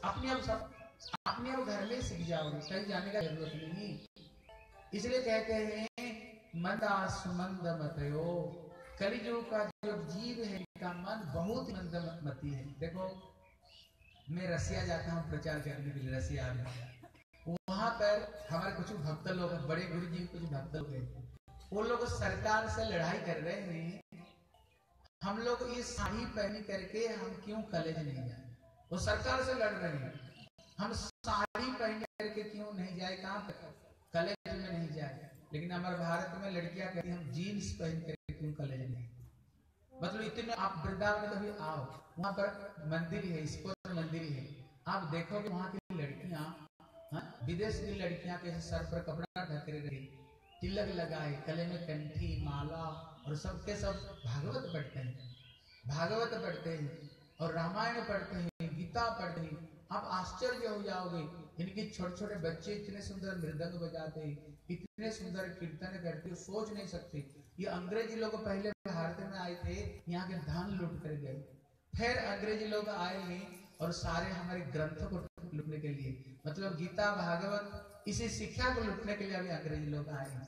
अपने आप घर में सीख जाओगे, कहीं जाने का जरूरत नहीं। इसलिए कहते हैं मंदा सुमंद मतयो, कलियुग का जो जीव है का मन बहुत मंदमती है। देखो मैं रसिया जाता हूँ प्रचार करने के लिए, रसिया में वहां पर हमारे कुछ भक्त लोग, बड़े गुरु जी कुछ भक्त लोग हैं, वो लोग सरकार से लड़ाई कर रहे हैं, हम लोग ये साड़ी पहनी करके हम क्यों कॉलेज नहीं जाए। वो सरकार से लड़ रहे हैं, हम साड़ी पहन करके क्यों नहीं जाए, कहाँ पर कॉलेज में नहीं जाए। लेकिन हमारे भारत में लड़कियां कहती हैं हम जीन्स पहन करके क्यों कॉलेज नहीं। मतलब इतने, आप वृंदावन कभी आओ, वहां पर मंदिर है, इस्कॉन मंदिर है, आप देखोगे वहां की लड़कियां, विदेश की लड़कियां कैसे सर पर कपड़ा ढके रही, तिलक लगाए, गले में कंठी माला, और सबके सब भागवत पढ़ते हैं, भागवत पढ़ते हैं और रामायण पढ़ते हैं, गीता पढ़ते हैं। आप आश्चर्य हो जाओगे, इनके छोटे छोटे बच्चे इतने सुंदर मृदंग बजाते हैं, इतने सुंदर कीर्तन करते, सोच नहीं सकते। ये अंग्रेजी लोग पहले भारत में आए थे, यहाँ के धन लूट कर गए, फिर अंग्रेजी लोग आए हैं और सारे हमारे ग्रंथों को लूटने के लिए, मतलब गीता भागवत इसी शिक्षा को लूटने के लिए अभी अंग्रेजी लोग आए हैं।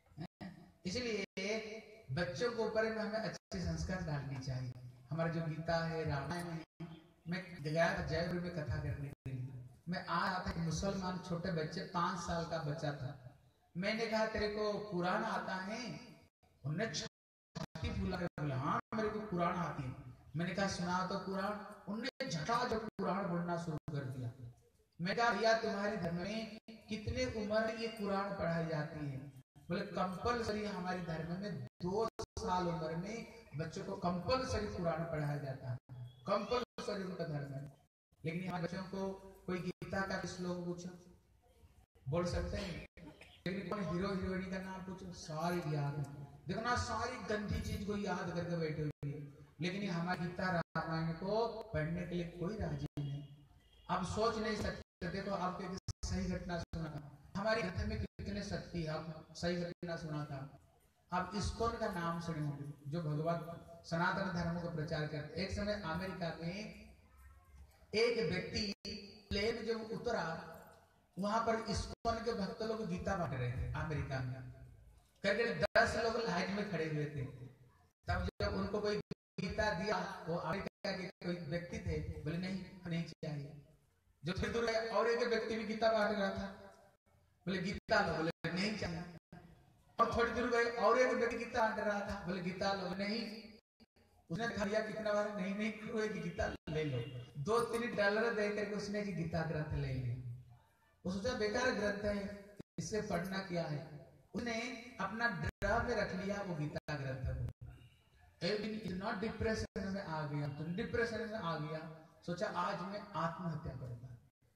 इसलिए बच्चों के ऊपर में हमें अच्छे संस्कार डालने चाहिए। हमारा जो गीता है, रामायण है, मैं गया था जयपुर में कथा करने के लिए, मैं आ रहा था, मुसलमान छोटे बच्चे 5 साल का बच्चा था, मैंने कहा तेरे को कुरान आता है? उन्होंने छाती फुला के बोला हाँ मेरे को कुरान आती है। मैंने कहा सुना तो कुरान। उन्होंने झटाझट कुरान बोलना शुरू कर दिया। मैं कहा भैया तुम्हारे धर्म में कितने उम्र में ये कुरान पढ़ाई जाती है? बोले कंपलसरी हमारे धर्म में 2 साल उम्र में बच्चों को कंपलसरी कुरान पढ़ाया जाता है, कंपलसरी उनका धर्म है। लेकिन हमारे बच्चों को कोई गीता का श्लोक पूछो बोल सकते हैं, लेकिन कोई हीरो हीरोइनी का नाम पूछो सारी याद है। देखो ना, सारी गंदी चीज को याद करके बैठे हुए, लेकिन हमारी गीता रामायण को पढ़ने के लिए कोई राजी नहीं। आप सोच नहीं सकते। देखो आपको एक सही घटना सुना था, हमारे ग्रंथ में कितने शक्ति है, आप सही घटना सुना था। आप इस्कॉन का नाम सुने होंगे, जो भगवान सनातन धर्म को प्रचार करते। एक समय अमेरिका में एक व्यक्ति प्लेन जब उतरा, वहां पर इस्कॉन के भक्त लोग गीता बांट रहे थे अमेरिका में, करके 10 लोग लाइन में खड़े हुए थे। तब जब उनको कोई गीता दिया, वो अमेरिका के कोई व्यक्ति थे, बोले नहीं चाहिए। जो थोड़ी दूर और एक व्यक्ति भी गीता बांट रहा था, बोले गीता लो, बोले नहीं चाहिए। और थोड़ी दूर गए और एक व्यक्ति गीता बांट रहा था, बोले गीता लो, नहीं। उसने दिया कितना बार नहीं गीता ले लो। $2-3 दे करके उसने गीता ग्रंथ ले लिया। वो सोचा बेकार ग्रंथ है, इससे पढ़ना क्या है। उसने अपना ड्रा में रख लिया वो गीता ग्रंथ को। एक दिन इतना डिप्रेशन में आ गया, तो डिप्रेशन में आ गया, सोचा आज मैं आत्महत्या करूंगा,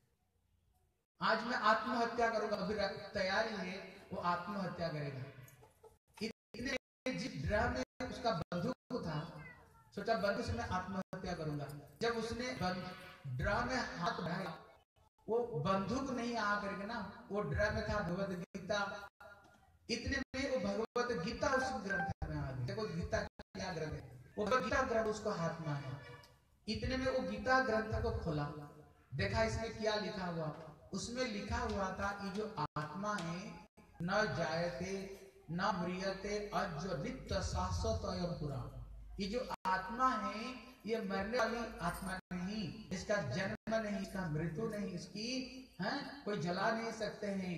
आज मैं आत्महत्या करूंगा। अभी तैयारी है, वो आत्महत्या करेगा। इतने जिस ड्रा में उसका बंदूक था, सोचा बंदूक से मैं आत्महत्या करूंगा। जब उसने ड्रा में हाथ बढ़ाया, वो बंदूक नहीं आ करके ना, वो ड्रा में था भगवत गीता। इतने में वो भगवत गीता उस ग्रंथ में आ गई। देखो गीता क्या ग्रंथ है, वो गीता ग्रंथ उसको हाथ में आया। इतने में वो गीता ग्रंथ को खोला, देखा इसमें क्या लिखा हुआ। उसमें लिखा हुआ था ये जो आत्मा है, न जायते न म्रियते अजो नित्य शाश्वत अयं पुरा। ये जो आत्मा है ये मरने वाली आत्मा नहीं, इसका जन्म नहीं, इसका मृत्यु नहीं, इसकी कोई जला नहीं सकते हैं,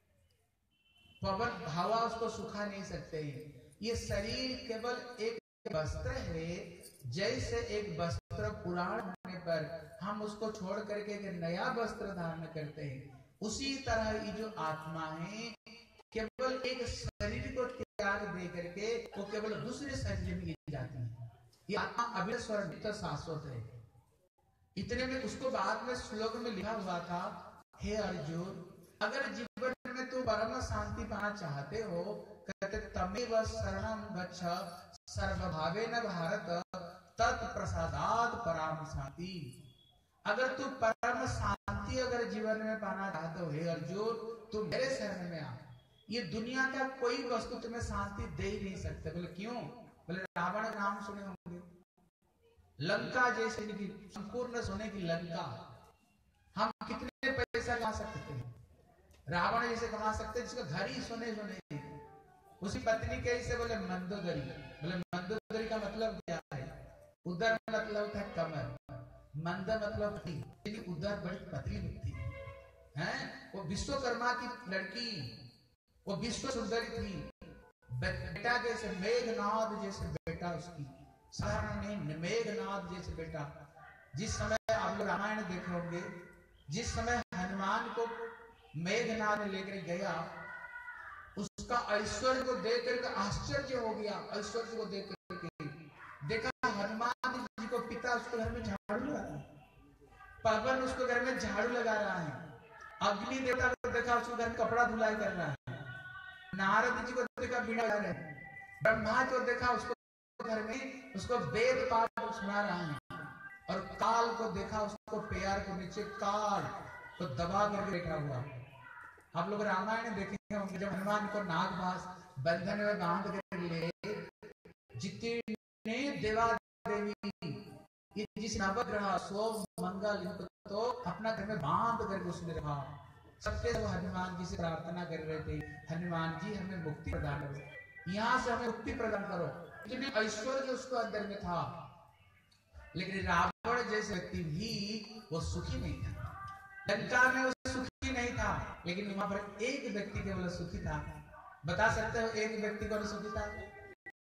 पवन हवा उसको सुखा नहीं सकते हैं। ये शरीर केवल एक वस्त्र है, जैसे एक वस्त्र पुराण होने पर हम उसको छोड़ करके एक नया वस्त्र धारण करते हैं, उसी तरह ये जो आत्मा है केवल एक शरीर को त्याग दे करके वो केवल दूसरे शरीर में जाती है। ये आत्मा अविस्वर नित्य शाश्वत है। इतने में उसको बाद में श्लोक में लिखा हुआ था, हे अर्जुन, अगर जीवन में तू परम शांति पाना चाहते हो, कहते तमेव शरणं गच्छ सर्वभावेन भारत तत्प्रसादात् पराम शांति। अगर तू परम शांति अगर जीवन में पाना चाहते हो, हे अर्जुन, तू मेरे शरण में आ। ये दुनिया का कोई वस्तु तुम्हें शांति दे ही नहीं सकते। बोले क्यों? बोले रावण का नाम सुने होंगे, लंका जैसे संपूर्ण सोने की लंका, हम कितने पैसा कमा सकते हैं? रावण जैसे कमा सकते हैं, जिसका घर ही सोने सोने। उसकी पत्नी कैसे? बोले मंदोदरी। बोले मंदोदरी का मतलब क्या है? उदर मतलब था कमर, मंद मतलब पतली, उदर बड़ी पतली होती है। वो विश्वकर्मा की लड़की, वो विश्व सुंदरी थी। बेटा जैसे मेघनाद जैसे बेटा उसकी, साधारण नहीं, मेघनाद जैसे बेटा। जिस समय आप लोग रामायण देखे होंगे, जिस समय हनुमान को मेघनाद लेकर गया, उसका ऐश्वर्य को देख करके आश्चर्य हो गया। ऐश्वर्य को देख करके देखा हनुमान जी को पिता उसको घर में झाड़ू लगा रहा है, पवन उसको घर में झाड़ू लगा रहा है, अग्नि देवता को देखा उसको घर में कपड़ा धुलाई कर रहा है, नारद जी को देखा बीड़ा बजा रहे हैं, ब्रह्मा को देखा उसको घर में उसको वेद पाठ सुना रहा है, और काल को देखा उसको पैर को नीचे काल को दबा करके बैठा हुआ। आप लोग रामायण देखे होंगे, जब हनुमान को नागभास बंधन में बांध कर ले, जितने देवा देवी जिस नवग्रह सो मंगल तो अपना घर में बांध करके उसने रखा। सबके सब हनुमान जी से प्रार्थना कर रहे थे, हनुमान जी हमें मुक्ति प्रदान करो, यहाँ से हमें मुक्ति प्रदान करो। इतने ऐश्वर्य उसको अंदर में था। लेकिन रावण जैसे व्यक्ति भी वो सुखी नहीं था। लंका में वो सुखी नहीं था, लेकिन वहां पर एक व्यक्ति केवल सुखी था। बता सकते हो एक व्यक्ति कौन सुखी था?